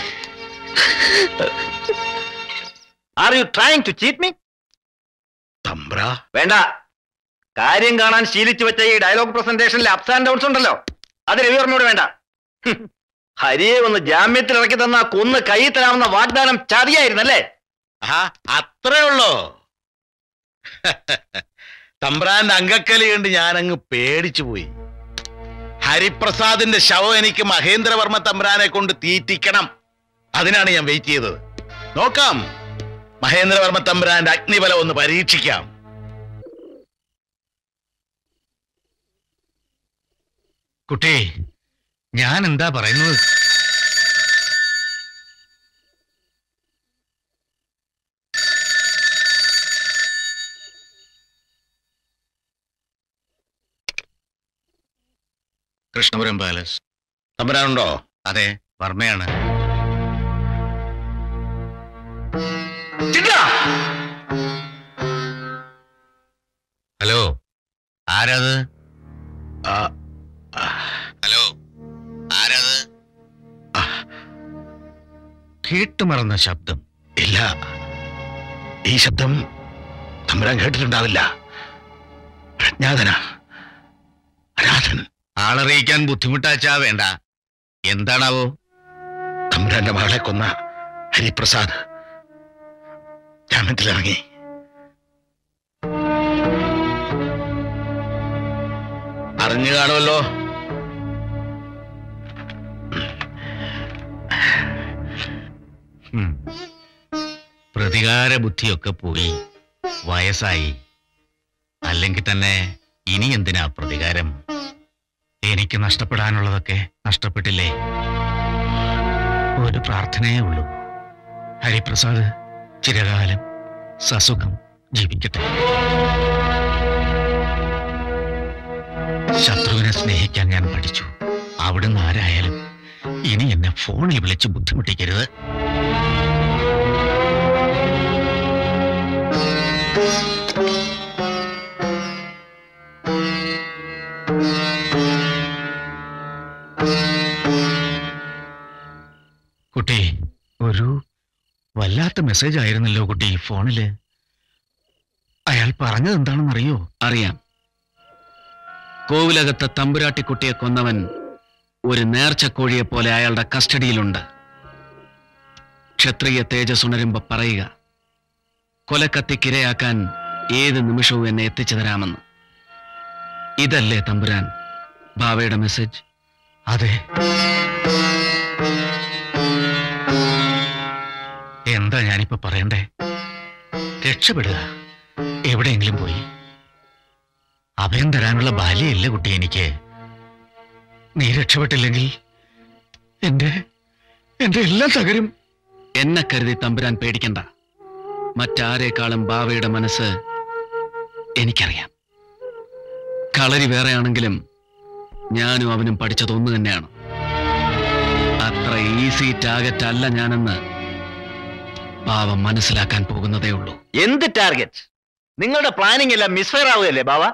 Are you trying to cheat me? തമ്പ്ര വേണ്ട. കാര്യം കാണാൻ ശീലിച്ചു വെച്ച ഈ ഡയലോഗ് പ്രസന്റേഷനിലെ അപ്സ് ആൻഡ് ഡൗൺസ് ഉണ്ടല്ലോ, അത് രവിവർമ്മയോട് വേണ്ട. ഹരിയെ ഒന്ന് ജാമ്യത്തിൽ ഇറക്കി തന്ന കൊന്ന് കൈ തരാവുന്ന വാഗ്ദാനം ചതിയായിരുന്നല്ലേ? അത്രേ ഉള്ളോ? തമ്പ്രാന്റെ അങ്കക്കലി കണ്ട് ഞാനങ്ങ് പേടിച്ചു പോയി. ഹരിപ്രസാദിന്റെ ശവം എനിക്ക് മഹേന്ദ്രവർമ്മ തമ്പ്രാനെ കൊണ്ട് തീറ്റിക്കണം. അതിനാണ് ഞാൻ വെയിറ്റ് ചെയ്തത്. നോക്കാം, മഹേന്ദ്രവർമ്മ തമ്പ്രാന്റെ അഗ്നിബലം ഒന്ന് പരീക്ഷിക്കാം. കുട്ടി, ഞാൻ എന്താ പറയുന്നത്? കൃഷ്ണപുരം പാലസ്. തമ്പുരാനുണ്ടോ? അതെ, വർമ്മയാണ്. ഹലോ, ആരാത്? ഹലോ, ആരാത്? കേട്ടുമറന്ന ശബ്ദം. ഇല്ല, ഈ ശബ്ദം തമ്പുരാൻ കേട്ടിട്ടുണ്ടാവില്ല. പ്രജ്ഞാതന, അനാഥൻ. ആളറിയിക്കാൻ ബുദ്ധിമുട്ടാച്ചാ വേണ്ട. എന്താണാവോ? തമ്പുരാന്റെ മകളെ കൊന്ന ഹരിപ്രസാദ് ജാമ്യത്തിലിറങ്ങി. അറിഞ്ഞു കാണുമല്ലോ. പ്രതികാര ബുദ്ധിയൊക്കെ പോയി, വയസ്സായി. അല്ലെങ്കിൽ തന്നെ ഇനി എന്തിനാ പ്രതികാരം? എനിക്ക് നഷ്ടപ്പെടാനുള്ളതൊക്കെ നഷ്ടപ്പെട്ടില്ലേ? ഒരു പ്രാർത്ഥനയേ ഉള്ളൂ, ഹരിപ്രസാദ് ചിരകാലം സസുഖം ജീവിക്കട്ടെ. ശത്രുവിനെ സ്നേഹിക്കാൻ ഞാൻ പഠിച്ചു. അവിടുന്ന് ആരായാലും ഇനി എന്നെ ഫോണിൽ വിളിച്ച് ബുദ്ധിമുട്ടിക്കരുത്. കുട്ടി, ഒരു വല്ലാത്ത മെസ്സേജ് ആയിരുന്നല്ലോ കുട്ടി ഫോണില്. അയാൾ പറഞ്ഞത് എന്താണെന്നറിയോ? അറിയാം. കോവിലകത്തെ തമ്പുരാട്ടിക്കുട്ടിയെ കൊന്നവൻ ഒരു നേർച്ചക്കോഴിയെ പോലെ അയാളുടെ കസ്റ്റഡിയിലുണ്ട്. ക്ഷത്രിയ തേജസ് ഉണരുമ്പോ പറയുക, കൊലക്കത്തിക്കിരയാക്കാൻ ഏത് നിമിഷവും എന്നെ എത്തിച്ചു തരാമെന്ന്. ഇതല്ലേ തമ്പുരാൻ ബാവയുടെ മെസ്സേജ്? അതെ. എന്താ ഞാനിപ്പോ പറയണ്ടേ? രക്ഷപ്പെടുക, എവിടെയെങ്കിലും പോയി. അഭയം തരാനുള്ള ബാല്യമില്ല കുട്ടി എനിക്ക്. നീ രക്ഷപ്പെട്ടില്ലെങ്കിൽ എന്റെ എല്ലാം തകരും. എന്നെ കരുതി തമ്പുരാൻ പേടിക്കണ്ട. മറ്റാരേക്കാളും ബാവയുടെ മനസ്സ് എനിക്കറിയാം. കളരി വേറെയാണെങ്കിലും ഞാനും അവനും പഠിച്ചത് ഒന്ന് തന്നെയാണ്. അത്ര ഈസി ടാർഗറ്റ് അല്ല ഞാനെന്ന് ബാവ മനസ്സിലാക്കാൻ പോകുന്നതേ ഉള്ളൂ. എന്ത് ടാർഗറ്റ്? നിങ്ങളുടെ പ്ലാനിംഗ് എല്ലാം മിസ്ഫയർ ആവുകയല്ലേ ബാവ?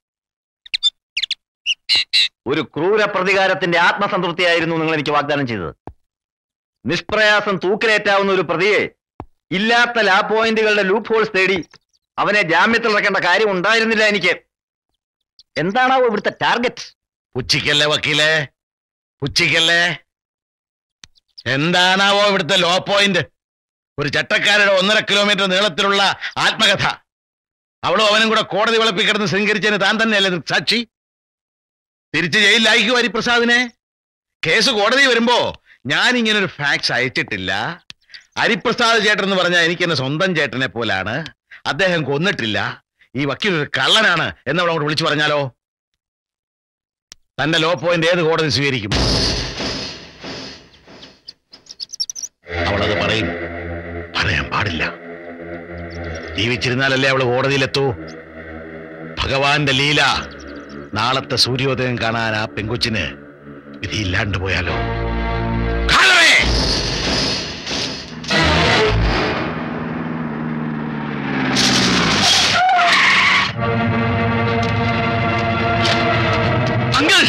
ഒരു ക്രൂര പ്രതികാരത്തിന്റെ ആത്മസംതൃപ്തിയായിരുന്നു നിങ്ങൾ എനിക്ക് വാഗ്ദാനം ചെയ്തത്. നിഷ്പ്രയാസം തൂക്കിലേറ്റാവുന്ന ഒരു പ്രതിയെ ഇല്ലാത്ത ലാ പോയിന്റുകളുടെ ലൂപ്പ് ഹോൾസ് തേടി അവനെ ജാമ്യത്തിൽ ഇറക്കേണ്ട കാര്യം ഉണ്ടായിരുന്നില്ല എനിക്ക്. എന്താണാവോ ഇവിടുത്തെ ടാർഗറ്റ്? പുച്ഛിക്കല്ലേ വക്കീലേ, പുച്ഛിക്കല്ലേ. എന്താണാവോ ഇവിടുത്തെ ലോ പോയിന്റ്? ഒരു ചട്ടക്കാരുടെ 1.5 കിലോമീറ്റർ നീളത്തിലുള്ള ആത്മകഥ. അവളും അവനും കൂടെ കോടതി വളപ്പിൽ കിടന്ന് ശൃംഗരിച്ചതിന് താൻ തന്നെയല്ലേ സാക്ഷി? തിരിച്ച് ജയിലിലായിക്കോ ഹരിപ്രസാദിനെ. കേസ് കോടതി വരുമ്പോ ഞാൻ ഇങ്ങനൊരു ഫാക്ട്സ് അയച്ചിട്ടില്ല, ഹരിപ്രസാദ് ചേട്ടൻ എന്ന് പറഞ്ഞാൽ എനിക്ക് എന്നെ സ്വന്തം ചേട്ടനെ പോലാണ്. അദ്ദേഹം കൊന്നിട്ടില്ല, ഈ വക്കീൽ ഒരു കള്ളനാണ് എന്നവൾ അങ്ങോട്ട് വിളിച്ചു പറഞ്ഞാലോ? തന്റെ ലോ പോയിന്റ് ഏത് കോടതി സ്വീകരിക്കും? അവളത് പറയും. പറയാൻ പാടില്ല. ജീവിച്ചിരുന്നാലല്ലേ അവള് കോടതിയിലെത്തൂ. ഭഗവാന്റെ ലീല. നാളത്തെ സൂര്യോദയം കാണാൻ ആ പെങ്കൊച്ചിന് വിധിയില്ലാണ്ട് പോയാലോ? അങ്കിൾ,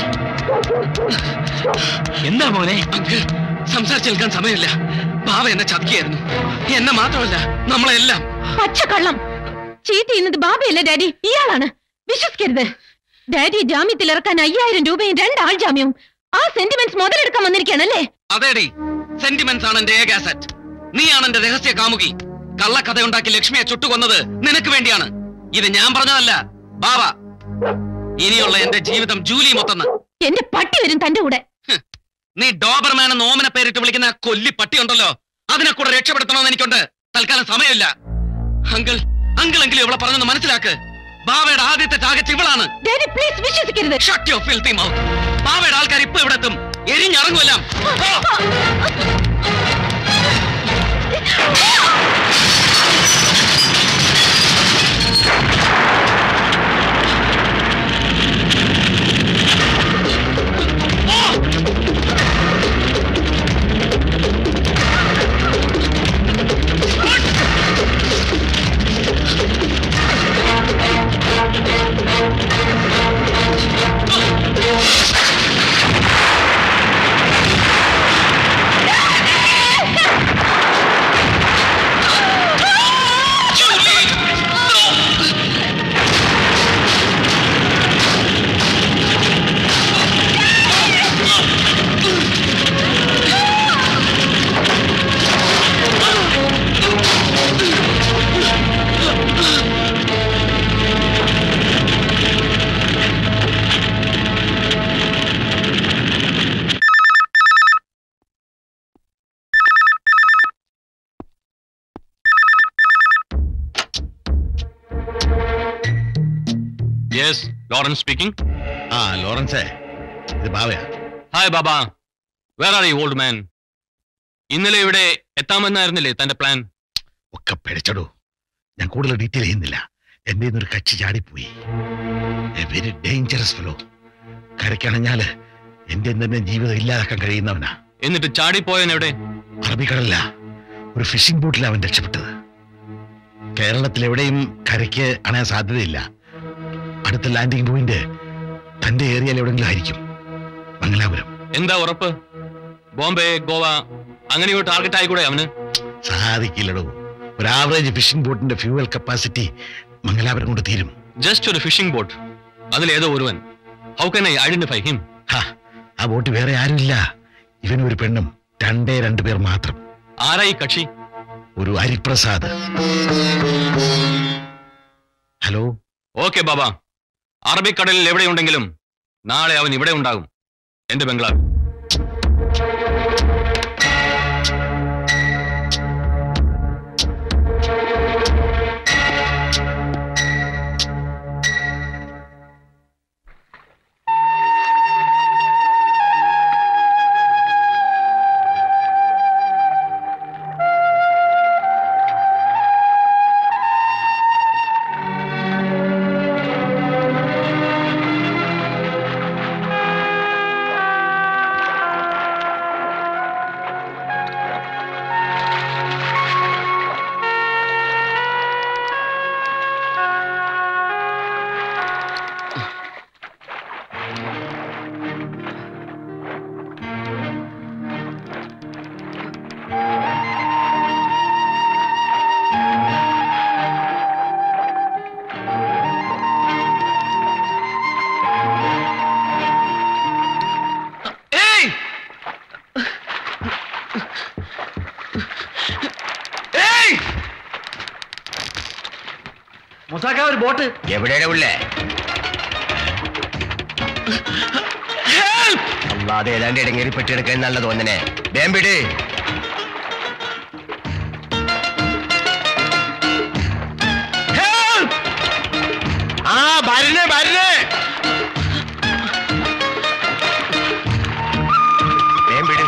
എന്താ മോനെ? അങ്കിൾ, സംസാരിച്ചേൽക്കാൻ സമയമില്ല. ബാവ എന്നെ ചതിക്കായിരുന്നു. എന്നെ മാത്രമല്ല, നമ്മളെല്ലാം. പച്ചക്കള്ളം. ചീറ്റ് ചെയ്യുന്നത് ബാബയല്ല ഡാഡി, ഇയാളാണ്. വിശ്വസിക്കരുത്. ഡാഡി ജാമ്യത്തിൽ ഇറക്കാൻ 5000 രൂപയും 2 ആൾ ജാമ്യവും. ആ സെന്റിമെന്റ്സ് മുതലെടുക്കാൻ വന്നിരിക്കുകയാണല്ലേ? അതേടി, സെന്റിമെന്റ്സ് ആണ് എന്റെ ഏക അസറ്റ്. നീയാണ് എന്റെ രഹസ്യ കാമുകി. കള്ളക്കഥയുണ്ടാക്കി ലക്ഷ്മിയെ ചുട്ടുകൊന്നത് നിനക്ക് വേണ്ടിയാണ്. ഇത് ഞാൻ പറഞ്ഞതല്ല, ബാവ. ഇനിയുള്ള എന്റെ ജീവിതം ജൂലി മൊത്തന്ന്. എന്റെ പട്ടി വരും തന്റെ കൂടെ. നീ ഡോബർമാൻ എന്ന് ഓമന പേരിട്ട് വിളിക്കുന്ന ആ കൊല്ലി പട്ടി ഉണ്ടല്ലോ, അതിനെ കൂടെ രക്ഷപ്പെടുത്തണമെന്ന് എനിക്കുണ്ട്. തൽക്കാലം സമയമില്ല. അങ്കിൾ എങ്കിലും ഇവളെ പറഞ്ഞൊന്ന് മനസ്സിലാക്ക്. ബാവയുടെ ആദ്യത്തെ ടാർഗറ്റ് ഇവളാണ്. പ്ലീസ് വിശ്വസിക്കരുത്. Shut your filthy mouth. ബാവയുടെ ആൾക്കാർ ഇപ്പൊ ഇവിടെ എത്തും. എരിഞ്ഞിറങ്ങുമല്ല. Lawrence speaking. Lawrence, ഇത് ബാവയാ. Hi, Baba. Where are you, old man? ഇന്നലെ ഇവിടെ എത്താമെന്നായിരുന്നില്ലേ തന്റെ പ്ലാൻ? ഒക്കെ പിഴച്ചടൂ. ഞാൻ കൂടുതൽ ഡീറ്റെയിൽ ചെയ്യുന്നില്ല. എന്റെ ഒരു കക്ഷി ചാടിപ്പോയി. A very dangerous fellow. കരക്കണഞ്ഞാല് എന്റെ തന്നെ ജീവിതം ഇല്ലാതാക്കാൻ കഴിയുന്നവനാ. എന്നിട്ട് ചാടിപ്പോയൻ എവിടെ? അറബിക്കടലില്ല. ഒരു ഫിഷിംഗ് ബോട്ടിൽ അവൻ രക്ഷപ്പെട്ടത്. കേരളത്തിൽ എവിടെയും കരയ്ക്ക് അണയാൻ സാധ്യതയില്ല. അടുത്ത ലാൻഡിംഗ് പോയിന്റ് തന്റെ ഏരിയയിൽ എവിടെങ്കിലും ആയിരിക്കും. മംഗലാപുരം. എന്താ ഉറപ്പ്? ബോംബെ, ഗോവ അങ്ങനെ ഒരു ടാർഗറ്റ് ആയിക്കൂടെ അവന്? സാധിക്കില്ലടോ. ഒരു ആവറേജ് ഫിഷിംഗ് ബോട്ടിന്റെ ഫ്യൂവൽ കപ്പാസിറ്റി മംഗലാപുരം കൊണ്ട് തീരും. ജസ്റ്റ് ഒരു ഫിഷിംഗ് ബോട്ട്, അതിലേതോ ഒരുവൻ. How can I identify him? ആ ബോട്ട് വേറെ ആരുമില്ല. ഇവനും ഒരു പെണ്ണും, 2 പേർ മാത്രം. ആരായി കക്ഷി? ഒരു ഹരിപ്രസാദ്. ഹലോ. ഓക്കെ ബാബാ, അറബിക്കടലിൽ എവിടെയുണ്ടെങ്കിലും നാളെ അവൻ ഇവിടെ ഉണ്ടാകും, എന്റെ ബംഗ്ലാവ്. ഒരു ബോട്ട് എവിടെയാണ് ഉള്ളേ? അല്ലാതെ ഏതാണ്ട് ഇടങ്ങേറി പെട്ടിയെടുക്കാൻ നല്ല തോന്നനെ. വേമ്പിട്. വരുന്നേ വരുന്നേ. വേം വിട്.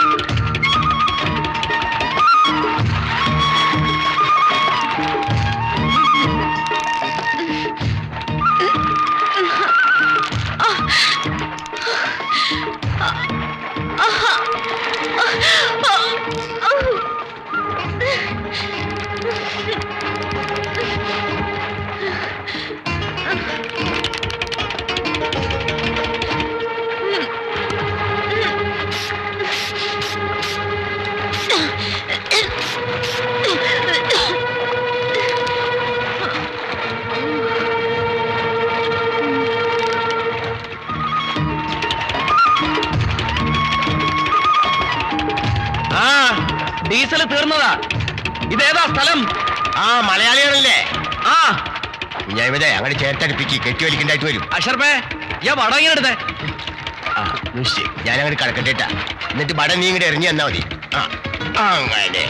ഡീസൽ തീർന്നതാ. ഇതേതാ സ്ഥലം? ആ മലയാളികളല്ലേ? ആ ഞാൻ ഇവിടെ അങ്ങനെ ചേർത്തടുപ്പിച്ച് കെട്ടിവലിക്കണ്ടായിട്ട് വരും. അഷർഫേ ഞാൻ വടം ഇങ്ങനെ എടുത്തേ. ഞാൻ അങ്ങനെ കടക്കട്ടേട്ടാ. എന്നിട്ട് വടം നീ ഇങ്ങോട്ട് എറിഞ്ഞു തന്നാ മതി. ആ അങ്ങനെ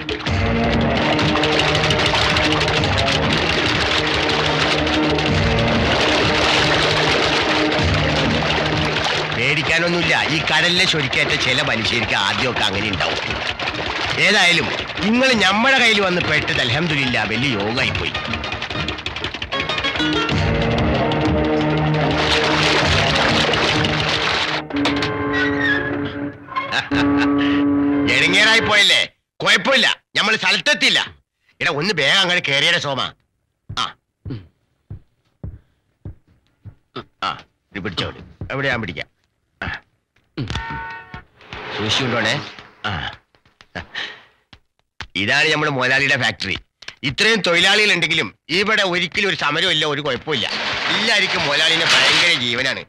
പേടിക്കാനൊന്നുമില്ല. ഈ കടലിലെ ചൊരിക്കേറ്റ ചില മനുഷ്യർക്ക് ആദ്യമൊക്കെ അങ്ങനെ ഉണ്ടാവും. ഏതായാലും നിങ്ങൾ നമ്മുടെ കയ്യിൽ വന്ന് പെട്ടത് അൽഹംദുലില്ലാ വലിയ യോഗമായി പോയി. എടങ്ങേറായി പോയല്ലേ? കുഴപ്പമില്ല, നമ്മൾ സ്ഥലത്തെത്തില്ല. എടാ ഒന്ന് വേഗം അങ്ങനെ കേറിയുടെ സോമ. ഇത് പിടിച്ചോളൂ. എവിടെ ഞാൻ പിടിക്കാം. സൂക്ഷിച്ചുകൊണ്ടോണേ. ഇതാണ് നമ്മുടെ മുതലാളിയുടെ ഫാക്ടറി. ഇത്രയും തൊഴിലാളികളുണ്ടെങ്കിലും ഇവിടെ ഒരിക്കലും ഒരു സമരമില്ല, ഒരു കുഴപ്പമില്ല. എല്ലാവർക്കും മുതലാളിനെ ഭയങ്കര ജീവനാണ്.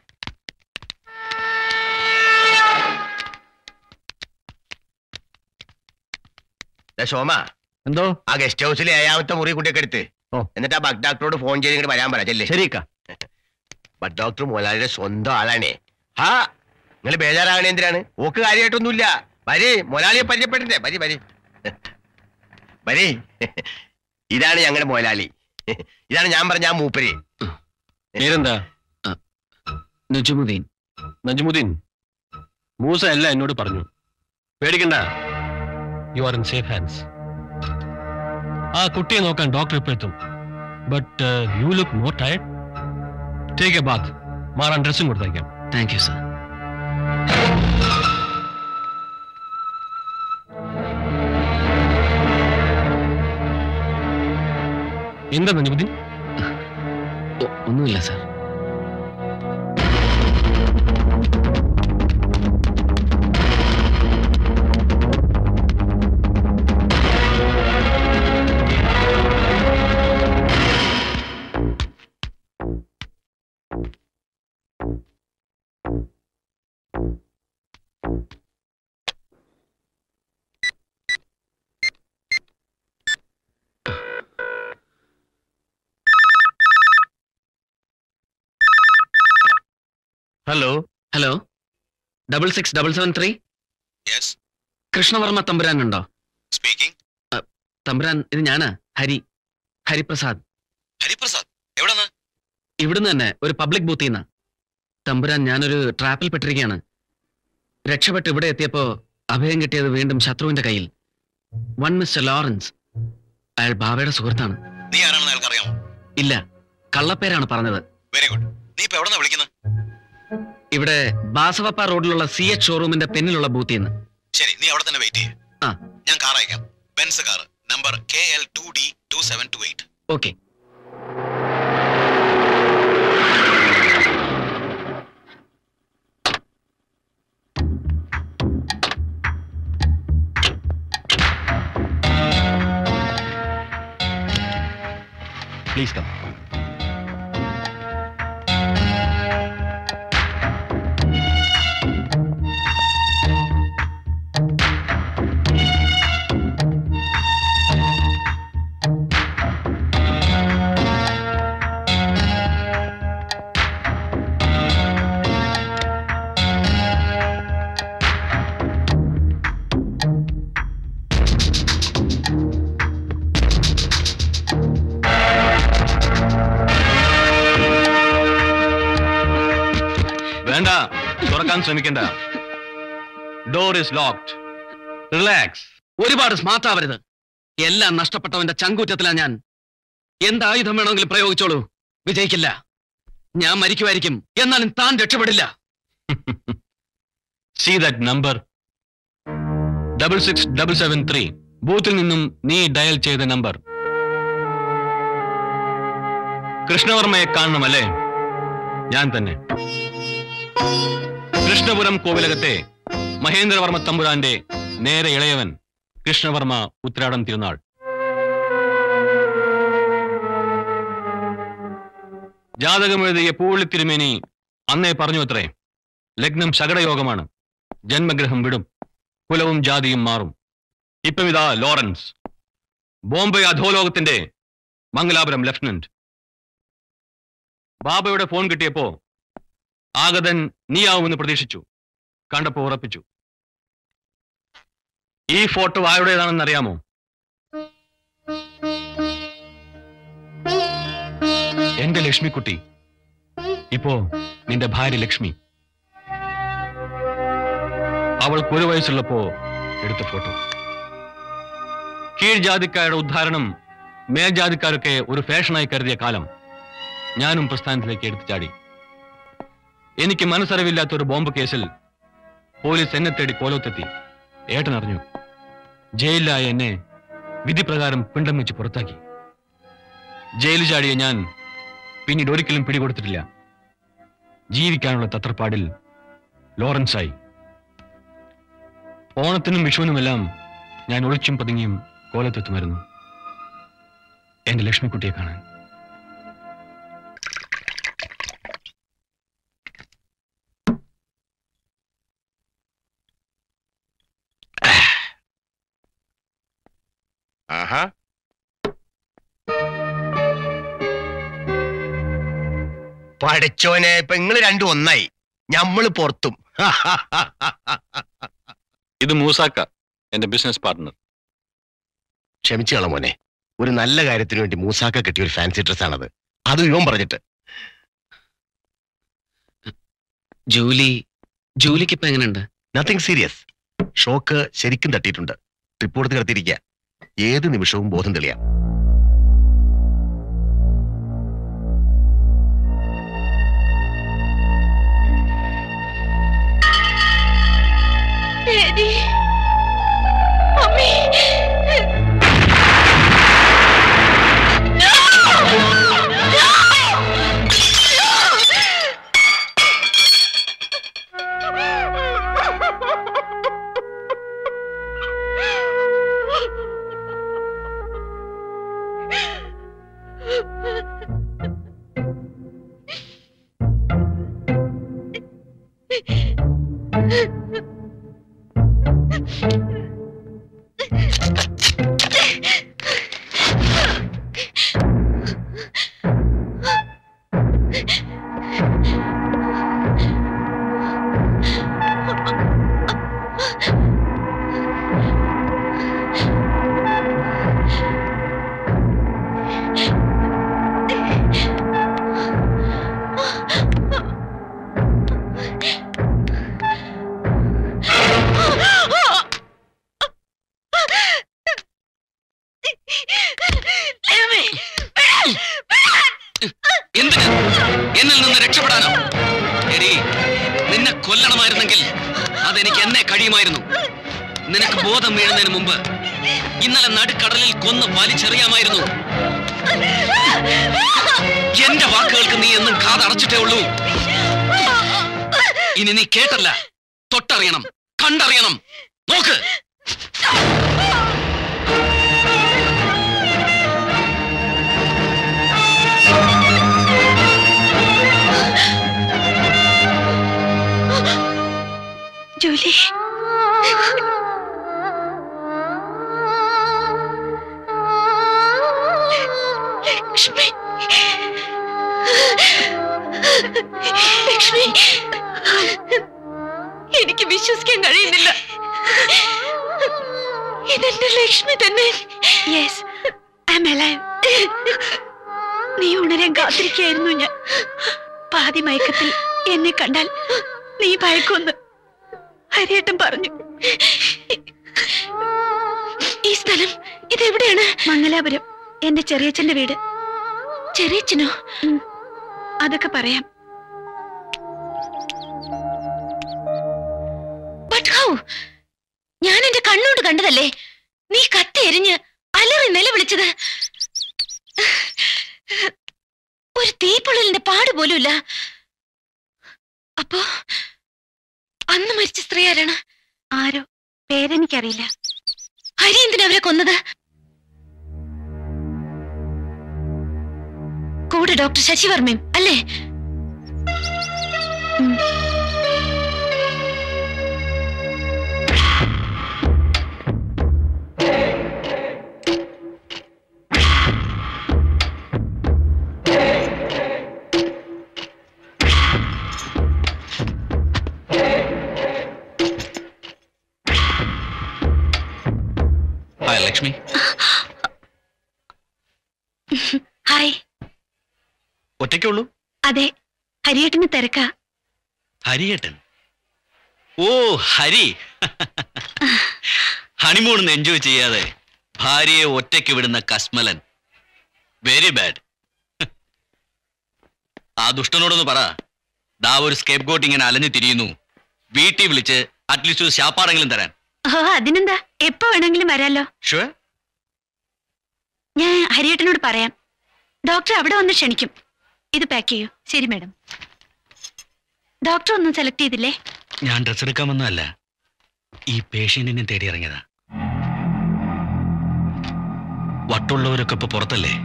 സോമ, എന്തോ ആ ഗസ്റ്റ് ഹൗസിലെ 7ാമത്തെ മുറി കുട്ടിയൊക്കെ എടുത്ത് എന്നിട്ട് ആ ബഗ് ഡോക്ടറോട് ഫോൺ ചെയ്ത് ഇങ്ങോട്ട് വരാൻ പറ. ചെല്ലേ. ശരിക്കാ. ബഗ് ഡോക്ടർ മുതലാളിയുടെ സ്വന്തം ആളാണേ. ഹാ, നിങ്ങൾ ബേജാറാകണേ എന്തിനാണ്? ഓക്ക് കാര്യമായിട്ടൊന്നുമില്ല. വരി, മുതലാളിയെ പരിചയപ്പെട്ടിട്ടേ. വരി വരി വരി. ഇതാണ് ഞങ്ങളുടെ മുതലാളി. ഇതാണ് ഞാൻ പറഞ്ഞ ആ മൂപ്പര്. പേരെന്താ? നജുമുദ്ദീൻ. നജ്മുദ്ദീൻ. മൂസ എല്ലാം എന്നോട് പറഞ്ഞു. പേടിക്കണ്ട, you are in safe hands. ആ കുട്ടിയെ നോക്കാൻ ഡോക്ടർ ഇപ്പൊ എത്തും. But you look more tired. Take a bath. മാറാൻ ഡ്രസ്സും കൊടുത്തേക്കാം. Thank you sir. എന്താ നജുമുദ്ദീൻ? ഒന്നുമില്ല സർ. Hello hello, 66773. കൃഷ്ണവർമ്മ തമ്പുരാനുണ്ടോ? സ്പീക്കിംഗ്. തമ്പുരാൻ, ഇത് ഞാനാ, ഹരിപ്രസാദ്. ഹരിപ്രസാദ് എവിടെന്ന്? ഇവിടുന്ന് തന്നെ, ഒരു പബ്ലിക് ബൂത്തിൽ നിന്നാ. തമ്പുരാൻ, ഞാനൊരു ട്രാപ്പിൽ പെട്ടിരിക്കുകയാണ്. രക്ഷപ്പെട്ട് ഇവിടെ എത്തിയപ്പോ അഭയം കിട്ടിയത് വീണ്ടും ശത്രുവിന്റെ കയ്യിൽ. One mister Lawrence. അയാൾ ബാവയുടെ സുഹൃത്താണ്. നീ ആരാണെന്ന് അയാൾക്ക് അറിയാമോ? ഇല്ല, കള്ളപ്പേരാണ് പറഞ്ഞത്. Very good. നീ ഇപ്പൊ എവിടെന്നാ വിളിക്കുന്നത്? ഇവിടെ ബാസവപ്പ റോഡിലുള്ള CH ഷോറൂമിന്റെ പിന്നിലുള്ള ബൂത്തിൽ നിന്ന്. ശരി, നീ അവിടെ തന്നെ വെയിറ്റ് ചെയ്യേ. ഞാൻ കാർ അയക്കാം. Benz car, number KL2D2728. Okay. Please come. വേണ്ട, തുറക്കാൻ ശ്രമിക്കണ്ട. Door is locked. റിലാക്സ്. ഒരുപാട് സ്മാർട്ട് ആവരുത്. എല്ലാം നഷ്ടപ്പെട്ടവന്റെ ചങ്കൂറ്റത്തിലാ ഞാൻ. എന്തായുധം വേണമെങ്കിലും പ്രയോഗിച്ചോളൂ, വിജയിക്കില്ല. ഞാൻ മരിക്കുമായിരിക്കും, എന്നാലും താൻ രക്ഷപ്പെടില്ല. See that number 66773. ബൂത്തിൽ നിന്നും നീ ഡയൽ ചെയ്ത നമ്പർ. കൃഷ്ണവർമ്മയെ കാണണമല്ലേ? ഞാൻ തന്നെ. കൃഷ്ണപുരം കോവിലകത്തെ മഹേന്ദ്രവർമ്മ തമ്പുരാന്റെ നേരെ ഇളയവൻ കൃഷ്ണവർമ്മ ഉത്രാടം തിരുനാൾ. ജാതകമെഴുതിയ പൂവള്ളി തിരുമേനി അന്നേ പറഞ്ഞു അത്രേ, ലഗ്നം ശകടയോഗമാണ്, ജന്മഗ്രഹം വിടും, കുലവും ജാതിയും മാറും. ഇപ്പം ഇതാ ലോറൻസ്, ബോംബെ അധോലോകത്തിന്റെ മംഗലാപുരം ലഫ്റ്റനന്റ്. ബാബയുടെ ഫോൺ കിട്ടിയപ്പോ ആഗതൻ നീയാവുമെന്ന് പ്രതീക്ഷിച്ചു. കണ്ടപ്പോ ഉറപ്പിച്ചു. ഈ ഫോട്ടോ ആരുടേതാണെന്ന് അറിയാമോ? എന്റെ ലക്ഷ്മിക്കുട്ടി, ഇപ്പോ നിന്റെ ഭാര്യ ലക്ഷ്മി. അവൾക്ക് 1 വയസ്സുള്ളപ്പോ എടുത്ത ഫോട്ടോ. കീഴ്ജാതിക്കാരുടെ ഉദ്ധാരണം മേൽജാതിക്കാരൊക്കെ ഒരു ഫാഷനായി കരുതിയ കാലം ഞാനും പ്രസ്ഥാനത്തിലേക്ക് എടുത്തു ചാടി. എനിക്ക് മനസ്സറിവില്ലാത്ത ഒരു ബോംബ് കേസിൽ പോലീസ് എന്നെ തേടി കോലോത്തെത്തി. ഏട്ടനറിഞ്ഞു. ജയിലിലായ എന്നെ വിധിപ്രകാരം പിണ്ടം വെച്ച് പുറത്താക്കി. ജയിലിൽ ചാടിയ ഞാൻ പിന്നീട് ഒരിക്കലും പിടികൊടുത്തിട്ടില്ല. ജീവിക്കാനുള്ള തത്രപ്പാടിൽ ലോറൻസായി. ഓണത്തിനും വിഷുവിനുമെല്ലാം ഞാൻ ഒളിച്ചും പതുങ്ങിയും കോലത്തെത്തുമായിരുന്നു എന്റെ ലക്ഷ്മിക്കുട്ടിയെ കാണാൻ. പഠിച്ചോനെ, ഇപ്പൊ നിങ്ങള് രണ്ടും ഒന്നായി, ഞമ്മള് പുറത്തും. ഇത് മൂസാക്ക, എന്റെ ബിസിനസ് പാർട്ട്ണർ. ക്ഷമിച്ചുകള മോനെ, ഒരു നല്ല കാര്യത്തിന് വേണ്ടി മൂസാക്ക കിട്ടിയ ഒരു ഫാൻസി ഡ്രസ് ആണത്. അത് ഇവൻ പറഞ്ഞിട്ട്. ജൂലിക്ക് ഇപ്പൊ എങ്ങനെയുണ്ട്? Nothing serious. ഷോക്ക് ശരിക്കും തട്ടിയിട്ടുണ്ട്. റിപ്പോർട്ട് കിടത്തിയിരിക്കുക. ഏത് നിമിഷവും ബോധം തെളിയാം. എന്നിൽ നിന്ന് രക്ഷപ്പെടാനോ? എടി, നിന്നെ കൊല്ലണമായിരുന്നെങ്കിൽ അതെനിക്ക് എന്നെ കഴിയുമായിരുന്നു. നിനക്ക് ബോധം വീഴുന്നതിന് മുമ്പ് ഇന്നലെ നടുക്കടലിൽ കൊന്ന് വലിച്ചെറിയാമായിരുന്നു. എന്റെ വാക്കുകൾക്ക് നീ എന്നും കാതടച്ചിട്ടേ ഉള്ളൂ. ഇനി നീ കേട്ടല്ല, തൊട്ടറിയണം, കണ്ടറിയണം. നോക്ക്. ജൂലി, ലക്ഷ്മി, ലക്ഷ്മി, എനിക്ക് വിശ്വസിക്കാൻ കഴിയുന്നില്ല. ഇതെന്റെ ലക്ഷ്മി തന്നെ. Yes, I am alive. നീ ഉണരാൻ കാത്തിരിക്കുകയായിരുന്നു ഞാൻ. പാതി മയക്കത്തിൽ എന്നെ കണ്ടാൽ നീ ഭയക്കൊന്ന് ഹരിയേട്ടൻ പറഞ്ഞു. ഈ സ്ഥലം ഇതെവിടെയാണ്? മംഗലാപുരം, എന്റെ ചെറിയച്ഛന്റെ വീട്. ചെറിയച്ഛനോ? അതൊക്കെ പറയാം. ഞാൻ എന്റെ കണ്ണോട് കണ്ടതല്ലേ നീ കത്തി എരിഞ്ഞ് അലറി നിലവിളിച്ചത്. ഒരു തീപ്പൊള്ളലിന്റെ പാട് പോലുമില്ല. അപ്പോ അന്ന് മരിച്ച സ്ത്രീ ആരാണ്? ആരോ, പേരെനിക്കറിയില്ല. ഹരി എന്തിനാ അവരെ കൊന്നത്? കൂടെ ഡോക്ടർ ശശിവർമ്മയും അല്ലേ? ലക്ഷ്മി. ഹായ്. ഒറ്റയ്ക്കുള്ളൂ? അതെ, ഹരിയേട്ടന് തിരക്കാ. ഹരിയേട്ടൻ? ഓ ഹരി. ഹണിമൂൺ എൻജോയ് ചെയ്യാതെ ഭാര്യയെ ഒറ്റയ്ക്ക് വിടുന്ന കസ്മലൻ. Very bad. ആ ദുഷ്ടനോടൊന്ന് പറ, ദാ ഒരു സ്കേപ്പ് ഗോട്ട് ഇങ്ങനെ അലഞ്ഞു തിരിയുന്നു, വീട്ടിൽ വിളിച്ച് അറ്റ്ലീസ്റ്റ് ഒരു ശാപ്പാടെങ്കിലും തരാൻ. ഓ അതിനെന്താ, എപ്പോ വേണമെങ്കിലും വരാലോ. ഷുവർ. ഞാൻ ഹരിയേട്ടനോട് പറയാം. ഡോക്ടർ അവിടെ വന്ന് ക്ഷണിക്കും. ഇത് പാക്ക് ചെയ്യൂ. ശരി മാഡം. ഡോക്ടർ ഒന്നും സെലക്ട് ചെയ്തില്ലേ? ഞാൻ ഡ്രസ് എടുക്കാൻ വന്നതല്ല, ഈ പേഷ്യന്റിനെ തേടി ഇറങ്ങിയതാ. വട്ടുള്ളവരൊക്കെ ഇപ്പൊ പുറത്തല്ലേ.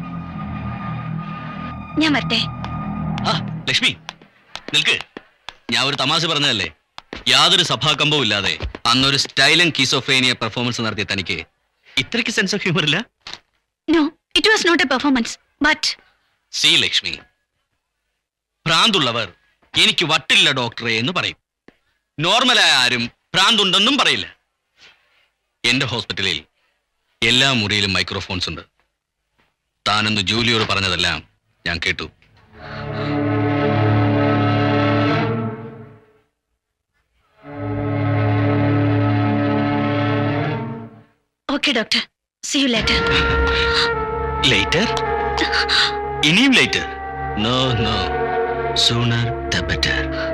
ഞാൻ വരട്ടെ. ആ ലക്ഷ്മി നിൽക്ക്. ഞാൻ ഒരു തമാശ പറഞ്ഞതല്ലേ. യാതൊരു സഭാകമ്പവും ഇല്ലാതെ അന്നൊരു സ്റ്റൈലൻ കീസോഫേനിയ പെർഫോമൻസ് നടത്തിയ തനിക്ക് ഇത്രയ്ക്ക് സെൻസ് ഓഫ് ഹ്യൂമർ ഇല്ല? No, it was not a performance. But see Lakshmi, ഭ്രാന്തുള്ളവർ എനിക്ക് വട്ടില്ല ഡോക്ടറെ എന്ന് പറയും. നോർമലായ ആരും ഭ്രാന്തുണ്ടെന്നും പറയില്ല. എന്റെ ഹോസ്പിറ്റലിൽ എല്ലാ മുറിയിലും മൈക്രോഫോൺസ് ഉണ്ട്. താനെന്ന് ജൂലിയോട് പറഞ്ഞതെല്ലാം ഞാൻ കേട്ടു. Okay doctor, see you later. Later? ഇനിയും later? No no, sooner the better.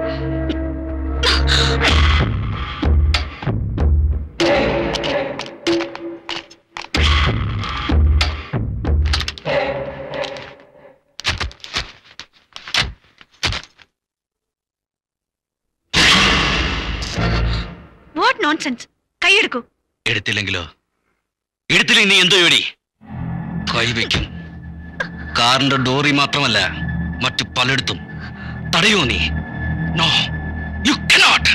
What nonsense. കൈയെടുക്കൂ. എടുത്തില്ലെങ്കിലോ? എടുത്തില്ലെങ്കിൽ നീ എന്തോ എടി കൈവയ്ക്കും. കാറിന്റെ ഡോറി മാത്രമല്ല, മറ്റു പലയിടത്തും തടയോ നീ? No, you cannot.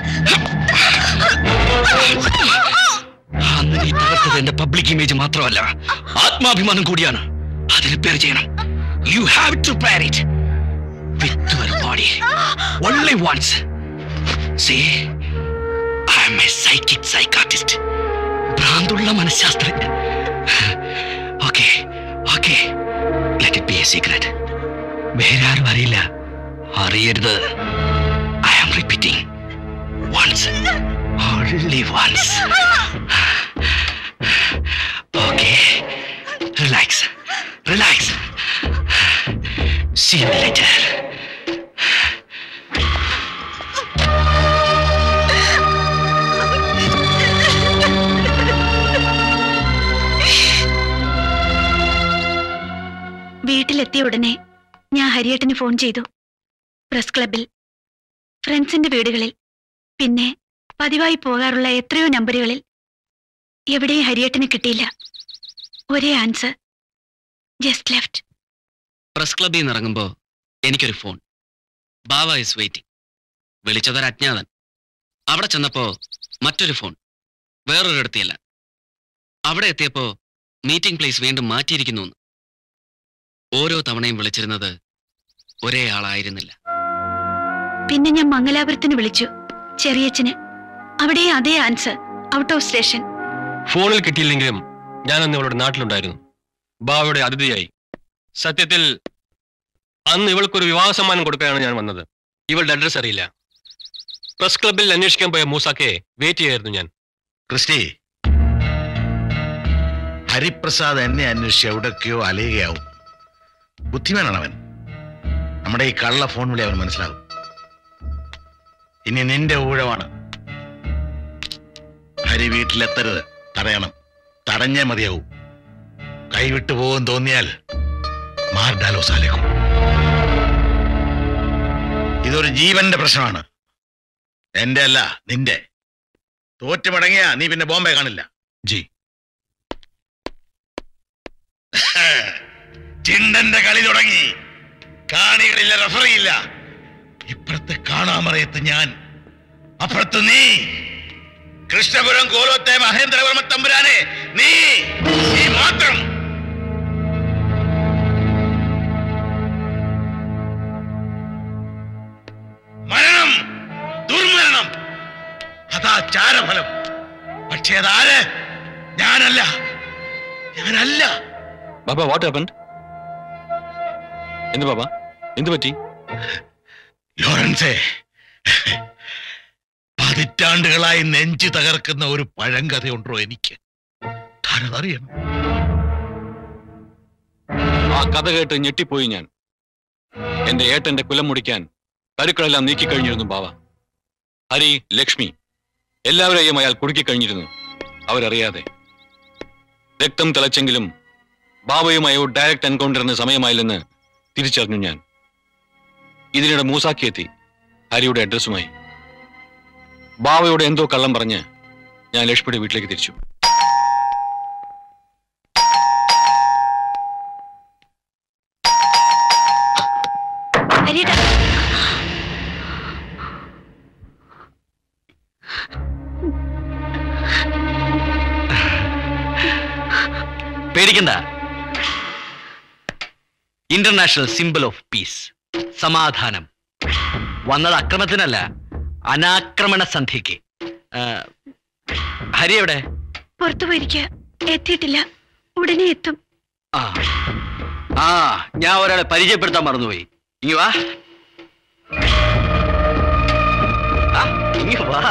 അന്ന് നീ തകർത്തത് എന്റെ പബ്ലിക് ഇമേജ് മാത്രമല്ല, ആത്മാഭിമാനം കൂടിയാണ്. അതിന് പേര് ചെയ്യണം. You have to bear it with your body only once. See, I am a psychic psychiatrist, ഭ്രാന്തുള്ള മനഃശാസ്ത്രജ്ഞൻ. Okay okay, let it be a secret. വേറെ ആരും അറിയില്ല, അറിയരുത്. I am repeating, once, only once. Okay, relax relax. See you later. വീട്ടിലെത്തിയ ഉടനെ ഞാൻ ഹരിയേട്ടന് phone ചെയ്തു. പ്രസ് ക്ലബിൽ, ഫ്രണ്ട്സിന്റെ വീടുകളിൽ, പിന്നെ പതിവായി പോകാറുള്ള എത്രയോ നമ്പറുകളിൽ. എവിടെയും ഹരിയേട്ടന് കിട്ടിയില്ല. ഒരേ ആൻസർ, ജസ്റ്റ് ലെഫ്റ്റ്. പ്രസ് ക്ലബിൽ നിന്ന് ഇറങ്ങുമ്പോ എനിക്കൊരു ഫോൺ. Bava is waiting. വിളിച്ചതൊരു അജ്ഞാതൻ. അവിടെ ചെന്നപ്പോ മറ്റൊരു ഫോൺ, വേറൊരിടത്തിയല്ല. അവിടെ എത്തിയപ്പോ മീറ്റിംഗ് പ്ലേസ് വീണ്ടും മാറ്റിയിരിക്കുന്നു. ഓരോ തവണയും വിളിച്ചിരുന്നത് ഒരേ ആളായിരുന്നില്ല. പിന്നെ ഞാൻ മംഗലാപുരത്തിന് വിളിച്ചു, ചെറിയച്ഛന്. അവിടെ അതേ ആൻസർ, ഔട്ട് ഓഫ് സ്റ്റേഷൻ. ഫോണിൽ കിട്ടിയില്ലെങ്കിലും ഞാനന്ന് ഇവളുടെ നാട്ടിലുണ്ടായിരുന്നു, ബാവയുടെ അതിഥിയായി. സത്യത്തിൽ അന്ന് ഇവൾക്കൊരു വിവാഹ സമ്മാനം കൊടുക്കാനാണ് ഞാൻ വന്നത്. ഇവളുടെ അഡ്രസ് അറിയില്ല. പ്രസ് ക്ലബിൽ അന്വേഷിക്കാൻ പോയ മൂസാക്കെ വെയിറ്റ് ചെയ്യായിരുന്നു ഞാൻ. ക്രിസ്റ്റി, ഹരിപ്രസാദ് എന്നെ അന്വേഷിച്ച് എവിടൊക്കെയോ അലയുകയാവും. ബുദ്ധിമാനാണ് അവൻ. നമ്മുടെ ഈ കള്ള ഫോൺ വിളി അവൻ മനസ്സിലാകും. ഇനി നിന്റെ ഊഴമാണ്. ഹരി വീട്ടിലെത്തരുത്. തടയണം. തടഞ്ഞേ മതിയാവും. കൈവിട്ടു പോകും തോന്നിയാൽ മാർഡാലോ സാലേക്കും. ഇതൊരു ജീവന്റെ പ്രശ്നമാണ്. എന്റെ അല്ല, നിന്റെ. തോറ്റു മടങ്ങിയാ നീ പിന്നെ ബോംബെ കാണില്ല. ജി ചിണ്ടന്റെ കളി തുടങ്ങി. കാണികളില്ല, റഫറിയില്ല. ഇപ്പുറത്തെ കാണാമറയത്ത് ഞാൻ, അപ്പുറത്ത് നീ. കൃഷ്ണപുരം കോലോത്തെ മഹേന്ദ്രവർമ്മ തമ്പുരാനെ നീ മാത്രം. മരണം, ദുർമരണം, അതാ ചാരഫലം. പക്ഷേ അതാര്? ഞാനല്ല. Baba, what happened? എന്ത് ബാബ, എന്ത് പറ്റി? ലോറൻസേ, പതിറ്റാണ്ടുകളായി നെഞ്ചു തകർക്കുന്ന ഒരു പഴങ്കഥയുണ്ടോ എനിക്ക്? താനതറിയണം. ആ കഥ കേട്ട് ഞെട്ടിപ്പോയി ഞാൻ. എന്റെ ഏട്ടന്റെ കുലം മുടിക്കാൻ കരുക്കളെല്ലാം നീക്കിക്കഴിഞ്ഞിരുന്നു ബാവ. ഹരി, ലക്ഷ്മി എല്ലാവരെയും അയാൾ കുടുക്കിക്കഴിഞ്ഞിരുന്നു, അവരറിയാതെ. രക്തം തിളച്ചെങ്കിലും ബാബയുമായി ഒരു ഡയറക്റ്റ് എൻകൗണ്ടറിന് സമയമായില്ലെന്ന് തിരിച്ചറിഞ്ഞു ഞാൻ. ഇതിനിടെ മൂസാക്കി എത്തി ഹരിയുടെ അഡ്രസ്സുമായി. ബാവയോട് എന്തോ കള്ളം പറഞ്ഞ് ഞാൻ ലക്ഷ്മിയുടെ വീട്ടിലേക്ക് തിരിച്ചു. പേടിക്കണ്ട. ഇന്റർനാഷണൽ സിംബൽ ഓഫ് പീസ്, സമാധാനം. വന്നത് അക്രമത്തിനല്ല, അനാക്രമണ സന്ധിക്ക്. ഹരി എവിടെ? പുറത്തു പോയിരിക്കുക. എത്തിയിട്ടില്ല. ഉടനെ എത്തും. ആ ഞാൻ ഒരാളെ പരിചയപ്പെടുത്താൻ മറന്നുപോയി. ഇങ്ങ് വാ, ഇങ്ങ് വാ.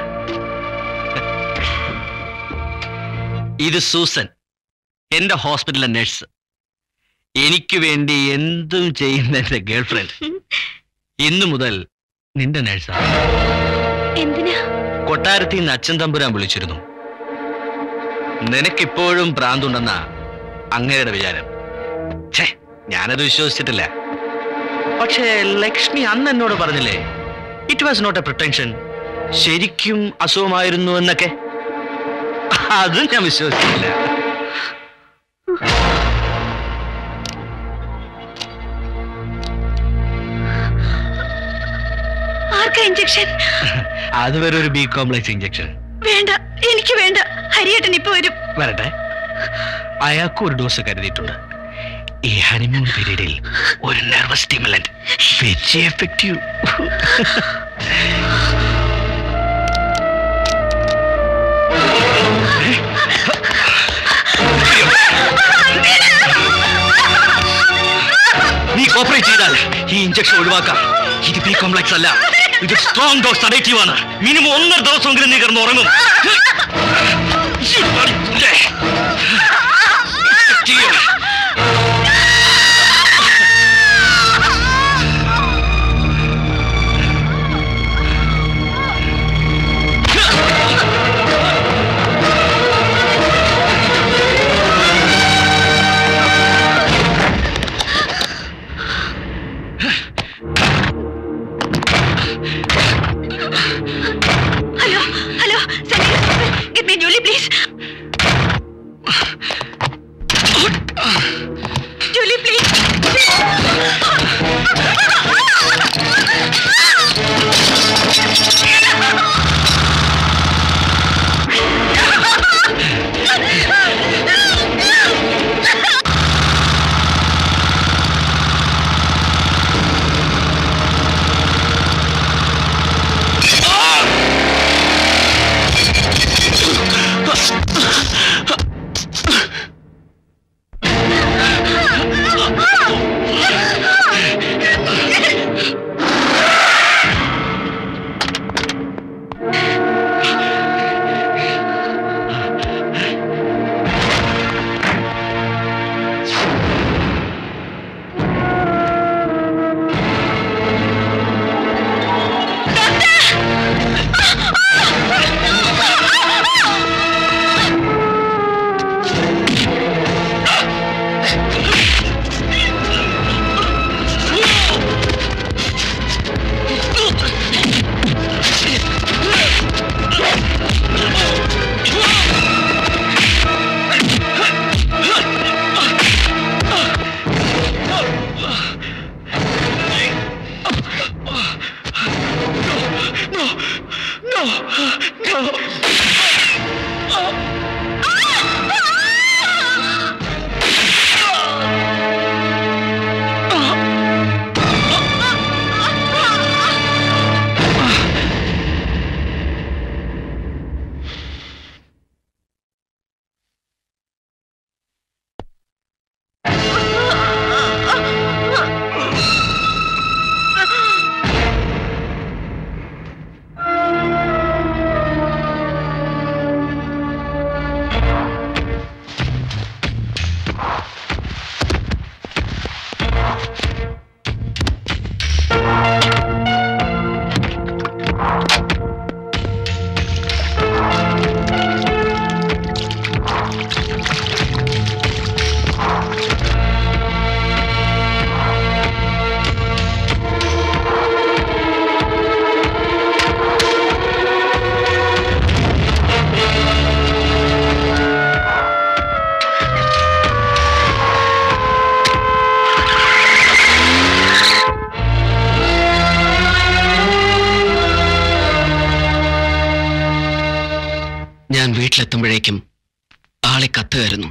ഇത് സൂസൻ, എന്റെ ഹോസ്പിറ്റലിലെ നഴ്സ്. എനിക്ക് വേണ്ടി എന്തും ചെയ്യുന്ന എന്റെ ഗേൾഫ്രണ്ട്. ഇന്നു മുതൽ നിന്റെ നഴ്സാണ്. എന്തിനാ? കൊട്ടാരത്തിൽ നിന്ന് അച്ഛൻ തമ്പുരാൻ വിളിച്ചിരുന്നു. നിനക്കിപ്പോഴും ഭ്രാന്തുണ്ടെന്നാ അങ്ങയുടെ വിചാരം. ഛേ, ഞാനത് വിശ്വസിച്ചിട്ടില്ല. പക്ഷേ ലക്ഷ്മി അന്ന് എന്നോട് പറഞ്ഞില്ലേ, it was not a pretension, ശരിക്കും അസുഖമായിരുന്നു എന്നൊക്കെ. അതും ഞാൻ വിശ്വസിച്ചില്ല. ഇഞ്ചക്ഷൻ? അത് വരെ ഒരു ബി കോംപ്ലക്സ് ഇഞ്ചക്ഷൻ. വേണ്ട, എനിക്ക് വേണ്ട. ഹരിയേട്ടൻ ഇപ്പൊ വരും. വരട്ടെ. അയാൾക്കും ഒരു ഡോസ് കരുതിയിട്ടുണ്ട്. ഈ ഹണിമൂൺ പീരീഡിൽ ഒരു നെർവസ് സ്റ്റിമുലന്റ്, വെരി എഫക്റ്റീവ്. നീ കോപ്പറേറ്റ് ചെയ്താൽ ഈ ഇഞ്ചക്ഷൻ ഒഴിവാക്കാം. ഇത് ബി കോംപ്ലക്സ് അല്ല, ഇത് സ്ട്രോങ് ഡോസ് സഡേറ്റീവ് ആണ്. മിനിമം 1.5 ദിവസമെങ്കിലും നീ കിടന്ന് ഉറങ്ങും. എത്തുമ്പോഴേക്കും ആളെ കത്തുകയായിരുന്നു.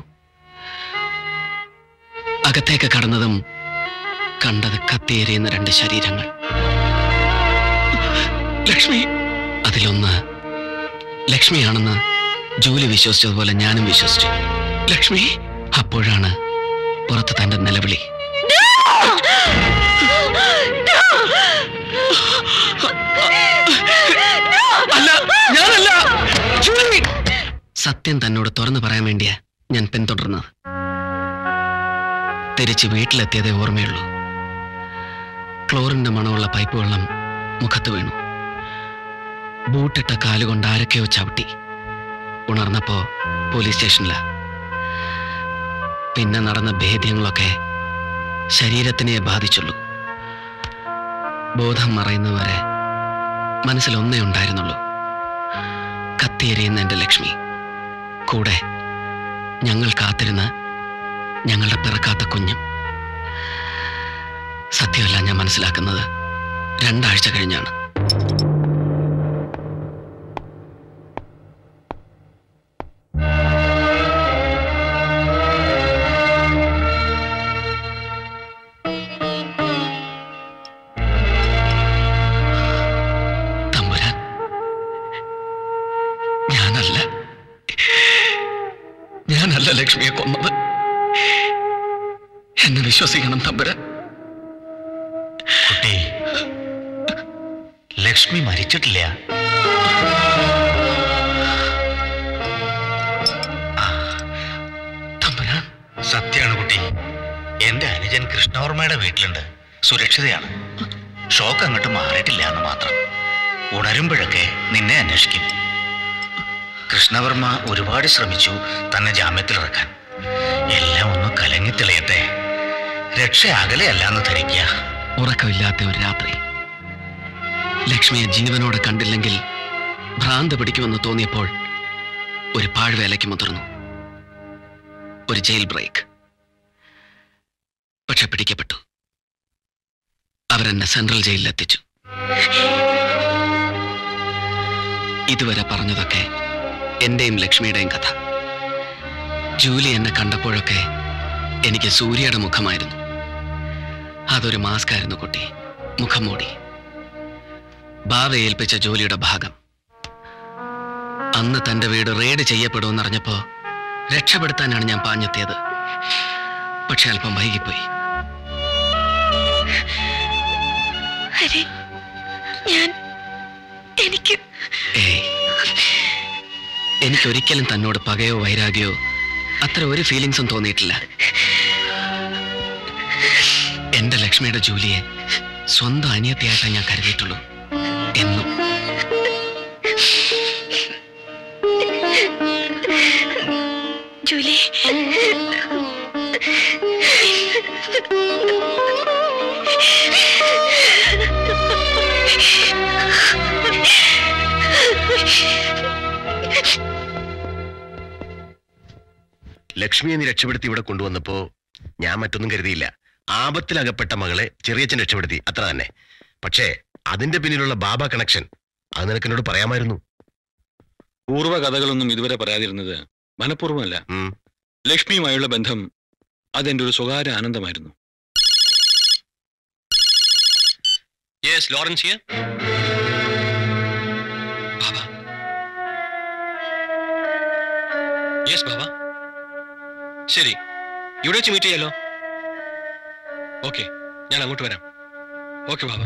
അകത്തേക്ക് കടന്നതും കണ്ടത് കത്തിയേറിയുന്ന 2 ശരീരങ്ങൾ. ലക്ഷ്മി, അതിലൊന്ന് ലക്ഷ്മിയാണെന്ന് ജൂലി വിശ്വസിച്ചതുപോലെ ഞാനും വിശ്വസിച്ചു. ലക്ഷ്മി. അപ്പോഴാണ് പുറത്ത് തന്റെ നിലവിളി. സത്യം തന്നോട് തുറന്നു പറയാൻ വേണ്ടിയാ ഞാൻ പിന്തുടർന്നത്. തിരിച്ച് വീട്ടിലെത്തിയതേ ഓർമ്മയുള്ളൂ. ക്ലോറിന്റെ മണമുള്ള പൈപ്പ് വെള്ളം മുഖത്ത് വീണു. ബൂട്ടിട്ട കാലുകൊണ്ട് ആരൊക്കെയോ ചവിട്ടി. ഉണർന്നപ്പോ പോലീസ് സ്റ്റേഷനില. പിന്നെ നടന്ന ഭേദ്യങ്ങളൊക്കെ ശരീരത്തിനെ ബാധിച്ചുള്ളൂ. ബോധം മറയുന്നവരെ മനസ്സിലൊന്നേ ഉണ്ടായിരുന്നുള്ളൂ, കത്തിയെരിയുന്ന എന്റെ ലക്ഷ്മി. കൂടെ ഞങ്ങൾ കാത്തിരുന്ന് ഞങ്ങളുടെ പിറക്കാത്ത കുഞ്ഞും. സത്യമല്ല ഞാൻ മനസ്സിലാക്കുന്നത് 2 ആഴ്ച കഴിഞ്ഞാണ്. തമ്പുരാൻ, ഞാനല്ല ലക്ഷ്മിയെ കൊന്നത്. എന്നെ വിശ്വസിക്കണം തമ്പുരാൻ. കുട്ടി, ലക്ഷ്മി മരിച്ചിട്ടില്ല. തമ്പുരാൻ, സത്യമാണ് കുട്ടി. എന്റെ അനുജൻ കൃഷ്ണവർമ്മയുടെ വീട്ടിലുണ്ട്, സുരക്ഷിതയാണ്. ഷോക്ക് അങ്ങോട്ട് മാറിയിട്ടില്ല എന്ന് മാത്രം. ഉണരുമ്പോഴൊക്കെ നിന്നെ അന്വേഷിക്കും. കൃഷ്ണവർമ്മ ഒരുപാട് ശ്രമിച്ചു തന്നെ ജാമ്യത്തിലിറക്കാൻ. എല്ലാം ഒന്ന് കലങ്ങി തെളിയട്ടെ. രക്ഷ അകലെയല്ലാന്ന് ധരിക്കുക. ഉറക്കമില്ലാത്ത ഒരു രാത്രി. ലക്ഷ്മിയെ ജീവനോടെ കണ്ടില്ലെങ്കിൽ ഭ്രാന്ത് പിടിക്കുമെന്ന് തോന്നിയപ്പോൾ ഒരു പാഴ്വേലയ്ക്ക് മുതിർന്നു. ഒരു ജയിൽ ബ്രേക്ക്. പക്ഷെ പിടിക്കപ്പെട്ടു. അവരെന്നെ സെൻട്രൽ ജയിലിലെത്തിച്ചു. ഇതുവരെ പറഞ്ഞതൊക്കെ എന്റെയും ലക്ഷ്മിയുടെയും കഥ. ജൂലി എന്നെ കണ്ടപ്പോഴൊക്കെ എനിക്ക് സൂര്യയുടെ മുഖമായിരുന്നു. അതൊരു മാസ്ക് ആയിരുന്നു കുട്ടി, മുഖം മൂടി. ബാവ ഏൽപ്പിച്ച ജോലിയുടെ ഭാഗം. അന്ന് തന്റെ വീട് റെയ്ഡ് ചെയ്യപ്പെടുമെന്നറിഞ്ഞപ്പോ രക്ഷപ്പെടുത്താനാണ് ഞാൻ പാഞ്ഞെത്തിയത്. പക്ഷെ അല്പം വൈകിപ്പോയി. എനിക്കൊരിക്കലും തന്നോട് പകയോ വൈരാഗ്യോ അത്ര ഒരു ഫീലിങ്സും തോന്നിയിട്ടില്ല. എന്റെ ലക്ഷ്മിയുടെ ജൂലിയെ സ്വന്തം അനിയത്തിയായിട്ടാണ് ഞാൻ കരുതിയിട്ടുള്ളൂ എന്നും. ജൂലി, ലക്ഷ്മിയെ നീ രക്ഷപ്പെടുത്തി ഇവിടെ കൊണ്ടുവന്നപ്പോ ഞാൻ മറ്റൊന്നും കരുതിയില്ല. ആപത്തിലകപ്പെട്ട മകളെ ചെറിയച്ഛൻ രക്ഷപ്പെടുത്തി, അത്ര തന്നെ. പക്ഷേ അതിന്റെ പിന്നിലുള്ള ബാബ കണക്ഷൻ അത് നിനക്ക് എന്നോട് പറയാമായിരുന്നു. പൂർവ്വ കഥകളൊന്നും ഇതുവരെ പറയാതിരുന്നത് മനഃപൂർവ്വമല്ല. ലക്ഷ്മിയുമായുള്ള ബന്ധം അതെന്റെ ഒരു സ്വകാര്യ ആനന്ദമായിരുന്നു. Yes, Lawrence here. Baba. Yes, Baba. ശരി, ഇവിടെ വെച്ച് മീറ്റ് ചെയ്യാലോ. ഓക്കെ, ഞാൻ അങ്ങോട്ട് വരാം. ഓക്കെ ബാബ.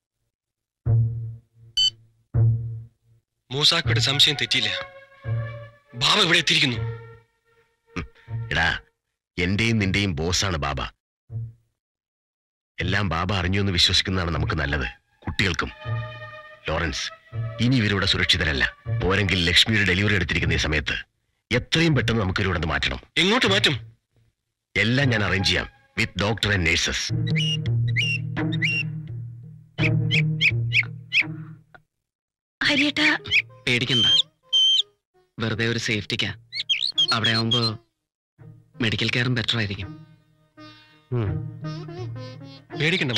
മൂസാക്കയുടെ സംശയം തെറ്റിയില്ല. ബാബ ഇവിടെ എത്തിയിരിക്കുന്നു. എടാ, എന്റെയും നിന്റെയും ബോസാണ് ബാബ. എല്ലാം ബാബ അറിഞ്ഞു എന്ന് വിശ്വസിക്കുന്നതാണ് നമുക്ക് നല്ലത്, കുട്ടികൾക്കും. ലോറൻസ്, ഇനി ഇവരിവിടെ സുരക്ഷിതരല്ല. പോരെങ്കിൽ ലക്ഷ്മിയുടെ ഡെലിവറി എടുത്തിരിക്കുന്ന ഈ സമയത്ത് എത്രയും പെട്ടെന്ന് നമുക്ക് ഇവിടെ മാറ്റണം. എങ്ങോട്ട് മാറ്റും? എല്ലാം ഞാൻ അറേഞ്ച് ചെയ്യാം, വിത്ത് ഡോക്ടർ ആൻഡ് നേഴ്സസ്. ഹരിയേട്ടാ, പേടിക്കണ്ട. വെറുതെ ഒരു സേഫ്റ്റിക്കാ. അവിടെ ആവുമ്പോ മെഡിക്കൽ കെയറും ബെറ്റർ ആയിരിക്കും. പേടിക്കണ്ട.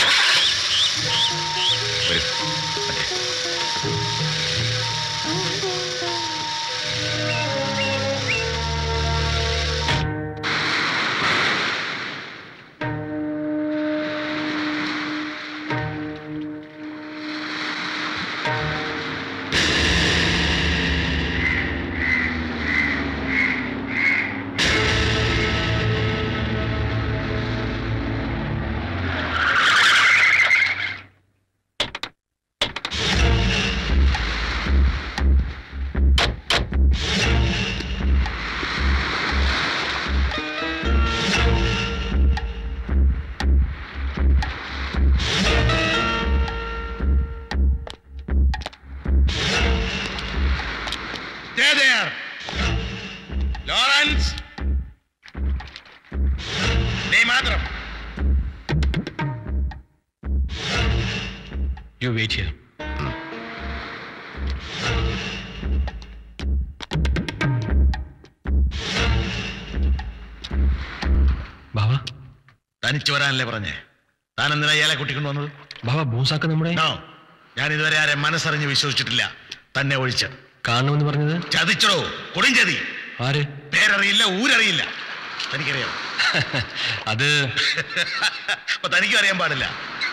You wait here. ബാബ തനിച്ചു വരാനല്ലേ പറഞ്ഞേ? താൻ എന്തിനാ ഇയാളെ കൂട്ടിക്കൊണ്ട് വന്നത്? ബാബ ബൂസാക്ക നമ്മുടെ ഞാൻ ഇതുവരെ ആരെ മനസ്സറിഞ്ഞ് വിശ്വസിച്ചിട്ടില്ല, തന്നെ ഒഴിച്ച്. കാണണമെന്ന് പറഞ്ഞത് ചതിച്ചോ? കൊടുംചതി. ആര്? പേരറിയില്ല, ഊരറിയില്ല. തനിക്കറിയാം? അത് അപ്പൊ തനിക്കും അറിയാൻ പാടില്ല.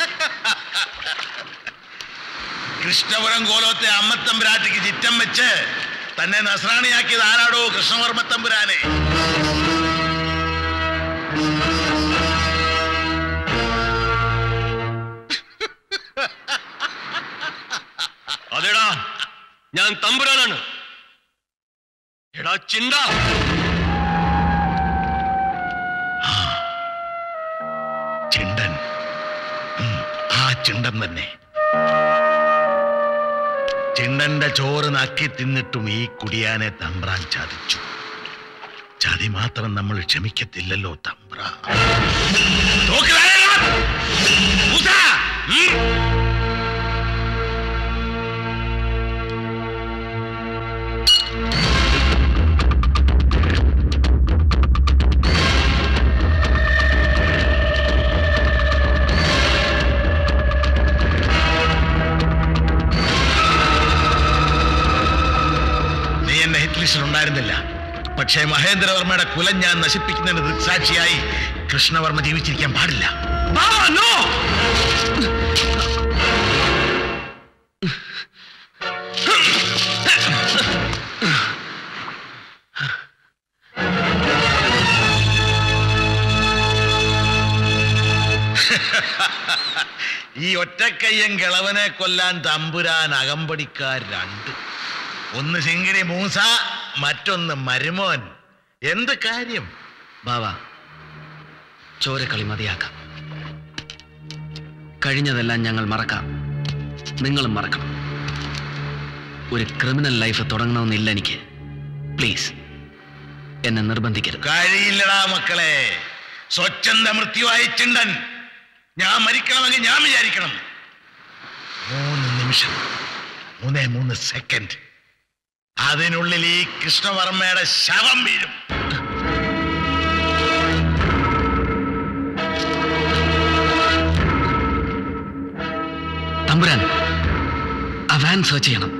കൃഷ്ണപുരം കോലത്തെ അമ്മത്തമ്പുരാട്ടിക്ക് ചിറ്റം വെച്ച് തന്നെ നസ്രാണിയാക്കിയത് ആരാടോ? കൃഷ്ണവർമ്മ തമ്പുരാനെ. അതെടാ, ഞാൻ തമ്പുരാനാണ്. എടാ ചിണ്ട, ചിണ്ടൻ. ആ ചിണ്ടൻ തന്നെ. ചിണ്ടന്റെ ചോറ് നക്കി തിന്നിട്ടും ഈ കുടിയാനെ തമ്പ്രാൻ ചതിച്ചു. ചതി മാത്രം നമ്മൾ ക്ഷമിക്കത്തില്ലല്ലോ തമ്പ്ര. ഉണ്ടായിരുന്നില്ല, പക്ഷേ മഹേന്ദ്രവർമ്മയുടെ കുലം ഞാൻ നശിപ്പിക്കുന്നതിന് ദൃക്സാക്ഷിയായി കൃഷ്ണവർമ്മ ജീവിച്ചിരിക്കാൻ പാടില്ല. ഈ ഒറ്റക്കയ്യൻ കിളവനെ കൊല്ലാൻ തമ്പുരാൻ അകമ്പടിക്കാർ രണ്ട്. ഒന്ന് ശിങ്കിടി മൂസ, മറ്റൊന്ന് മരുമോൻ. എന്ത് കാര്യം? ബാവ, ചോരക്കളി മതിയാക്കാം. കഴിഞ്ഞതെല്ലാം ഞങ്ങൾ മറക്കാം, നിങ്ങളും മറക്കണം. ഒരു ക്രിമിനൽ ലൈഫ് തുടങ്ങണമെന്നില്ല എനിക്ക്. പ്ലീസ് എന്നെ നിർബന്ധിക്കരുത്. കഴിയില്ലടാ മക്കളെ. സ്വച്ഛന്ത മൃത്യുവായി ചിണ്ടൻ. ഞാൻ മരിക്കണമെങ്കിൽ ഞാൻ വിചാരിക്കണം. 3 നിമിഷം, 3 സെക്കൻഡ്, അതിനുള്ളിൽ ഈ കൃഷ്ണവർമ്മയുടെ ശവം വീഴും. തമ്പുരാൻ, ആ വാൻ സെർച്ച് ചെയ്യണം.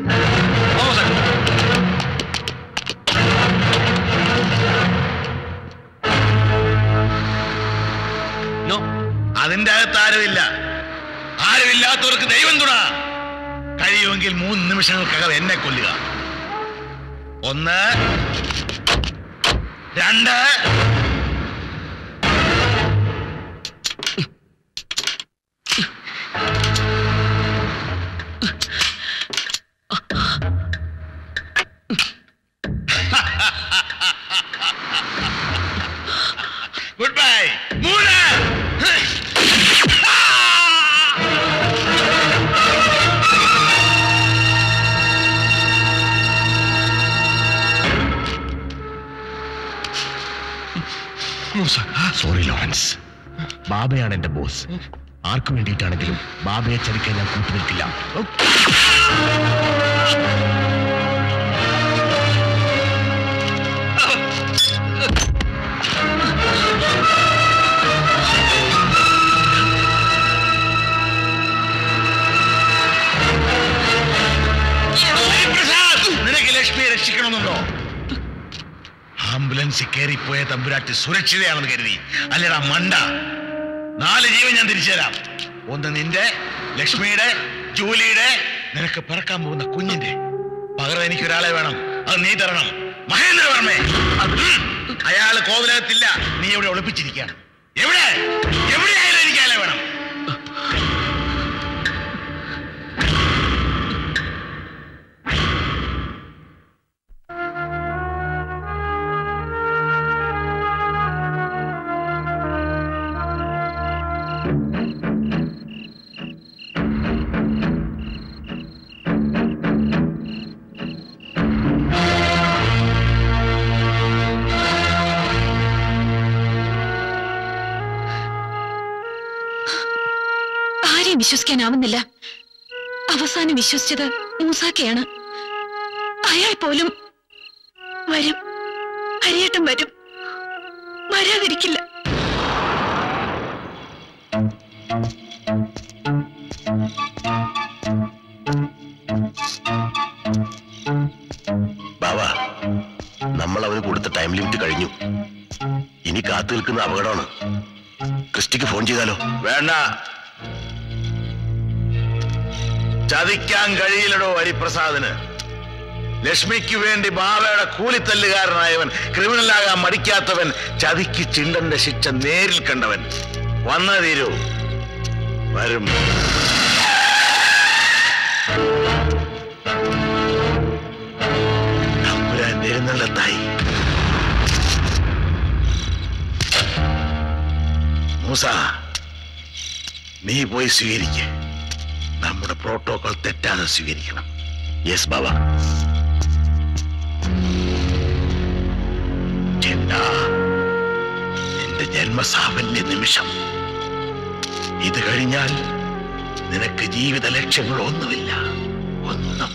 അതിന്റെ അകത്ത് ആരുമില്ല. ആരുമില്ലാത്തവർക്ക് ദൈവം തുണ. കഴിയുമെങ്കിൽ 3 നിമിഷങ്ങൾക്കകം എന്നെ കൊല്ലുക. 1, 2. Good bye. 3. സോറി ലോറൻസ്, ബാബയാണ് എന്റെ ബോസ്. ആർക്കു വേണ്ടിയിട്ടാണെങ്കിലും ബാബയെ ചതിക്കാൻ ഞാൻ കൂട്ടുനിൽക്കില്ല. നിനക്ക് ലക്ഷ്മിയെ രക്ഷിക്കണമെന്നുണ്ടോ? ആംബുലൻസിൽ കയറിപ്പോയ തമ്പുരാട്ടി സുരക്ഷിതയാണെന്ന് കരുതി അല്ലടാ മണ്ട. 4 ജീവൻ ഞാൻ തിരിച്ചു തരാം. 1 നിന്റെ, ലക്ഷ്മിയുടെ, ജൂലിയുടെ, നിനക്ക് പിറക്കാൻ പോകുന്ന കുഞ്ഞിന്റെ. പകരം എനിക്കൊരാളെ വേണം. അത് നീ തരണം. മഹേന്ദ്രവർമ്മേ. അയാള് കോവിലകത്തില്ല. നീ എവിടെ ഒളിപ്പിച്ചിരിക്കുകയാണ്? എവിടെയായാലും എനിക്ക് അയാളെ വേണം. വിശ്വസിക്കാനാവുന്നില്ല. അവസാനം വിശ്വസിച്ചത് മൂസാക്കയാണ്. അയാൾ പോലും വരും, ഹരിയേട്ടൻ വരും, വരാതിരിക്കില്ല. ബാബാ, നമ്മൾ അവന് കൊടുത്ത ടൈം ലിമിറ്റ് കഴിഞ്ഞു. ഇനി കാത്തു നിൽക്കുന്ന അപകടമാണ്. ക്രിസ്റ്റിക്ക് ഫോൺ ചെയ്താലോ? വേണ്ട, ചതിക്കാൻ കഴിയില്ലടോ ഹരിപ്രസാദിന്. ലക്ഷ്മിക്ക് വേണ്ടി ബാബയുടെ കൂലിത്തല്ലുകാരനായവൻ, ക്രിമിനലാകാൻ മടിക്കാത്തവൻ, ചതിക്ക് ചിണ്ടന്റെ ശിക്ഷ നേരിൽ കണ്ടവൻ. വന്ന തീരൂ, വരും. എഴുന്നള്ളത്തായി മൂസ, നീ പോയി സ്വീകരിക്ക്. നമ്മുടെ പ്രോട്ടോകോൾ തെറ്റാതെ സ്വീകരിക്കണം. യെസ് ബാബ. നിന്റെ ജന്മസാഫല്യ നിമിഷം ഇത് കഴിഞ്ഞാൽ നിനക്ക് ജീവിത ലക്ഷ്യങ്ങളൊന്നുമില്ല, ഒന്നും.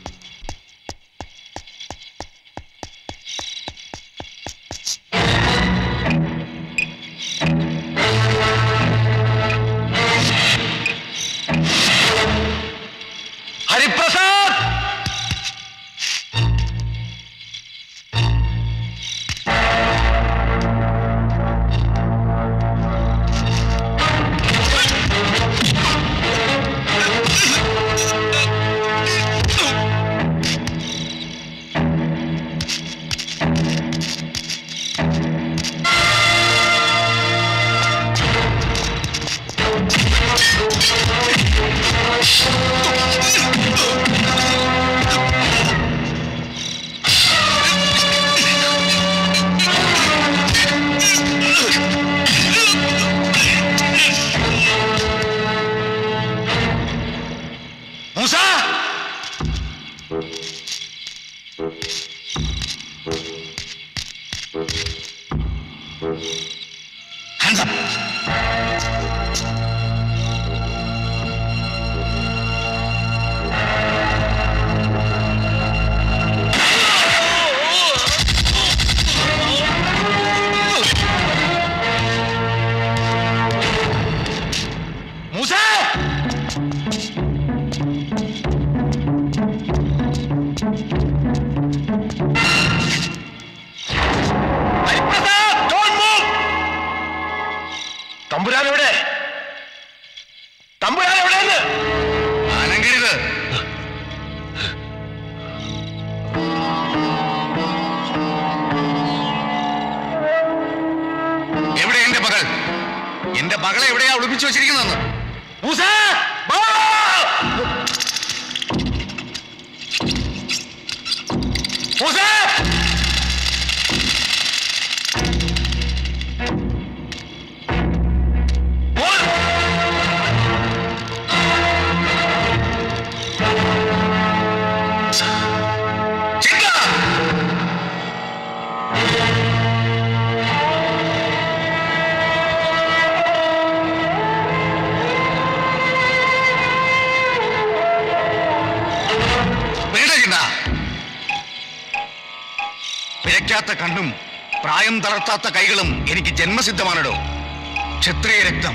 പിഴയ്ക്കാത്ത കണ്ണും പ്രായം തളർത്താത്ത കൈകളും എനിക്ക് ജന്മസിദ്ധമാണോ. ക്ഷത്രിയ രക്തം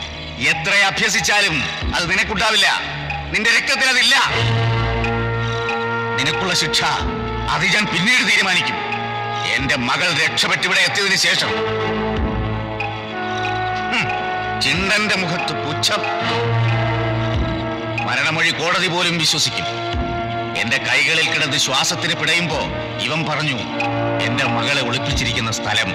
എത്ര അഭ്യസിച്ചാലും അത് നിനക്കുണ്ടാവില്ല. നിന്റെ രക്തത്തിൽ അതില്ല. നിനക്കുള്ള ശിക്ഷ അത് ഞാൻ പിന്നീട് തീരുമാനിക്കും. എന്റെ മകൾ രക്ഷപ്പെട്ടിവിടെ എത്തിയതിനു ശേഷം. ചിണ്ടന്റെ മുഖത്ത് പുച്ഛം. മരണമൊഴി കോടതി പോലും വിശ്വസിക്കും. എന്റെ കൈകളിൽ കിടന്ന് ശ്വാസത്തിന് പിടയുമ്പോ ഇവൻ പറഞ്ഞു എന്റെ മകളെ ഒളിപ്പിച്ചിരിക്കുന്ന സ്ഥലം.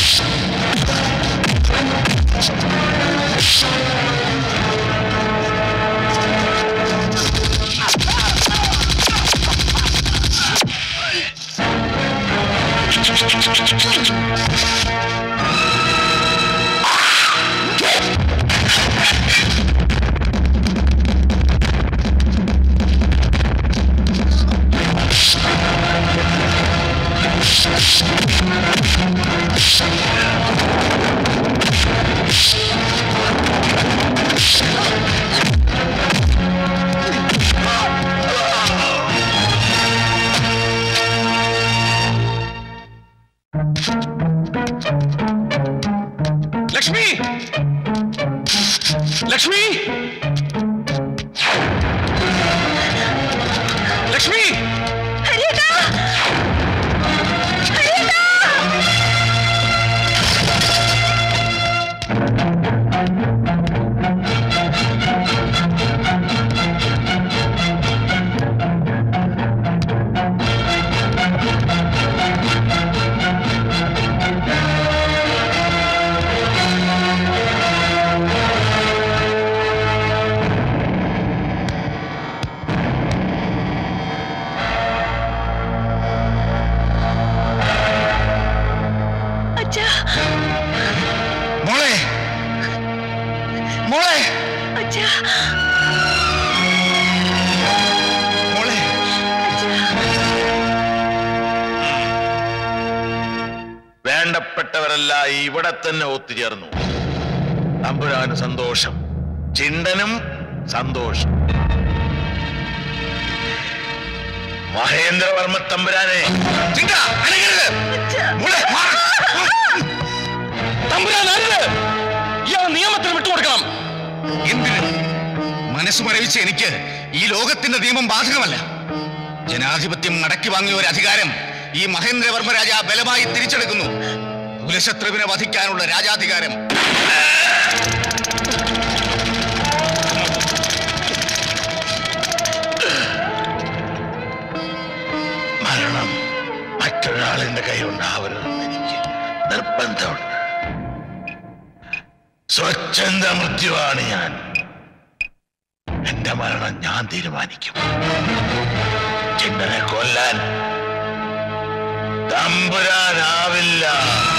ലക്ഷ്മി ലക്ഷ്മി ലക്ഷ്മി മോളെ മോളെ മോളെ വേണ്ടപ്പെട്ടവരെല്ലാം ഇവിടെ തന്നെ ഒത്തുചേർന്നു. തമ്പുരാന് സന്തോഷം, ചിണ്ടനും സന്തോഷം. മഹേന്ദ്രവർമ്മ തമ്പുരാനെ നിയമത്തിന് വിട്ടുകൊടുക്കണം. എന്തിന്? മനസ്സ് മരവിച്ച് എനിക്ക് ഈ ലോകത്തിന്റെ നിയമം ബാധകമല്ല. ജനാധിപത്യം അടക്കി വാങ്ങിയ ഒരു അധികാരം ഈ മഹേന്ദ്രവർമ്മ രാജ ബലമായി തിരിച്ചെടുക്കുന്നു. കുലശത്രുവിനെ വധിക്കാനുള്ള രാജാധികാരം. മരണം മറ്റൊരാളിന്റെ കൈയുണ്ടാവരുതെന്ന് എനിക്ക് നിർബന്ധമുണ്ട്. സ്വച്ഛന്ത മൃത്യുവാണ് ഞാൻ. എന്റെ മരണം ഞാൻ തീരുമാനിക്കും. ചിന്തനെ കൊല്ലാൻ തമ്പുരാനാവില്ല.